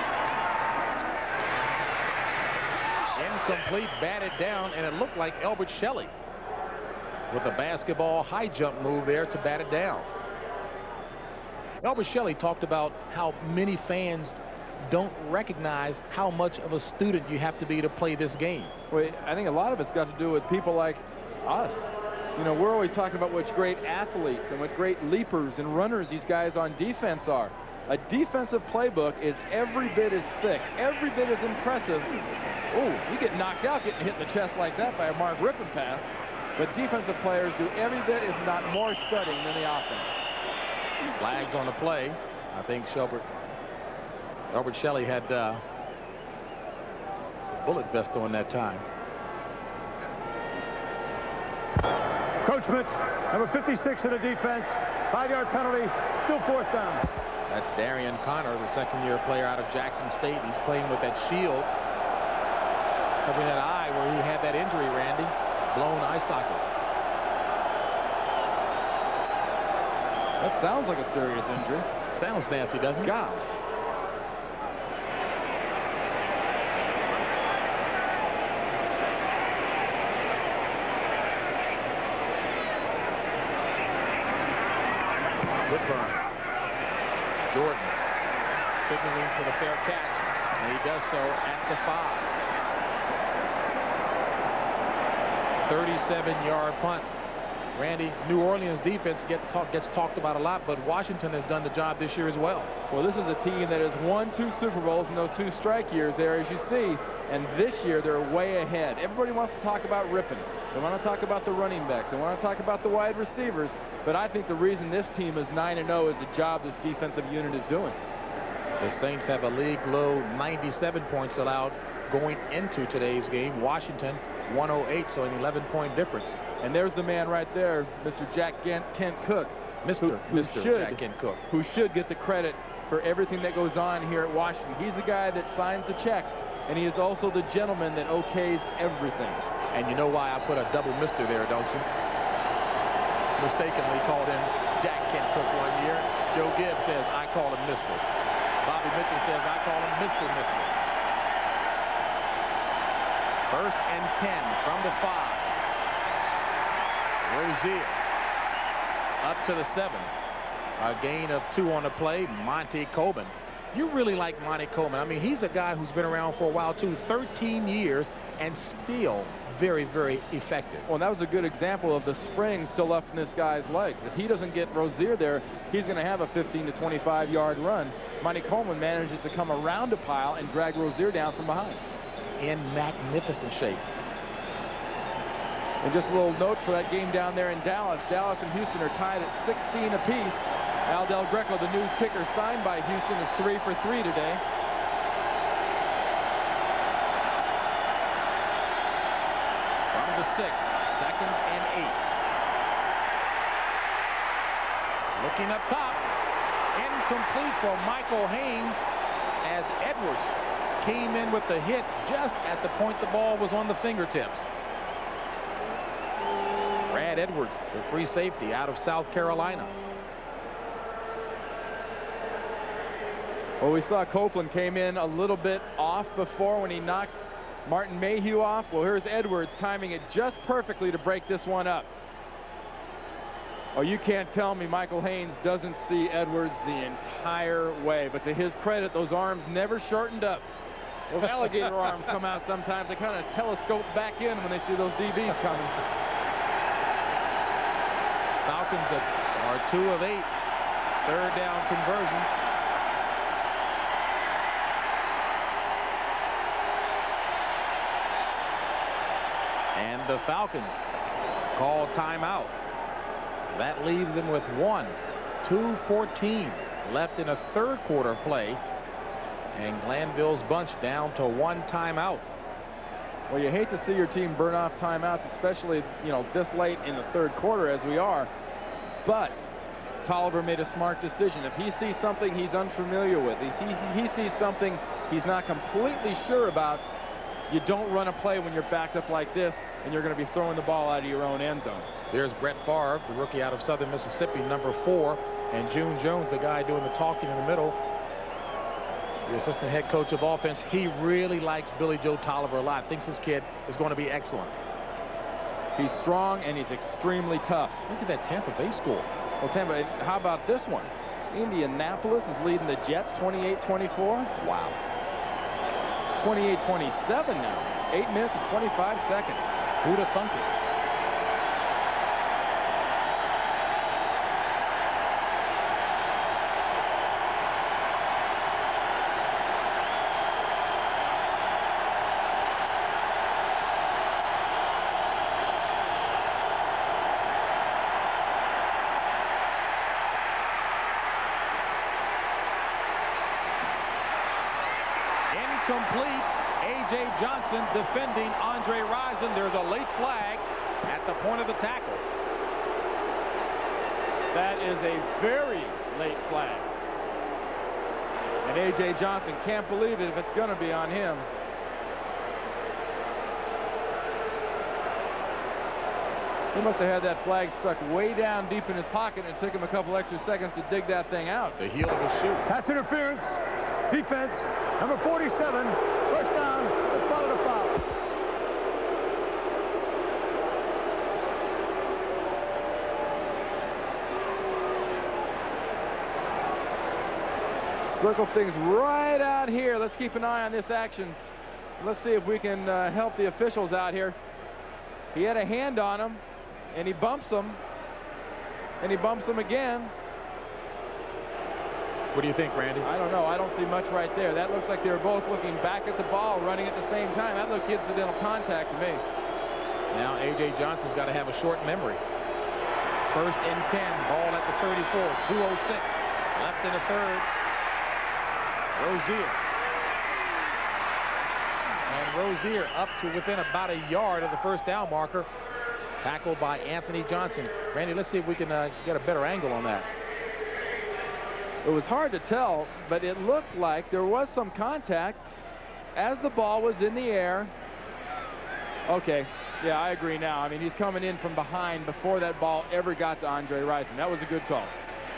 Incomplete, batted down, and it looked like Elbert Shelley with a basketball high jump move there to bat it down. Elbert Shelley talked about how many fans don't recognize how much of a student you have to be to play this game. Well, I think a lot of it's got to do with people like us. You know, we're always talking about what great athletes and what great leapers and runners these guys on defense are. A defensive playbook is every bit as thick, every bit as impressive. Oh, you get knocked out getting hit in the chest like that by a Mark Rypien pass. But defensive players do every bit, if not more, studying than the offense. Flags on the play. I think Elbert Shelley had bullet vest on that time. Encroachment, number 56 in the defense. 5-yard penalty, still 4th down. That's Darian Connor, the 2nd-year player out of Jackson State. He's playing with that shield covering that eye where he had that injury, Randy. Blown eye socket. That sounds like a serious injury. Sounds nasty, doesn't it? Gosh. Good burn. Jordan signaling for the fair catch, and he does so at the 5. 37-yard punt. Randy, New Orleans defense gets talked about a lot, but Washington has done the job this year as well. Well, this is a team that has won 2 Super Bowls in those 2 strike years there, as you see. And this year, they're way ahead. Everybody wants to talk about Rypien. They want to talk about the running backs. They want to talk about the wide receivers. But I think the reason this team is 9-0 is the job this defensive unit is doing. The Saints have a league-low 97 points allowed going into today's game. Washington 108, so an 11-point difference. And there's the man right there, Mr. Jack Kent Cook. Mr. Jack Kent Cook. Who should get the credit for everything that goes on here at Washington. He's the guy that signs the checks, and he is also the gentleman that okays everything. And you know why I put a double mister there, don't you? Mistakenly called him Jack Kent-Cook one year. Joe Gibbs says, I call him Mr. Bobby Mitchell says, I call him Mr. Mister. First and 10 from the 5. Rozier up to the 7. A gain of 2 on the play. Monte Coleman. You really like Monte Coleman. I mean, he's a guy who's been around for a while, too. 13 years and still very, very effective. Well, that was a good example of the spring still left in this guy's legs. If he doesn't get Rozier there, he's going to have a 15 to 25-yard run. Monte Coleman manages to come around a pile and drag Rozier down from behind. In magnificent shape. And just a little note for that game down there in Dallas. Dallas and Houston are tied at 16 apiece. Al Del Greco, the new kicker signed by Houston, is 3 for 3 today. From the 6, 2nd and 8. Looking up top. Incomplete for Michael Haynes as Edwards came in with the hit just at the point the ball was on the fingertips. Brad Edwards, the free safety out of South Carolina. Well, we saw Copeland came in a little bit off before when he knocked Martin Mayhew off. Well, here's Edwards timing it just perfectly to break this one up. Oh, you can't tell me Michael Haynes doesn't see Edwards the entire way. But to his credit, those arms never shortened up. Those alligator arms come out sometimes. They kind of telescope back in when they see those DBs coming. Falcons are 2 of 8 third down conversions. And the Falcons call timeout. That leaves them with 2:14 left in a third quarter play. And Glanville's bunch down to 1 timeout. Well, you hate to see your team burn off timeouts, especially, you know, this late in the third quarter as we are. But Tolliver made a smart decision. If he sees something he's unfamiliar with, he sees something he's not completely sure about, you don't run a play when you're backed up like this and you're going to be throwing the ball out of your own end zone. There's Brett Favre, the rookie out of Southern Mississippi, number 4, and June Jones, the guy doing the talking in the middle, the assistant head coach of offense. He really likes Billy Joe Tolliver a lot. Thinks this kid is going to be excellent. He's strong and he's extremely tough. Look at that Tampa Bay score. Well, Tampa, how about this one? Indianapolis is leading the Jets 28-24. Wow. 28-27 now. 8 minutes and 25 seconds. Who'd have thunk it? Incomplete. A.J. Johnson defending Andre Rison. There's a late flag at the point of the tackle. That is a very late flag. And A.J. Johnson can't believe it if it's going to be on him. He must have had that flag stuck way down deep in his pocket, and it took him a couple extra seconds to dig that thing out. The heel of his shoe. Pass interference. Defense. Number 47. First down. Let's follow the foul. Circle things right out here. Let's keep an eye on this action. Let's see if we can help the officials out here. He had a hand on him, and he bumps him, and he bumps him again. What do you think, Randy? I don't know. I don't see much right there. That looks like they were both looking back at the ball, running at the same time. That looked incidental contact to me. Now A.J. Johnson's got to have a short memory. First and 10. Ball at the 34. 2:06 left in the third. Rozier. And Rozier up to within about a yard of the first down marker. Tackled by Anthony Johnson. Randy, let's see if we can get a better angle on that. It was hard to tell, but it looked like there was some contact as the ball was in the air. Okay, yeah, I agree now. I mean, he's coming in from behind before that ball ever got to Andre Rypien. That was a good call.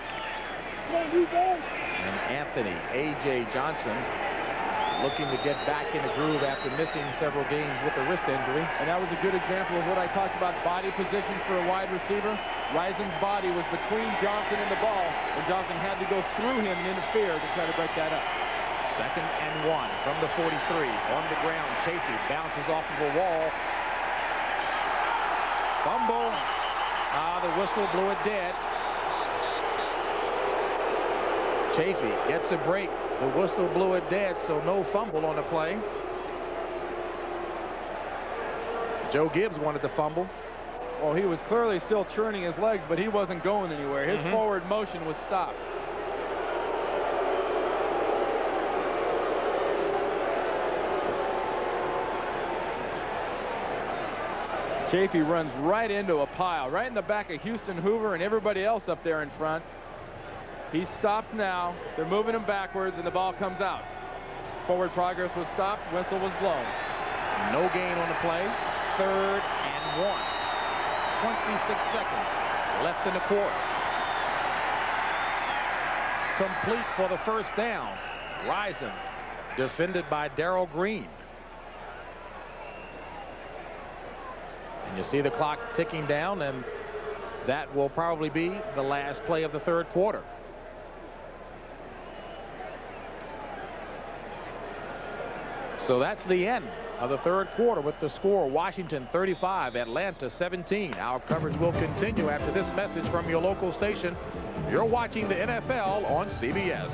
And Anthony A.J. Johnson looking to get back in the groove after missing several games with a wrist injury. And that was a good example of what I talked about, body position for a wide receiver. Rypien's body was between Johnson and the ball, and Johnson had to go through him and interfere to try to break that up. 2nd and 1 from the 43. On the ground, Chafee bounces off of a wall. Fumble. The whistle blew it dead. Chafee gets a break. The whistle blew it dead, so no fumble on the play. Joe Gibbs wanted to fumble. Well, he was clearly still churning his legs, but he wasn't going anywhere. His forward motion was stopped. Chafee runs right into a pile, right in the back of Houston Hoover and everybody else up there in front. He's stopped now. They're moving him backwards, and the ball comes out. Forward progress was stopped. Whistle was blown. No gain on the play. 3rd and 1. 26 seconds left in the quarter. Complete for the first down. Rypien defended by Darrell Green. And you see the clock ticking down, and that will probably be the last play of the 3rd quarter. So that's the end of the 3rd quarter with the score: Washington 35, Atlanta 17. Our coverage will continue after this message from your local station. You're watching the NFL on CBS.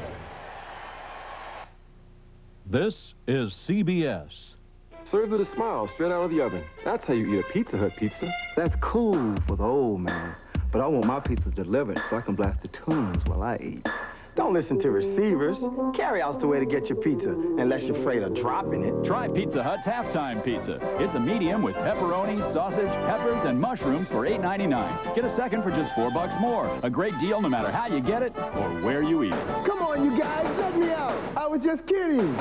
This is CBS. Served with a smile, straight out of the oven. That's how you eat a Pizza Hut pizza. That's cool for the old man, but I want my pizza delivered so I can blast the tunes while I eat. Don't listen to receivers. Carry-out's the way to get your pizza, unless you're afraid of dropping it. Try Pizza Hut's halftime pizza. It's a medium with pepperoni, sausage, peppers, and mushrooms for $8.99. Get a second for just $4 more. A great deal no matter how you get it or where you eat it. Come on, you guys, let me out. I was just kidding.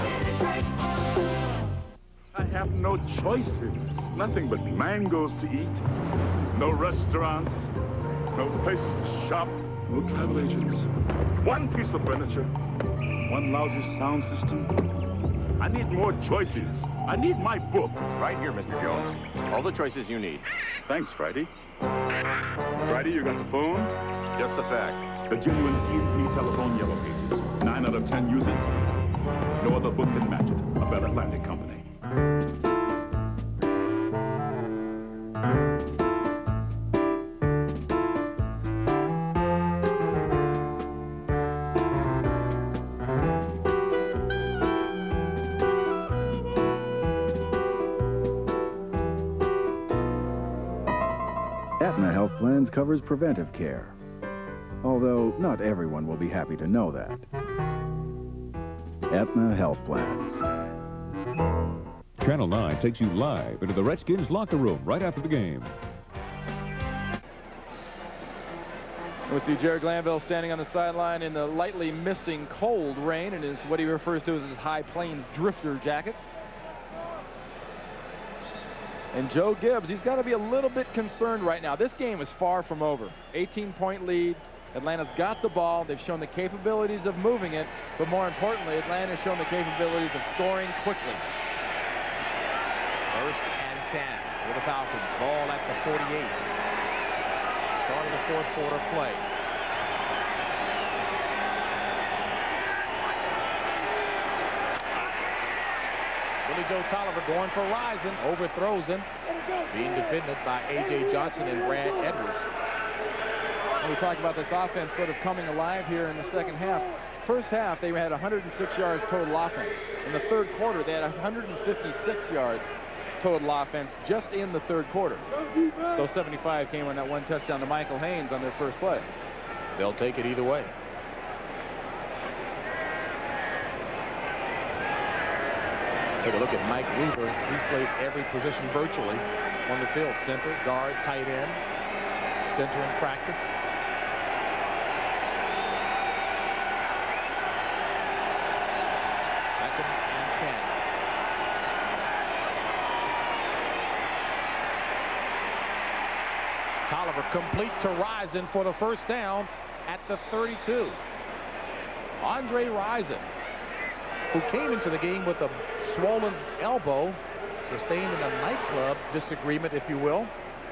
I have no choices. Nothing but mangoes to eat. No restaurants. No places to shop. No travel agents. One piece of furniture. One lousy sound system. I need more choices. I need my book. Right here, Mr. Jones. All the choices you need. Thanks, Friday. Friday, you got the phone? Just the facts. The genuine C&P telephone Yellow Pages. 9 out of 10 use it. No other book can match it. A Bell Atlantic company. Aetna Health Plans covers preventive care, although not everyone will be happy to know that. Aetna Health Plans. Channel 9 takes you live into the Redskins locker room right after the game. We'll see Jerry Glanville standing on the sideline in the lightly misting cold rain in his what he refers to as his High Plains drifter jacket. And Joe Gibbs, he's got to be a little bit concerned right now. This game is far from over. 18-point lead. Atlanta's got the ball. They've shown the capabilities of moving it, but more importantly, Atlanta's shown the capabilities of scoring quickly. 1st and 10 for the Falcons. Ball at the 48. Start of the 4th quarter play. Billy Joe Tolliver going for Rypien. Overthrows him. Being defended by A.J. Johnson and Brad Edwards. We talked about this offense sort of coming alive here in the 2nd half. First half, they had 106 yards total offense. In the 3rd quarter, they had 156 yards total offense just in the 3rd quarter. Those 75 came on that one touchdown to Michael Haynes on their first play. They'll take it either way. Take a look at Mike Weaver. He's played every position virtually on the field. Center, guard, tight end, center in practice. Tolliver complete to Rypien for the first down at the 32. Andre Rypien, who came into the game with a swollen elbow, sustained in a nightclub disagreement, if you will,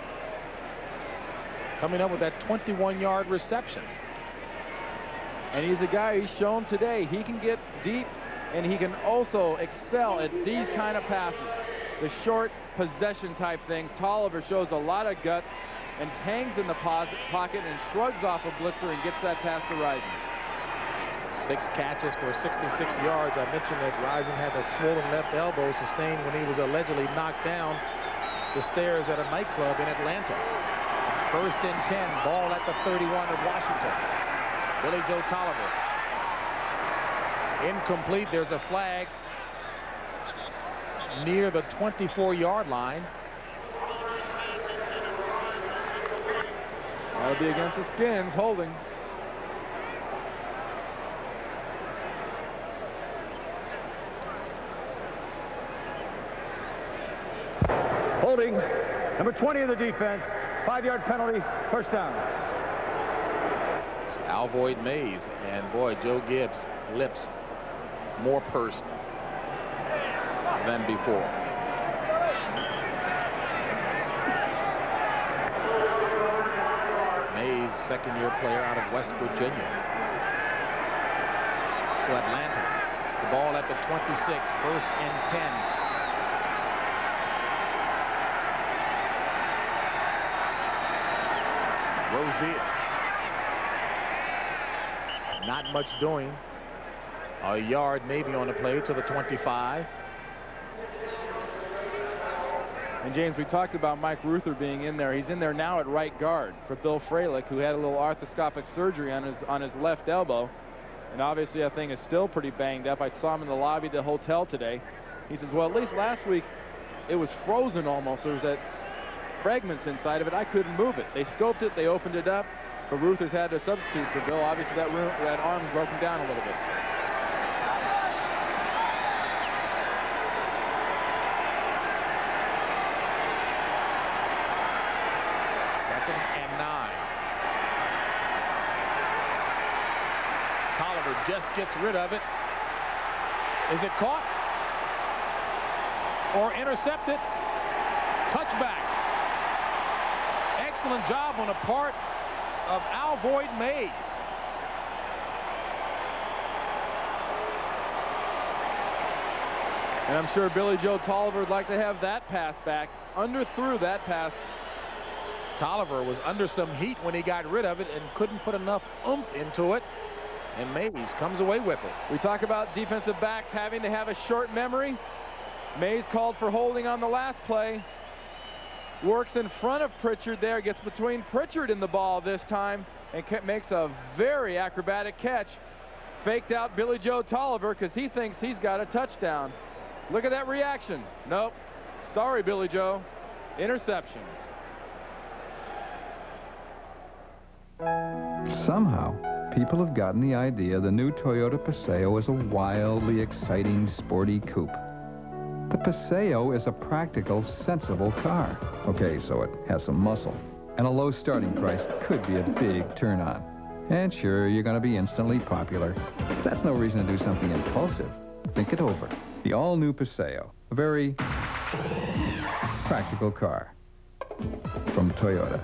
coming up with that 21-yard reception. And he's a guy who's shown today he can get deep, and he can also excel at these kind of passes, the short possession type things. Tolliver shows a lot of guts and hangs in the pocket and shrugs off a blitzer and gets that pass to Rypien. 6 catches for 66 yards. I mentioned that Rypien had that swollen left elbow sustained when he was allegedly knocked down the stairs at a nightclub in Atlanta. 1st and 10, ball at the 31 of Washington. Billy Joe Tolliver. Incomplete. There's a flag near the 24-yard line. That'll be against the Skins, holding. Holding. Number 20 of the defense. 5-yard penalty. First down. Alvoid Mays, and boy, Joe Gibbs' lips more pursed than before. Mays, second-year player out of West Virginia. So Atlanta, the ball at the 26, 1st and 10. Rozier. Not much doing. A yard maybe on the play to the 25. And James, we talked about Mike Ruther being in there. He's in there now at right guard for Bill Fralick, who had a little arthroscopic surgery on his left elbow. And obviously that thing is still pretty banged up. I saw him in the lobby of the hotel today. He says, well, at least last week it was frozen almost. There was that fragments inside of it. I couldn't move it. They scoped it, they opened it up, but Ruther's had to substitute for Bill. Obviously that arm's broken down a little bit. Second and 9. Tolliver just gets rid of it. Is it caught or intercepted? Touchback. Excellent job on the part of Alvoid Mays. And I'm sure Billy Joe Tolliver would like to have that pass back. Underthrew that pass. Tolliver was under some heat when he got rid of it and couldn't put enough oomph into it. And Mays comes away with it. We talk about defensive backs having to have a short memory. Mays called for holding on the last play. Works in front of Pritchard there, gets between Pritchard and the ball this time, and makes a very acrobatic catch. Faked out Billy Joe Tolliver because he thinks he's got a touchdown. Look at that reaction. Nope. Sorry, Billy Joe. Interception. Somehow, people have gotten the idea the new Toyota Paseo is a wildly exciting, sporty coupe. The Paseo is a practical, sensible car. Okay, so it has some muscle, and a low starting price could be a big turn-on. And sure, you're going to be instantly popular. That's no reason to do something impulsive. Think it over. The all-new Paseo, a very practical car from Toyota.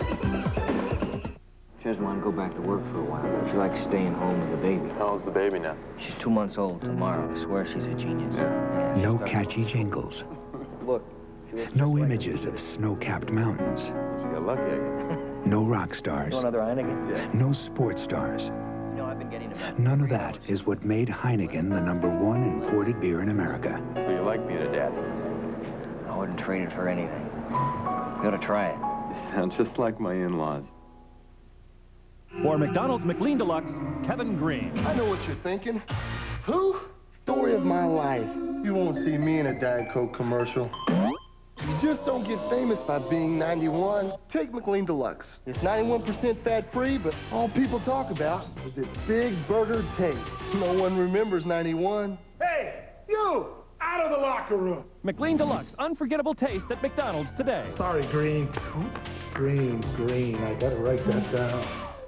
She doesn't want to go back to work for a while. She likes staying home with the baby. How old's the baby now? She's 2 months old tomorrow. I swear she's a genius. Yeah. No catchy jingles. Look. No images of snow-capped mountains. She got lucky, I guess. No rock stars. Another Heineken? Yeah. No sports stars. You know, I've been getting about... None of that is what made Heineken the #1 imported beer in America. So you like being a dad? I wouldn't trade it for anything. You gotta try it. You sound just like my in-laws. For McDonald's McLean Deluxe, Kevin Green. I know what you're thinking. Who? Story of my life. You won't see me in a Diet Coke commercial. You just don't get famous by being 91. Take McLean Deluxe. It's 91% fat-free, but all people talk about is its big burger taste. No one remembers 91. Hey, you! out of the locker room. McLean Deluxe, unforgettable taste at McDonald's today. Sorry, Green. Green. I gotta write that down.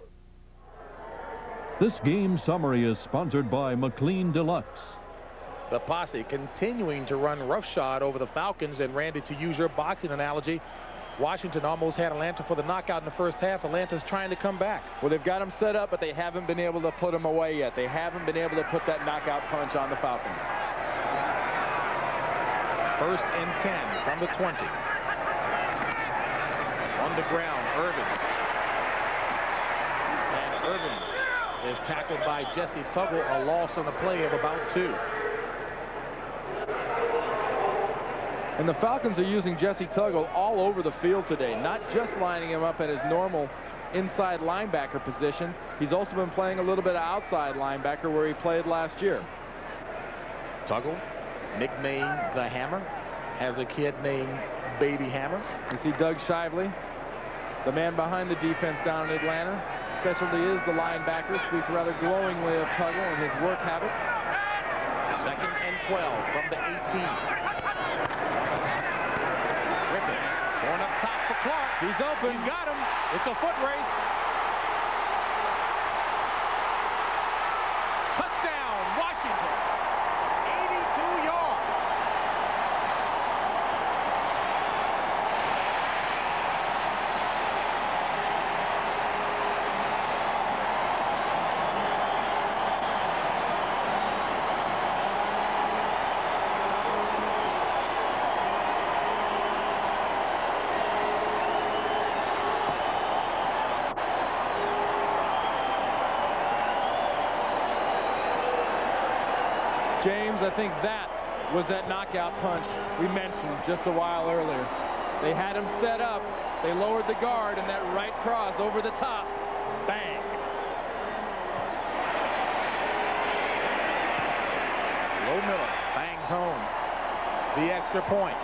This game summary is sponsored by McLean Deluxe. The posse continuing to run roughshod over the Falcons. And Randy, to use your boxing analogy, Washington almost had Atlanta for the knockout in the first half. Atlanta's trying to come back. Well, they've got him set up, but they haven't been able to put him away yet. They haven't been able to put that knockout punch on the Falcons. 1st and 10 from the 20. On the ground, Irvins. And Irvins is tackled by Jesse Tuggle, a loss on the play of about 2. And the Falcons are using Jesse Tuggle all over the field today, not just lining him up at his normal inside linebacker position. He's also been playing a little bit of outside linebacker where he played last year. Tuggle, nicknamed the Hammer, has a kid named Baby Hammer. You see Doug Shively, the man behind the defense down in Atlanta. Specialty is the linebacker. Speaks rather glowingly of Tuggle and his work habits. 2nd and 12 from the 18. Rypien going up top for Clark. He's open. He's got him. It's a foot race. Touchdown, Washington. 82 yards. James, I think that was that knockout punch we mentioned just a while earlier. They had him set up. They lowered the guard, and that right cross over the top. Bang. Low Miller bangs home the extra point.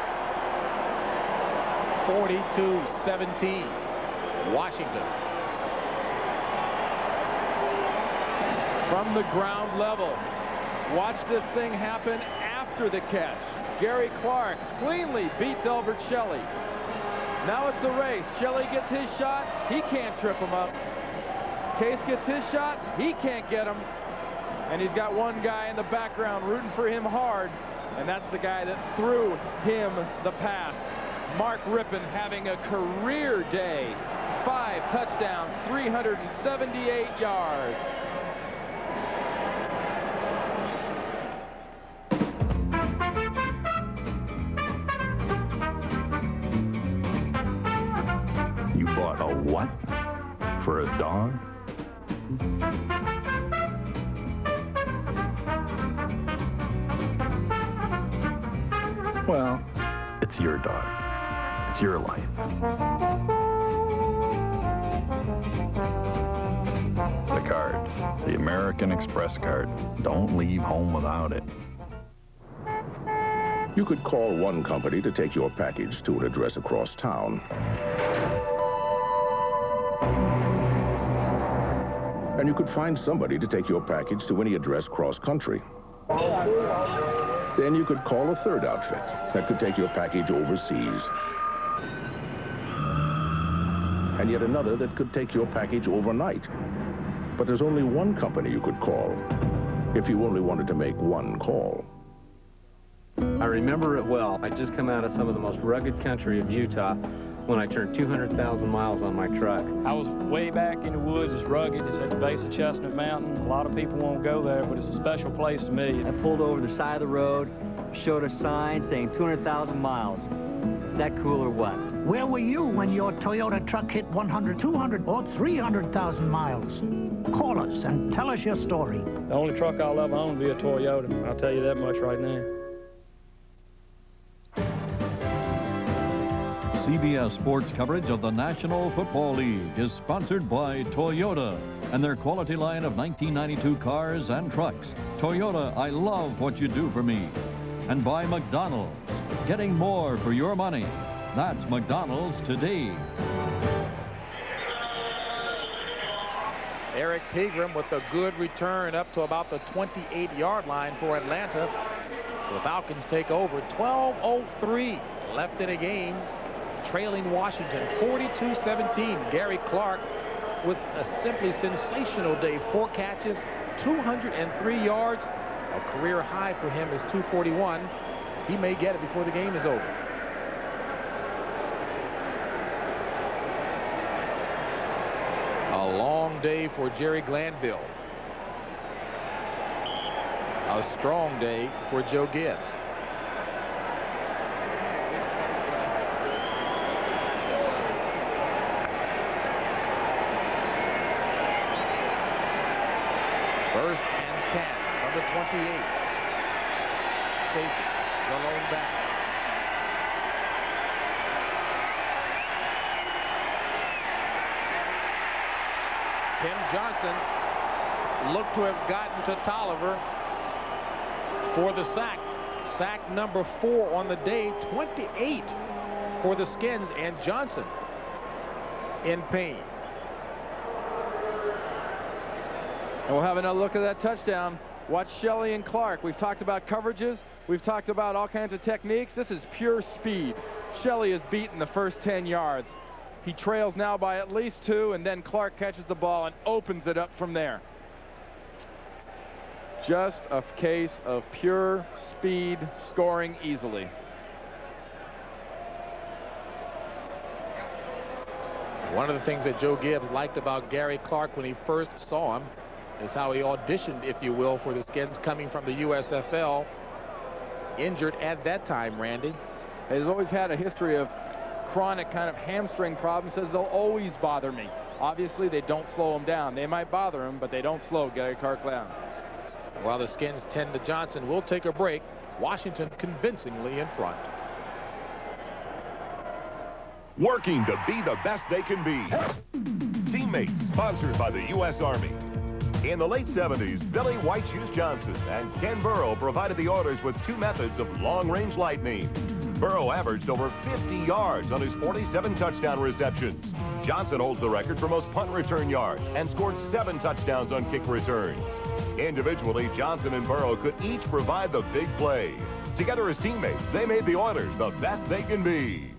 42-17. Washington. From the ground level. Watch this thing happen after the catch. Gary Clark cleanly beats Elbert Shelley. Now it's a race. Shelley gets his shot. He can't trip him up. Case gets his shot. He can't get him. And he's got one guy in the background rooting for him hard. And that's the guy that threw him the pass. Mark Rypien having a career day. 5 touchdowns, 378 yards. A what? For a dog? Well, it's your dog. It's your life. The card. The American Express card. Don't leave home without it. You could call one company to take your package to an address across town. And you could find somebody to take your package to any address cross-country. Then you could call a third outfit that could take your package overseas. And yet another that could take your package overnight. But there's only one company you could call if you only wanted to make one call. I remember it well. I just come out of some of the most rugged country of Utah when I turned 200,000 miles on my truck. I was way back in the woods. It's rugged. It's at the base of Chestnut Mountain. A lot of people won't go there, but it's a special place to me. I pulled over the side of the road, showed a sign saying 200,000 miles. Is that cool or what? Where were you when your Toyota truck hit 100, 200, or 300,000 miles? Call us and tell us your story. The only truck I'll ever own will be a Toyota. I'll tell you that much right now. CBS Sports coverage of the National Football League is sponsored by Toyota and their quality line of 1992 cars and trucks. Toyota, I love what you do for me. And by McDonald's, getting more for your money. That's McDonald's today. Eric Pegram with a good return up to about the 28-yard line for Atlanta. So the Falcons take over. 12:03 left in a game, trailing Washington 42-17. Gary Clark with a simply sensational day. 4 catches, 203 yards. A career high for him is 241. He may get it before the game is over. A long day for Jerry Glanville. A strong day for Joe Gibbs. First and 10 from the 28. Chafee, the lone back. Tim Johnson looked to have gotten to Tolliver for the sack. Sack number 4 on the day, 28 for the Skins, and Johnson in pain. And we'll have another look at that touchdown. Watch Shelley and Clark. We've talked about coverages. We've talked about all kinds of techniques. This is pure speed. Shelley has beaten the first 10 yards. He trails now by at least 2, and then Clark catches the ball and opens it up from there. Just a case of pure speed, scoring easily. One of the things that Joe Gibbs liked about Gary Clark when he first saw him is how he auditioned, if you will, for the Skins, coming from the USFL. Injured at that time, Randy. He's always had a history of chronic kind of hamstring problems. Says they'll always bother me. Obviously, they don't slow him down. They might bother him, but they don't slow Gary Clark down. While the Skins tend to Johnson, we'll take a break. Washington convincingly in front. Working to be the best they can be. Teammates, sponsored by the U.S. Army. In the late 70s, Billy White Shoes Johnson and Ken Burrow provided the orders with 2 methods of long-range lightning. Burrow averaged over 50 yards on his 47 touchdown receptions. Johnson holds the record for most punt return yards and scored 7 touchdowns on kick returns. Individually, Johnson and Burrow could each provide the big play. Together as teammates, they made the orders the best they can be.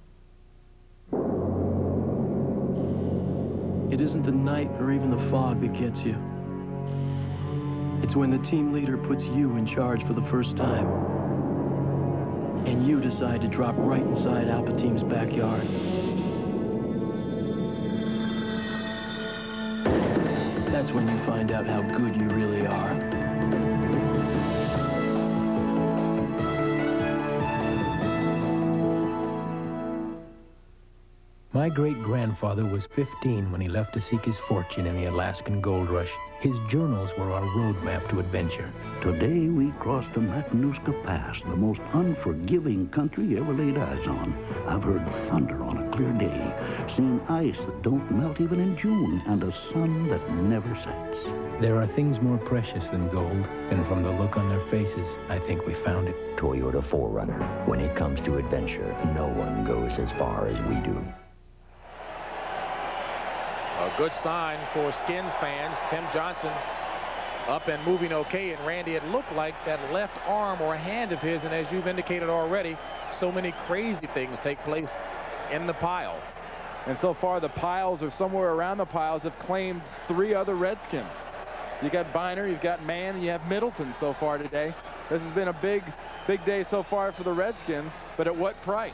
It isn't the night or even the fog that gets you. It's when the team leader puts you in charge for the first time. And you decide to drop right inside Alpha Team's backyard. That's when you find out how good you really are. My great-grandfather was 15 when he left to seek his fortune in the Alaskan gold rush. His journals were our roadmap to adventure. Today we crossed the Matanuska Pass, the most unforgiving country you ever laid eyes on. I've heard thunder on a clear day, seen ice that don't melt even in June, and a sun that never sets. There are things more precious than gold, and from the look on their faces, I think we found it. Toyota 4Runner. When it comes to adventure, no one goes as far as we do. A good sign for Skins fans. Tim Johnson up and moving okay. And Randy, it looked like that left arm or hand of his, and as you've indicated already, so many crazy things take place in the pile. And so far, the piles or somewhere around the piles have claimed 3 other Redskins. You got Biner, you've got Mann, and you have Middleton so far today. This has been a big day so far for the Redskins, but at what price?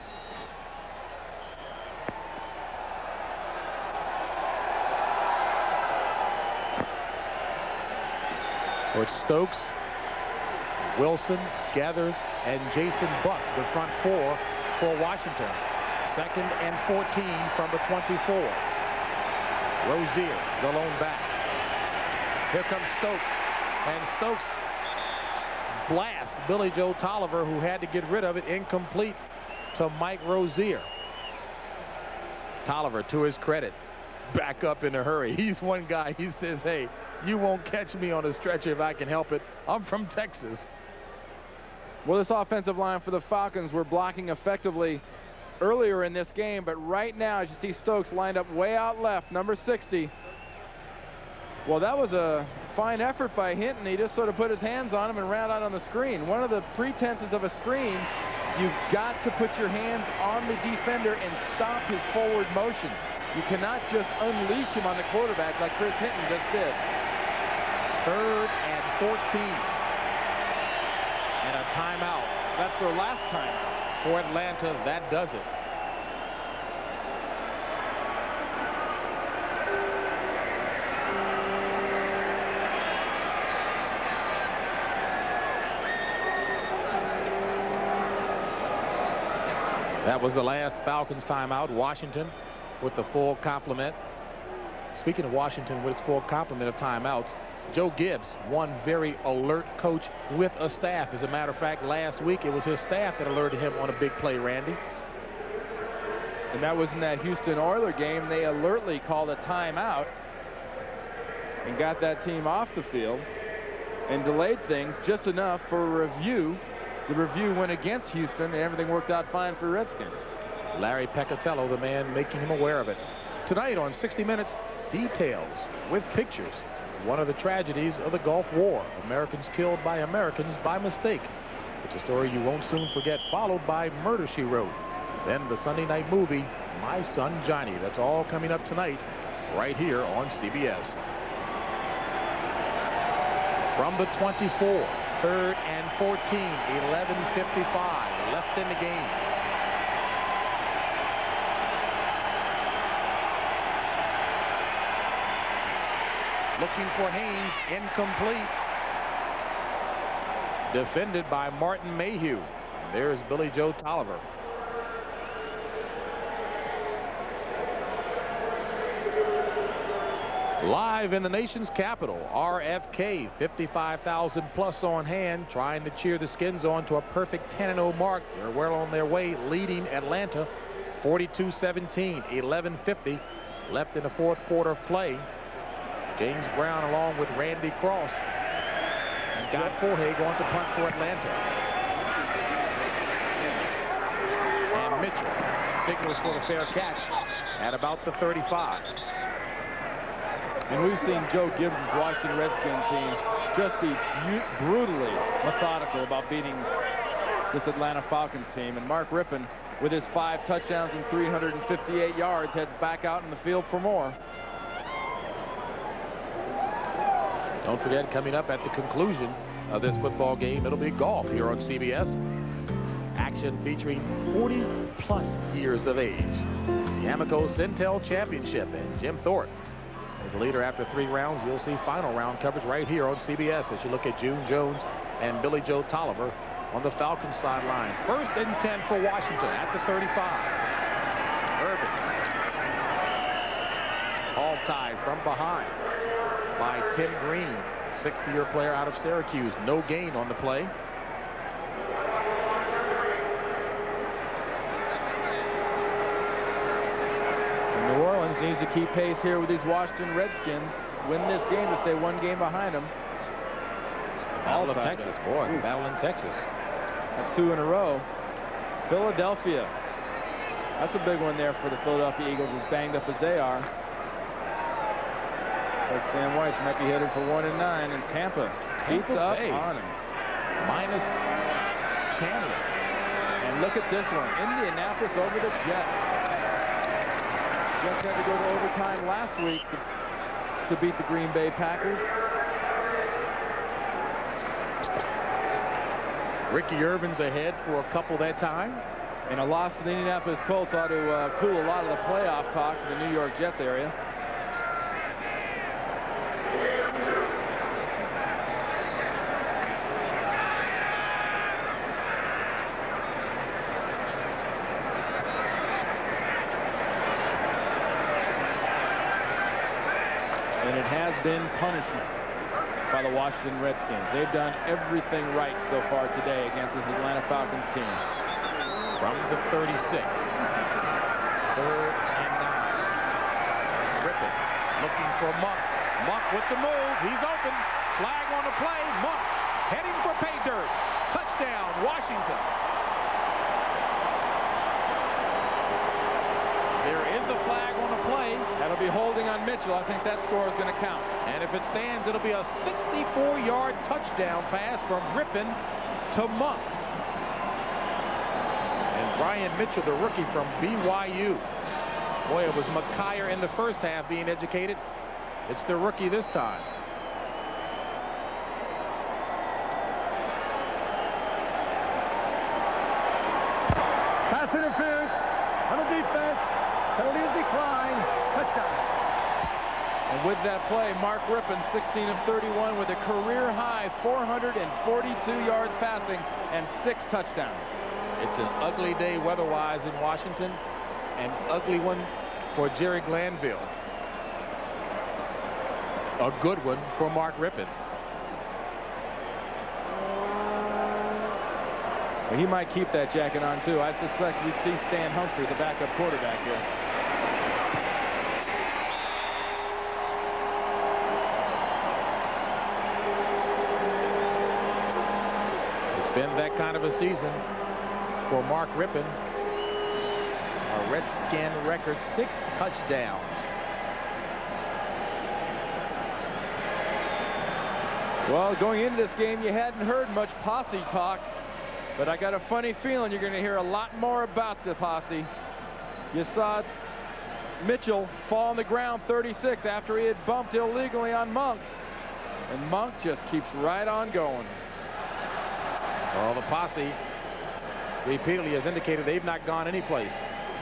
So it's Stokes, Wilson, Gathers, and Jason Buck, the front 4 for Washington. 2nd and 14 from the 24. Rozier, the lone back. Here comes Stokes, and Stokes blasts Billy Joe Tolliver, who had to get rid of it, incomplete to Mike Rozier. Tolliver, to his credit, back up in a hurry. He's one guy, he says, hey, you won't catch me on a stretcher if I can help it. I'm from Texas. Well, this offensive line for the Falcons were blocking effectively earlier in this game, but right now, as you see Stokes lined up way out left, number 60. Well, that was a fine effort by Hinton. He just sort of put his hands on him and ran out on the screen. One of the pretenses of a screen, you've got to put your hands on the defender and stop his forward motion. You cannot just unleash him on the quarterback like Chris Hinton just did. 3rd and 14. And a timeout. That's their last timeout. For Atlanta, that does it. That was the last Falcons timeout. Washington with the full complement. Speaking of Washington with its full complement of timeouts, Joe Gibbs, one very alert coach with a staff. As a matter of fact, last week it was his staff that alerted him on a big play, Randy. And that was in that Houston Oilers game. They alertly called a timeout and got that team off the field and delayed things just enough for a review. The review went against Houston, and everything worked out fine for Redskins. Larry Peccatello, the man making him aware of it. Tonight on 60 Minutes, details with pictures. One of the tragedies of the Gulf War. Americans killed by Americans by mistake. It's a story you won't soon forget, followed by Murder, She Wrote. Then the Sunday night movie, My Son Johnny. That's all coming up tonight, right here on CBS. From the 24, 3rd and 14, 11:55 left in the game. Looking for Haynes, incomplete. Defended by Martin Mayhew. There's Billy Joe Tolliver. Live in the nation's capital, RFK, 55,000 plus on hand, trying to cheer the Skins on to a perfect 10-0 mark. They're well on their way, leading Atlanta 42-17, 11:50 left in the 4th quarter of play. James Brown along with Randy Cross. Scott Forhay going to punt for Atlanta. And Mitchell signals for the fair catch at about the 35. And we've seen Joe Gibbs' Washington Redskins team just be brutally methodical about beating this Atlanta Falcons team. And Mark Rypien, with his 5 touchdowns and 358 yards, heads back out in the field for more. Don't forget, coming up at the conclusion of this football game, it'll be golf here on CBS. Action featuring 40-plus years of age. The Amoco Centel Championship, and Jim Thorpe as the leader after 3 rounds. You'll see final round coverage right here on CBS as you look at June Jones and Billy Joe Tolliver on the Falcons sidelines. 1st and 10 for Washington at the 35. Urbans. All tied from behind by Tim Green, 60-year player out of Syracuse. No gain on the play. And New Orleans needs to keep pace here with these Washington Redskins. Win this game to stay 1 game behind them. Battle of Texas, boy. Ooh. Battle in Texas. That's 2 in a row. Philadelphia. That's a big one there for the Philadelphia Eagles, as banged up as they are. But Sam Weiss might be headed for 1 and 9, and Tampa beats up on him. Minus Chandler. And look at this one. Indianapolis over the Jets. Jets had to go to overtime last week to beat the Green Bay Packers. Ricky Irvin's ahead for a couple that time. And a loss to the Indianapolis Colts ought to cool a lot of the playoff talk in the New York Jets area. And it has been punishment by the Washington Redskins. They've done everything right so far today against this Atlanta Falcons team. From the 36. 3rd and 9. Rypien looking for Monk. Monk with the move. He's open. Flag on the play. Monk heading for pay dirt. Touchdown, Washington. They're in gives a flag on the play. That'll be holding on Mitchell. I think that score is going to count. And if it stands, it'll be a 64-yard touchdown pass from Rypien to Monk. And Brian Mitchell, the rookie from BYU. Boy, it was McKyer in the first half being educated. It's the rookie this time. Pass interference on the defense. Penalty is declined. Touchdown. And with that play, Mark Rypien, 16 of 31 with a career-high 442 yards passing and 6 touchdowns. It's an ugly day weather-wise in Washington. An ugly one for Jerry Glanville. A good one for Mark Rypien. Well, he might keep that jacket on, too. I suspect we'd see Stan Humphrey, the backup quarterback here. It's been that kind of a season for Mark Rypien. A Redskin record, 6 touchdowns. Well, going into this game, you hadn't heard much posse talk, but I got a funny feeling you're going to hear a lot more about the posse. You saw Mitchell fall on the ground 36 after he had bumped illegally on Monk, and Monk just keeps right on going. Well, the posse repeatedly has indicated they've not gone anyplace.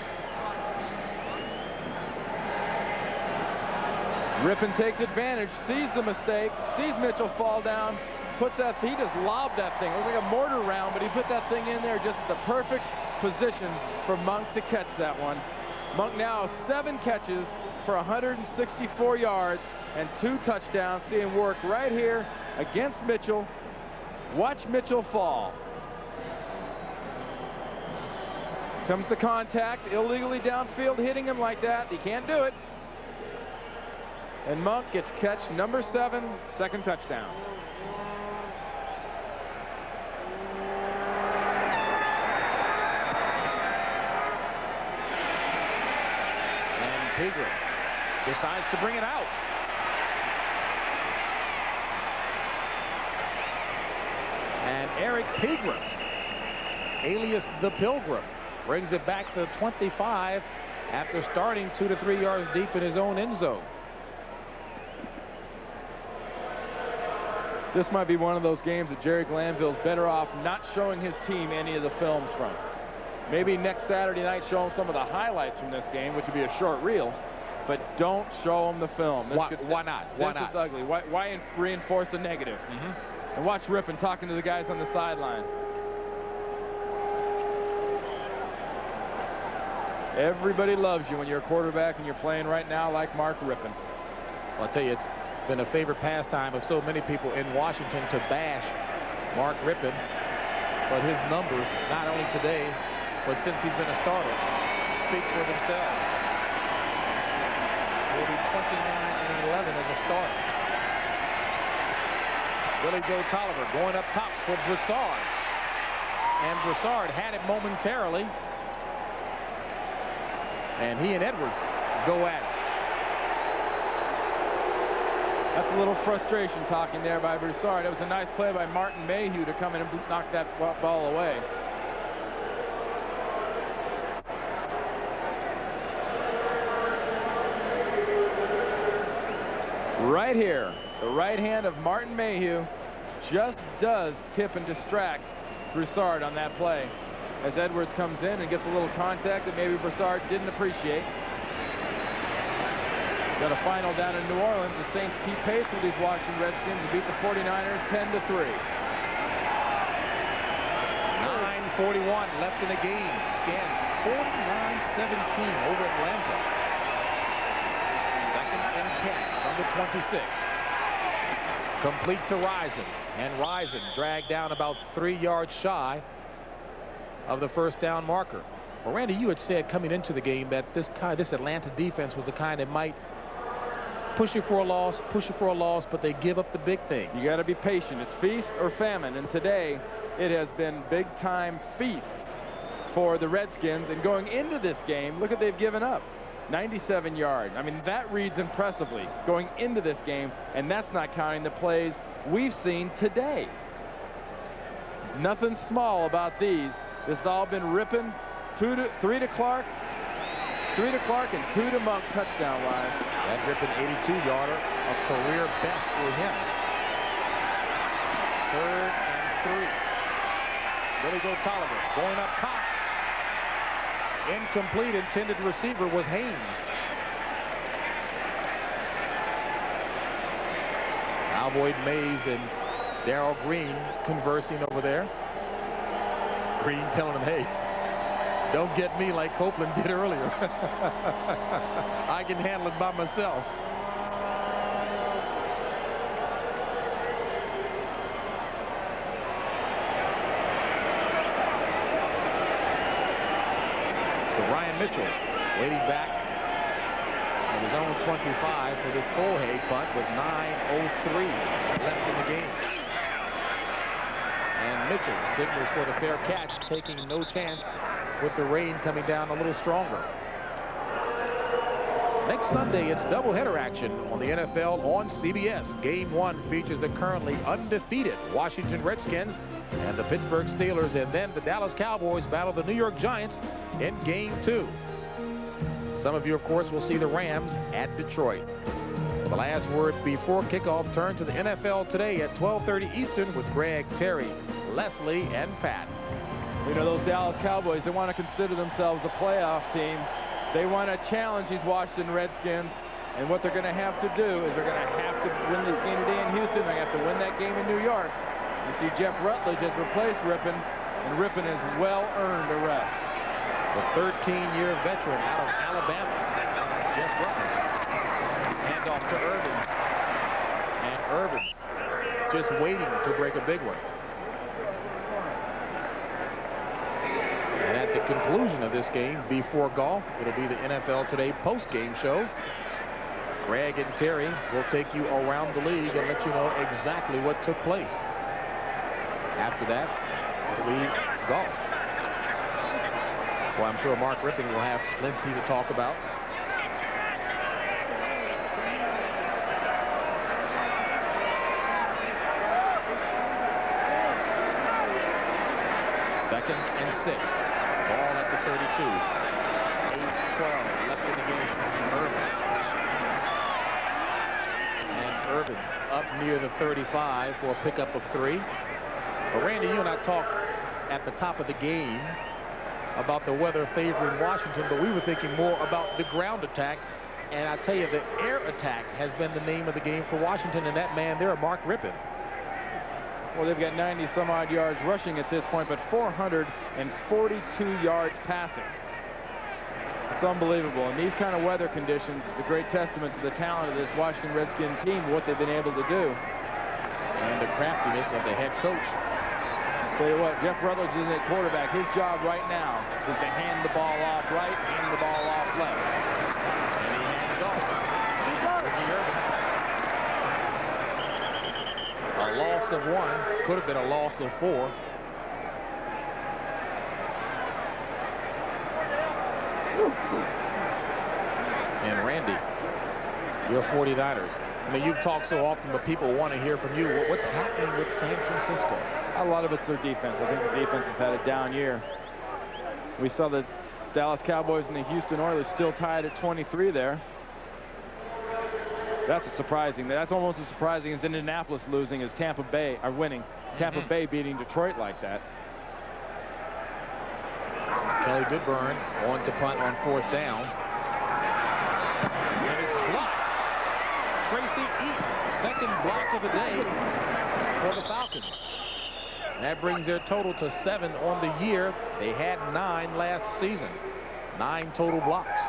Rypien takes advantage, sees the mistake, sees Mitchell fall down, puts that, he just lobbed that thing. It was like a mortar round, but he put that thing in there just at the perfect position for Monk to catch that one. Monk now 7 catches for 164 yards and 2 touchdowns. See him work right here against Mitchell. Watch Mitchell fall. Comes the contact, illegally downfield, hitting him like that. He can't do it. And Monk gets catch number 7, 2nd touchdown. And Pegram decides to bring it out. And Eric Pegram, alias the Pilgrim, brings it back to 25 after starting 2 to 3 yards deep in his own end zone. This might be one of those games that Jerry Glanville's better off not showing his team any of the films from. Maybe next Saturday night show them some of the highlights from this game, which would be a short reel, but don't show them the film. Why not? Why not? This is ugly. Why reinforce the negative? And watch Rypien talking to the guys on the sideline. Everybody loves you when you're a quarterback and you're playing right now like Mark Rypien. Well, I'll tell you, it's been a favorite pastime of so many people in Washington to bash Mark Rypien, but his numbers, not only today, but since he's been a starter, speak for themselves. He'll be 29-11 as a starter. Billy Joe Tolliver going up top for Broussard, and Broussard had it momentarily, and he and Edwards go at it. That's a little frustration talking there by Broussard. It was a nice play by Martin Mayhew to come in and knock that ball away. Right here, the right hand of Martin Mayhew just does tip and distract Broussard on that play, as Edwards comes in and gets a little contact that maybe Broussard didn't appreciate. Got a final down in New Orleans. The Saints keep pace with these Washington Redskins and beat the 49ers 10-3. 9:41 left in the game. Skins 49-17 over Atlanta. 2nd and 10 from the 26. Complete to Rypien, and Rypien dragged down about 3 yards shy of the first down marker. Well, Randy, you had said coming into the game that this Atlanta defense was the kind that might push you for a loss, but they give up the big things. You got to be patient. It's feast or famine, and today it has been big-time feast for the Redskins. And going into this game, look what they've given up. 97 yards. I mean, that reads impressively going into this game, and that's not counting the plays we've seen today. Nothing small about these. This has all been Rypien, 3 to Clark, 3 to Clark, and 2 to Monk touchdown-wise. That Rypien 82-yarder, a career best for him. 3rd and 3. Billy Joe Tolliver going up top. Incomplete. Intended receiver was Haynes. Now Boyd Mays and Darrell Green conversing over there. Green telling him, hey, don't get me like Copeland did earlier. I can handle it by myself. So Ryan Mitchell waiting back at his own 25 for this Colhay punt with 9:03 left in the game. And Mitchell signals for the fair catch, taking no chance with the rain coming down a little stronger. Next Sunday, it's doubleheader action on the NFL on CBS. Game 1 features the currently undefeated Washington Redskins and the Pittsburgh Steelers, and then the Dallas Cowboys battle the New York Giants in Game 2. Some of you, of course, will see the Rams at Detroit. The last word before kickoff turn to the NFL today at 12:30 Eastern with Greg, Terry, Leslie, and Pat. You know, those Dallas Cowboys, they want to consider themselves a playoff team. They want to challenge these Washington Redskins. And what they're going to have to do is they're going to have to win this game today in Houston. They have to win that game in New York. You see Jeff Rutledge has replaced Rypien, and Rypien has well earned a rest. The 13-year veteran out of Alabama, Jeff Rutledge. Hand off to Irvins. And Irvins just waiting to break a big one. And at the conclusion of this game, before golf, it'll be the NFL Today post-game show. Greg and Terry will take you around the league and let you know exactly what took place. After that, it'll be golf. Well, I'm sure Mark Rypien will have plenty to talk about. Second and 6. Ball at the 32. 8:12 left in the game. Irvins. And Irvins up near the 35 for a pickup of 3. But Randy, you and I talked at the top of the game about the weather favoring Washington, but we were thinking more about the ground attack. And I tell you, the air attack has been the name of the game for Washington, and that man there, Mark Rypien. Well, they've got 90-some-odd yards rushing at this point, but 442 yards passing. It's unbelievable. In these kind of weather conditions, it's a great testament to the talent of this Washington Redskin team, what they've been able to do. And the craftiness of the head coach. Tell you what, Jeff Rutledge is at quarterback. His job right now is to hand the ball off right, hand the ball off left. And he hands off. Ricky Irvin. A loss of 1 could have been a loss of 4. And Randy, your 49ers. I mean, you've talked so often, but people want to hear from you. What's happening with San Francisco? A lot of it's their defense. I think the defense has had a down year. We saw the Dallas Cowboys and the Houston Oilers still tied at 23 there. That's surprising. That's almost as surprising as Indianapolis losing as Tampa Bay are winning. Tampa Bay beating Detroit like that. Kelly Goodburn on to punt on 4th down. And it's blocked. Tracy Eaton, second block of the day for the Falcons. And that brings their total to 7 on the year. They had 9 last season. 9 total blocks.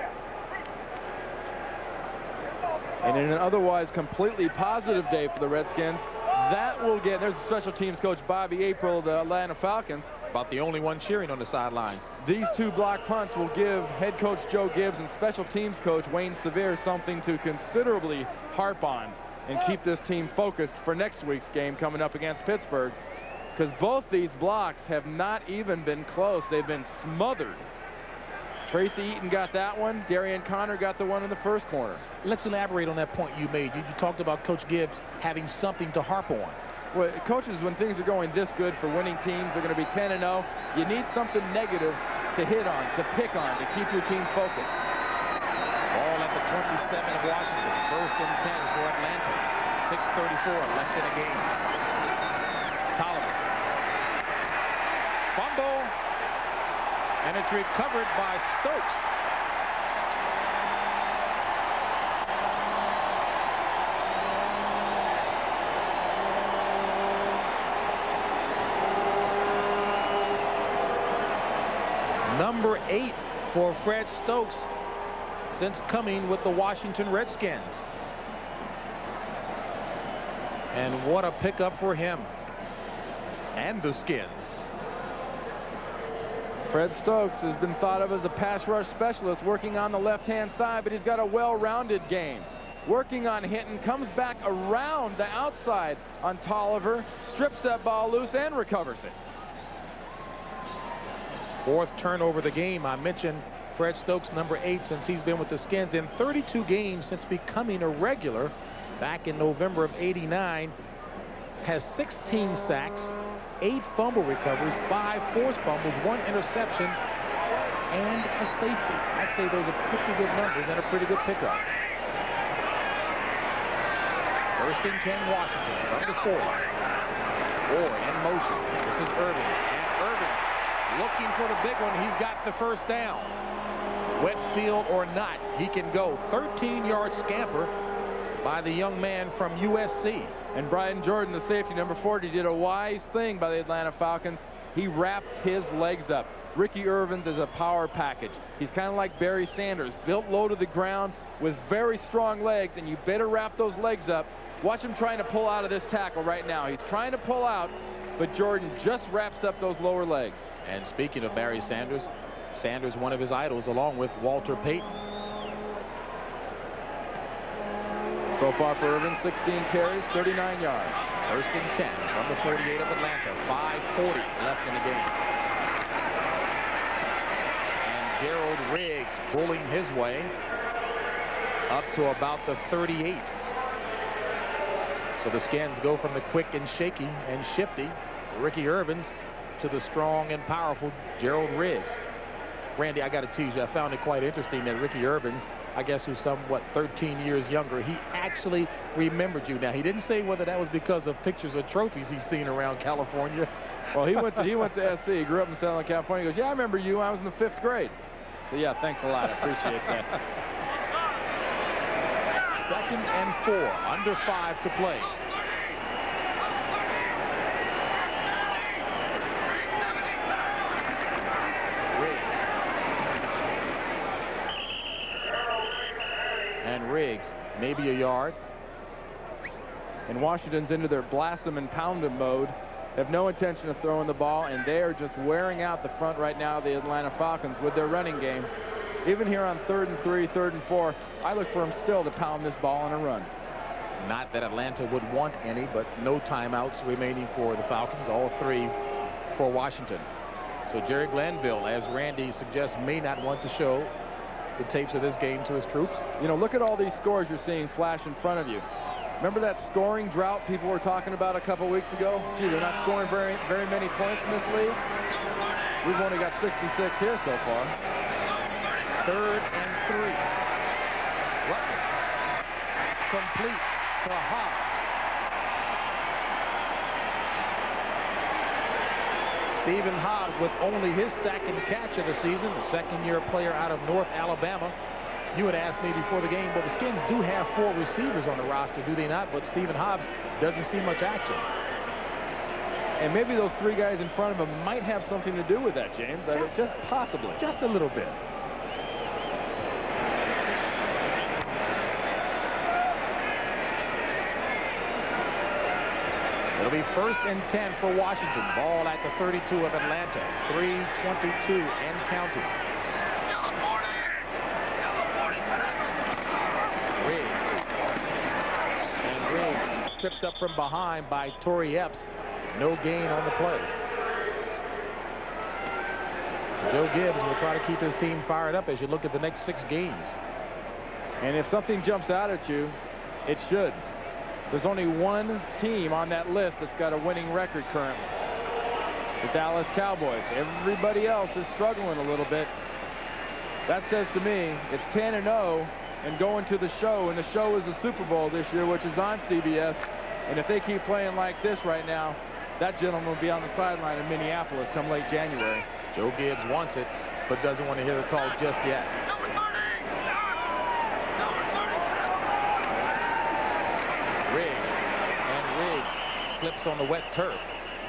And in an otherwise completely positive day for the Redskins, that will get, there's special teams coach Bobby April, the Atlanta Falcons. About the only one cheering on the sidelines. These 2 block punts will give head coach Joe Gibbs and special teams coach Wayne Sevier something to considerably harp on and keep this team focused for next week's game coming up against Pittsburgh, because both these blocks have not even been close. They've been smothered. Tracy Eaton got that one. Darian Connor got the one in the first corner. Let's elaborate on that point you made. You talked about Coach Gibbs having something to harp on. Well, coaches, when things are going this good for winning teams, they're going to be 10-0. You need something negative to hit on, to pick on, to keep your team focused. Ball at the 27 of Washington. 1st and 10 for Atlanta. 6:34 left in the game. Tolliver. Fumble. And it's recovered by Stokes. Number 8 for Fred Stokes since coming with the Washington Redskins. And what a pickup for him and the Skins. Fred Stokes has been thought of as a pass rush specialist, working on the left-hand side, but he's got a well-rounded game. Working on Hinton, comes back around the outside on Tolliver, strips that ball loose and recovers it. 4th turnover of the game. I mentioned Fred Stokes, number 8, since he's been with the Skins in 32 games since becoming a regular back in November of '89. Has 16 sacks, 8 fumble recoveries, 5 forced fumbles, 1 interception, and a safety. I'd say those are pretty good numbers and a pretty good pickup. 1st and 10 Washington from the 40. Ward in motion. This is Irvins. And Irvins looking for the big one. He's got the first down. Wet field or not, he can go. 13-yard scamper by the young man from USC. And Brian Jordan, the safety, number 40, did a wise thing by the Atlanta Falcons. He wrapped his legs up. Ricky Irvins is a power package. He's kind of like Barry Sanders, built low to the ground with very strong legs, and you better wrap those legs up. Watch him trying to pull out of this tackle right now. He's trying to pull out, but Jordan just wraps up those lower legs. And speaking of Barry Sanders, Sanders, one of his idols, along with Walter Payton. So far for Irvin, 16 carries, 39 yards. 1st and 10 from the 48 of Atlanta. 5:40 left in the game. And Gerald Riggs pulling his way up to about the 38. So the Skins go from the quick and shaky and shifty Ricky Irvins to the strong and powerful Gerald Riggs. Randy, I got to tease you, I found it quite interesting that Ricky Irvins, I guess who's somewhat 13 years younger, he actually remembered you. Now, he didn't say whether that was because of pictures or trophies he's seen around California. Well, he went to SC. He grew up in Southern California. He goes, yeah, I remember you. I was in the 5th grade. So, yeah, thanks a lot. I appreciate that. 2nd and 4, under 5 to play. Riggs, maybe a yard. And Washington's into their blast them and pound them mode. Have no intention of throwing the ball, and they are just wearing out the front right now, the Atlanta Falcons, with their running game. Even here on 3rd and 3, 3rd and 4, I look for them still to pound this ball on a run. Not that Atlanta would want any, but no timeouts remaining for the Falcons, all 3 for Washington. So Jerry Glanville, as Randy suggests, may not want to show the tapes of this game to his troops. You know, look at all these scores you're seeing flash in front of you. Remember that scoring drought people were talking about a couple weeks ago? Gee, they're not scoring very many points in this league. We've only got 66 here so far. 3rd and 3. Rutledge. Complete to Hobbs. Stephen Hobbs with only his 2nd catch of the season, a 2nd-year player out of North Alabama. You had asked me before the game, well, the Skins do have 4 receivers on the roster, do they not? But Stephen Hobbs doesn't see much action. And maybe those 3 guys in front of him might have something to do with that, James. Just possibly. Just a little bit. It'll be 1st and 10 for Washington. Ball at the 32 of Atlanta. 3:22 and counting. Riggs tripped up from behind by Torrey Epps. No gain on the play. Joe Gibbs will try to keep his team fired up as you look at the next 6 games. And if something jumps out at you, it should. There's only one team on that list that's got a winning record currently. The Dallas Cowboys. Everybody else is struggling a little bit. That says to me it's 10-0 and going to the show, and the show is the Super Bowl this year, which is on CBS. And if they keep playing like this right now, that gentleman will be on the sideline in Minneapolis come late January. Joe Gibbs wants it, but doesn't want to hear the talk just yet. Riggs slips on the wet turf.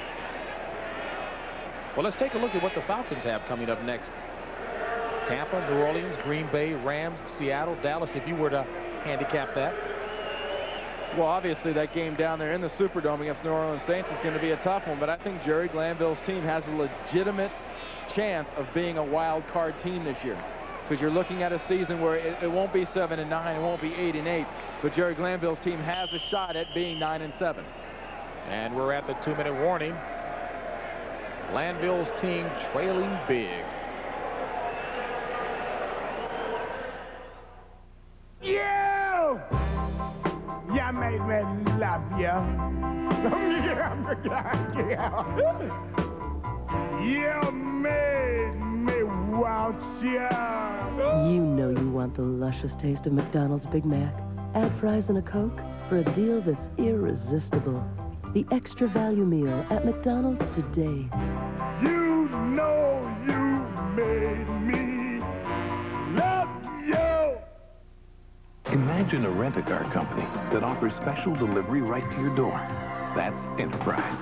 Well, let's take a look at what the Falcons have coming up next. Tampa, New Orleans, Green Bay, Rams, Seattle, Dallas, if you were to handicap that. Well, obviously that game down there in the Superdome against New Orleans Saints is going to be a tough one, but I think Jerry Glanville's team has a legitimate chance of being a wild card team this year, because you're looking at a season where it won't be 7-9, it won't be 8-8, but Jerry Glanville's team has a shot at being 9-7. And we're at the 2-minute warning. Glanville's team trailing big. You! You made me love you. You made me want you. You know you want the luscious taste of McDonald's Big Mac. Add fries and a Coke for a deal that's irresistible. The extra value meal at McDonald's today. You know you made me love you. Imagine a rent-a-car company that offers special delivery right to your door. That's Enterprise.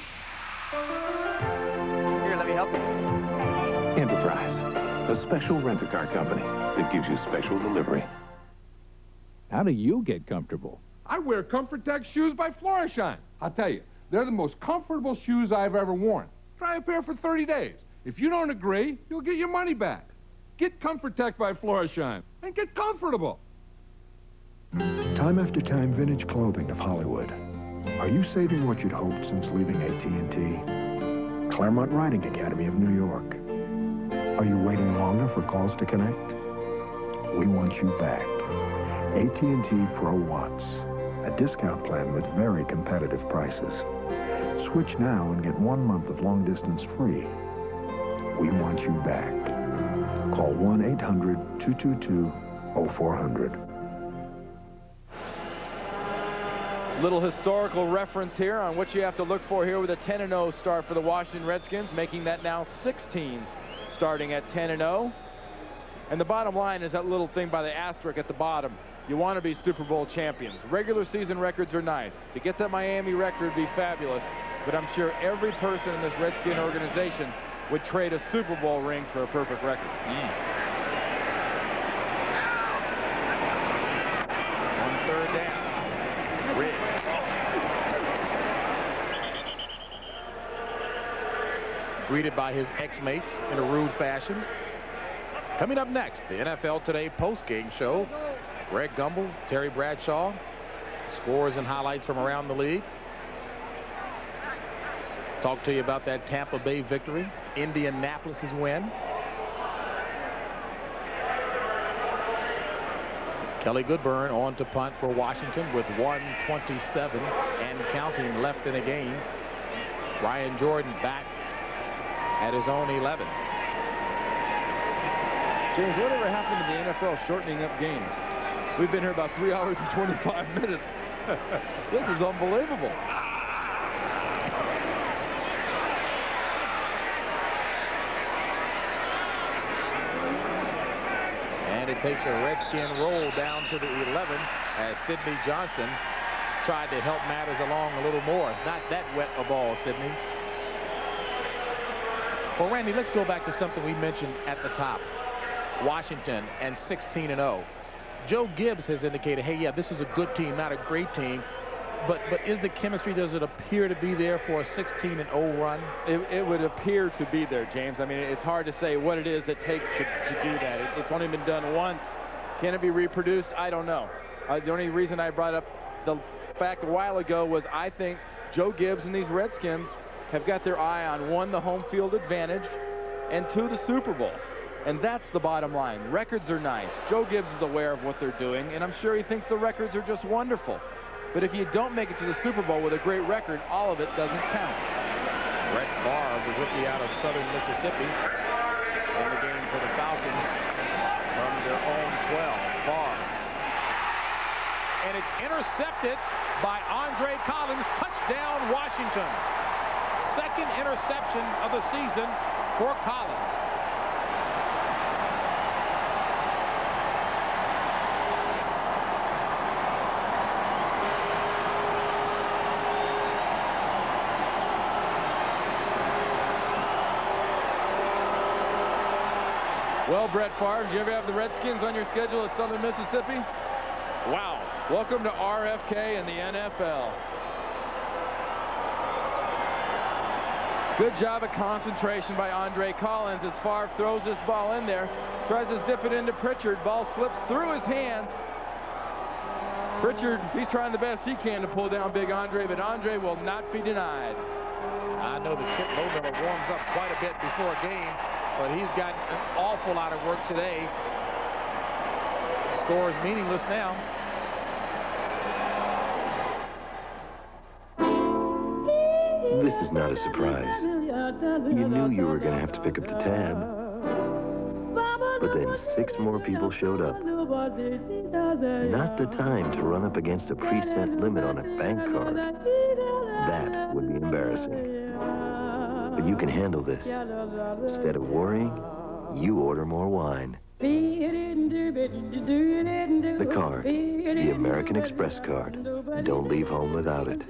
Here, let me help you. Enterprise, a special rent-a-car company that gives you special delivery. How do you get comfortable? I wear Comfort Tech shoes by Florishine. I'll tell you, they're the most comfortable shoes I've ever worn. Try a pair for 30 days. If you don't agree, you'll get your money back. Get Comfort Tech by Florishine and get comfortable. Time after time, vintage clothing of Hollywood. Are you saving what you'd hoped since leaving AT&T? Claremont Riding Academy of New York. Are you waiting longer for calls to connect? We want you back. AT&T Pro Watts. A discount plan with very competitive prices. Switch now and get 1 month of long distance free. We want you back. Call 1-800-222-0400. Little historical reference here on what you have to look for here with a 10-0 start for the Washington Redskins, making that now 6 teams starting at 10-0. And the bottom line is that little thing by the asterisk at the bottom. You want to be Super Bowl champions. Regular season records are nice. To get that Miami record would be fabulous, but I'm sure every person in this Redskin organization would trade a Super Bowl ring for a perfect record. On 3rd down. Riggs. Greeted by his ex-mates in a rude fashion. Coming up next, the NFL Today post-game show. Greg Gumbel, Terry Bradshaw, scores and highlights from around the league. Talk to you about that Tampa Bay victory, Indianapolis's win. Kelly Goodburn on to punt for Washington with 1:27 and counting left in the game. Ryan Jordan back at his own 11. James, whatever happened to the NFL shortening up games? We've been here about 3 hours and 25 minutes. This is unbelievable. And it takes a Redskin roll down to the 11 as Sidney Johnson tried to help matters along a little more. It's not that wet a ball, Sidney. Well, Randy, let's go back to something we mentioned at the top. Washington and 16-0. Joe Gibbs has indicated, hey, yeah, this is a good team, not a great team. But is the chemistry, does it appear to be there for a 16-0 run? It would appear to be there, James. I mean, it's hard to say what it is that takes to do that. It's only been done once. Can it be reproduced? I don't know. The only reason I brought up the fact a while ago was I think Joe Gibbs and these Redskins have got their eye on, one, the home field advantage, and to the Super Bowl. And that's the bottom line. Records are nice. Joe Gibbs is aware of what they're doing, and I'm sure he thinks the records are just wonderful. But if you don't make it to the Super Bowl with a great record, all of it doesn't count. Brett Favre, the rookie out of Southern Mississippi, in the game for the Falcons from their own 12. Favre. And it's intercepted by Andre Collins. Touchdown, Washington. Second interception of the season for Collins. Well, Brett Favre, did you ever have the Redskins on your schedule at Southern Mississippi? Wow. Welcome to RFK and the NFL. Good job of concentration by Andre Collins as Favre throws this ball in there. Tries to zip it into Pritchard. Ball slips through his hands. Pritchard, he's trying the best he can to pull down big Andre, but Andre will not be denied. I know that Chip Lowmiller warms up quite a bit before a game, but he's got an awful lot of work today. Score is meaningless now. This is not a surprise. You knew you were going to have to pick up the tab. But then 6 more people showed up. Not the time to run up against a preset limit on a bank card. That would be embarrassing. But you can handle this. Instead of worrying, you order more wine. The card, the American Express card. Don't leave home without it.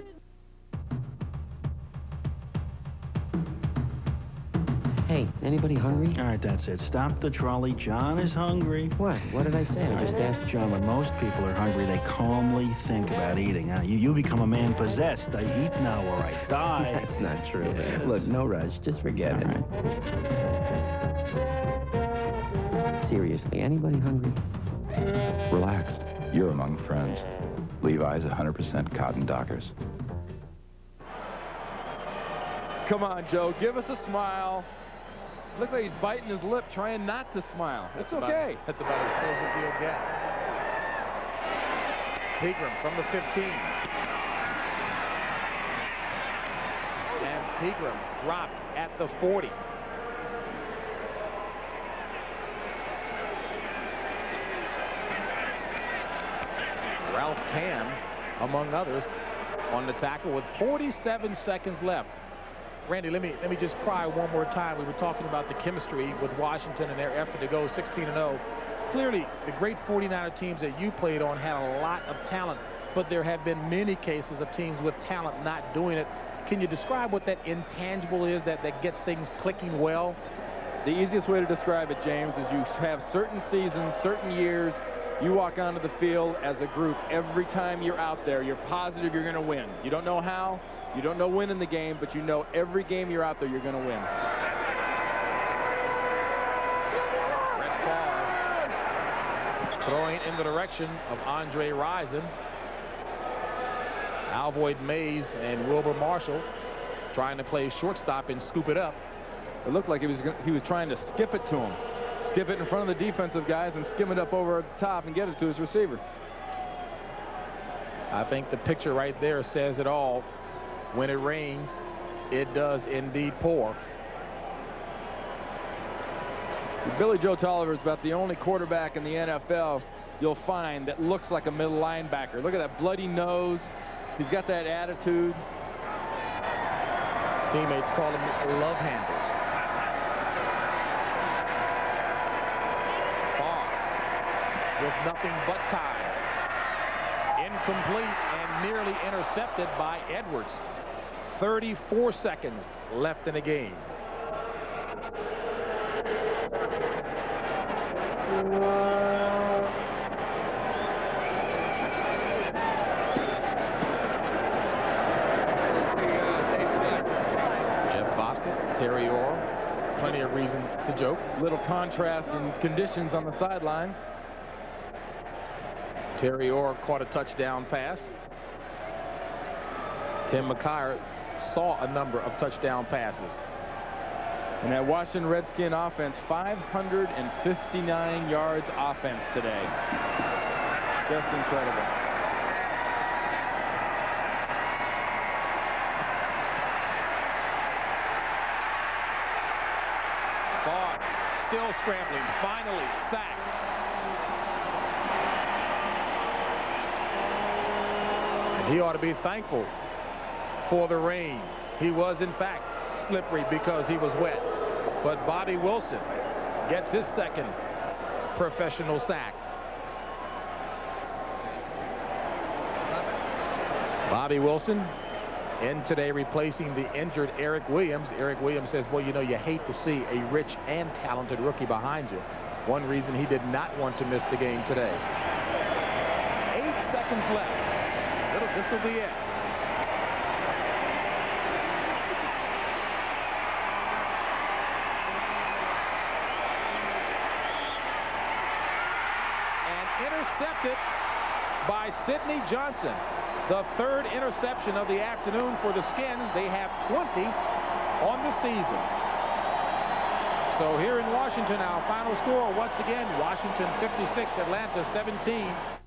Hey, anybody hungry? All right, that's it. Stop the trolley. John is hungry. What? What did I say? I just asked John, when most people are hungry, they calmly think about eating. You become a man possessed. I eat now or I die. That's not true. Yes. Look, no rush. Just forget it. Right. Seriously, anybody hungry? Relax. You're among friends. Levi's 100% cotton Dockers. Come on, Joe. Give us a smile. Looks like he's biting his lip, trying not to smile. It's okay. That's about as close as he'll get. Pegram from the 15. And Pegram dropped at the 40. Ralph Tam, among others, on the tackle with 47 seconds left. Randy, let me just pry one more time. We were talking about the chemistry with Washington and their effort to go 16-0. Clearly, the great 49er teams that you played on had a lot of talent, but there have been many cases of teams with talent not doing it. Can you describe what that intangible is that gets things clicking well? The easiest way to describe it, James, is you have certain seasons, certain years. You walk onto the field as a group. Every time you're out there, you're positive you're going to win. You don't know how. You don't know when in the game, but you know every game you're out there, you're going to win. Brett Favre throwing in the direction of Andre Rison. Alvoid Mays and Wilbur Marshall trying to play shortstop and scoop it up. It looked like he was trying to skip it to him. Skip it in front of the defensive guys and skim it up over the top and get it to his receiver. I think the picture right there says it all. When it rains, it does indeed pour. See, Billy Joe Tolliver is about the only quarterback in the NFL you'll find that looks like a middle linebacker. Look at that bloody nose. He's got that attitude. Teammates call him love handles. Favre with nothing but time. Incomplete and nearly intercepted by Edwards. 34 seconds left in the game. Jeff Bostic, Terry Orr, plenty of reason to joke. Little contrast in conditions on the sidelines. Terry Orr caught a touchdown pass. Tim McKyer saw a number of touchdown passes. And that Washington Redskin offense, 559 yards offense today. Just incredible. Favre still scrambling. Finally sacked. And he ought to be thankful for the rain. He was, in fact, slippery because he was wet. But Bobby Wilson gets his second professional sack. Bobby Wilson in today replacing the injured Eric Williams. Eric Williams says, well, you know, you hate to see a rich and talented rookie behind you. One reason he did not want to miss the game today. 8 seconds left. This will be it. Intercepted by Sidney Johnson. The third interception of the afternoon for the Skins. They have 20 on the season. So here in Washington, our final score once again, Washington 56, Atlanta 17.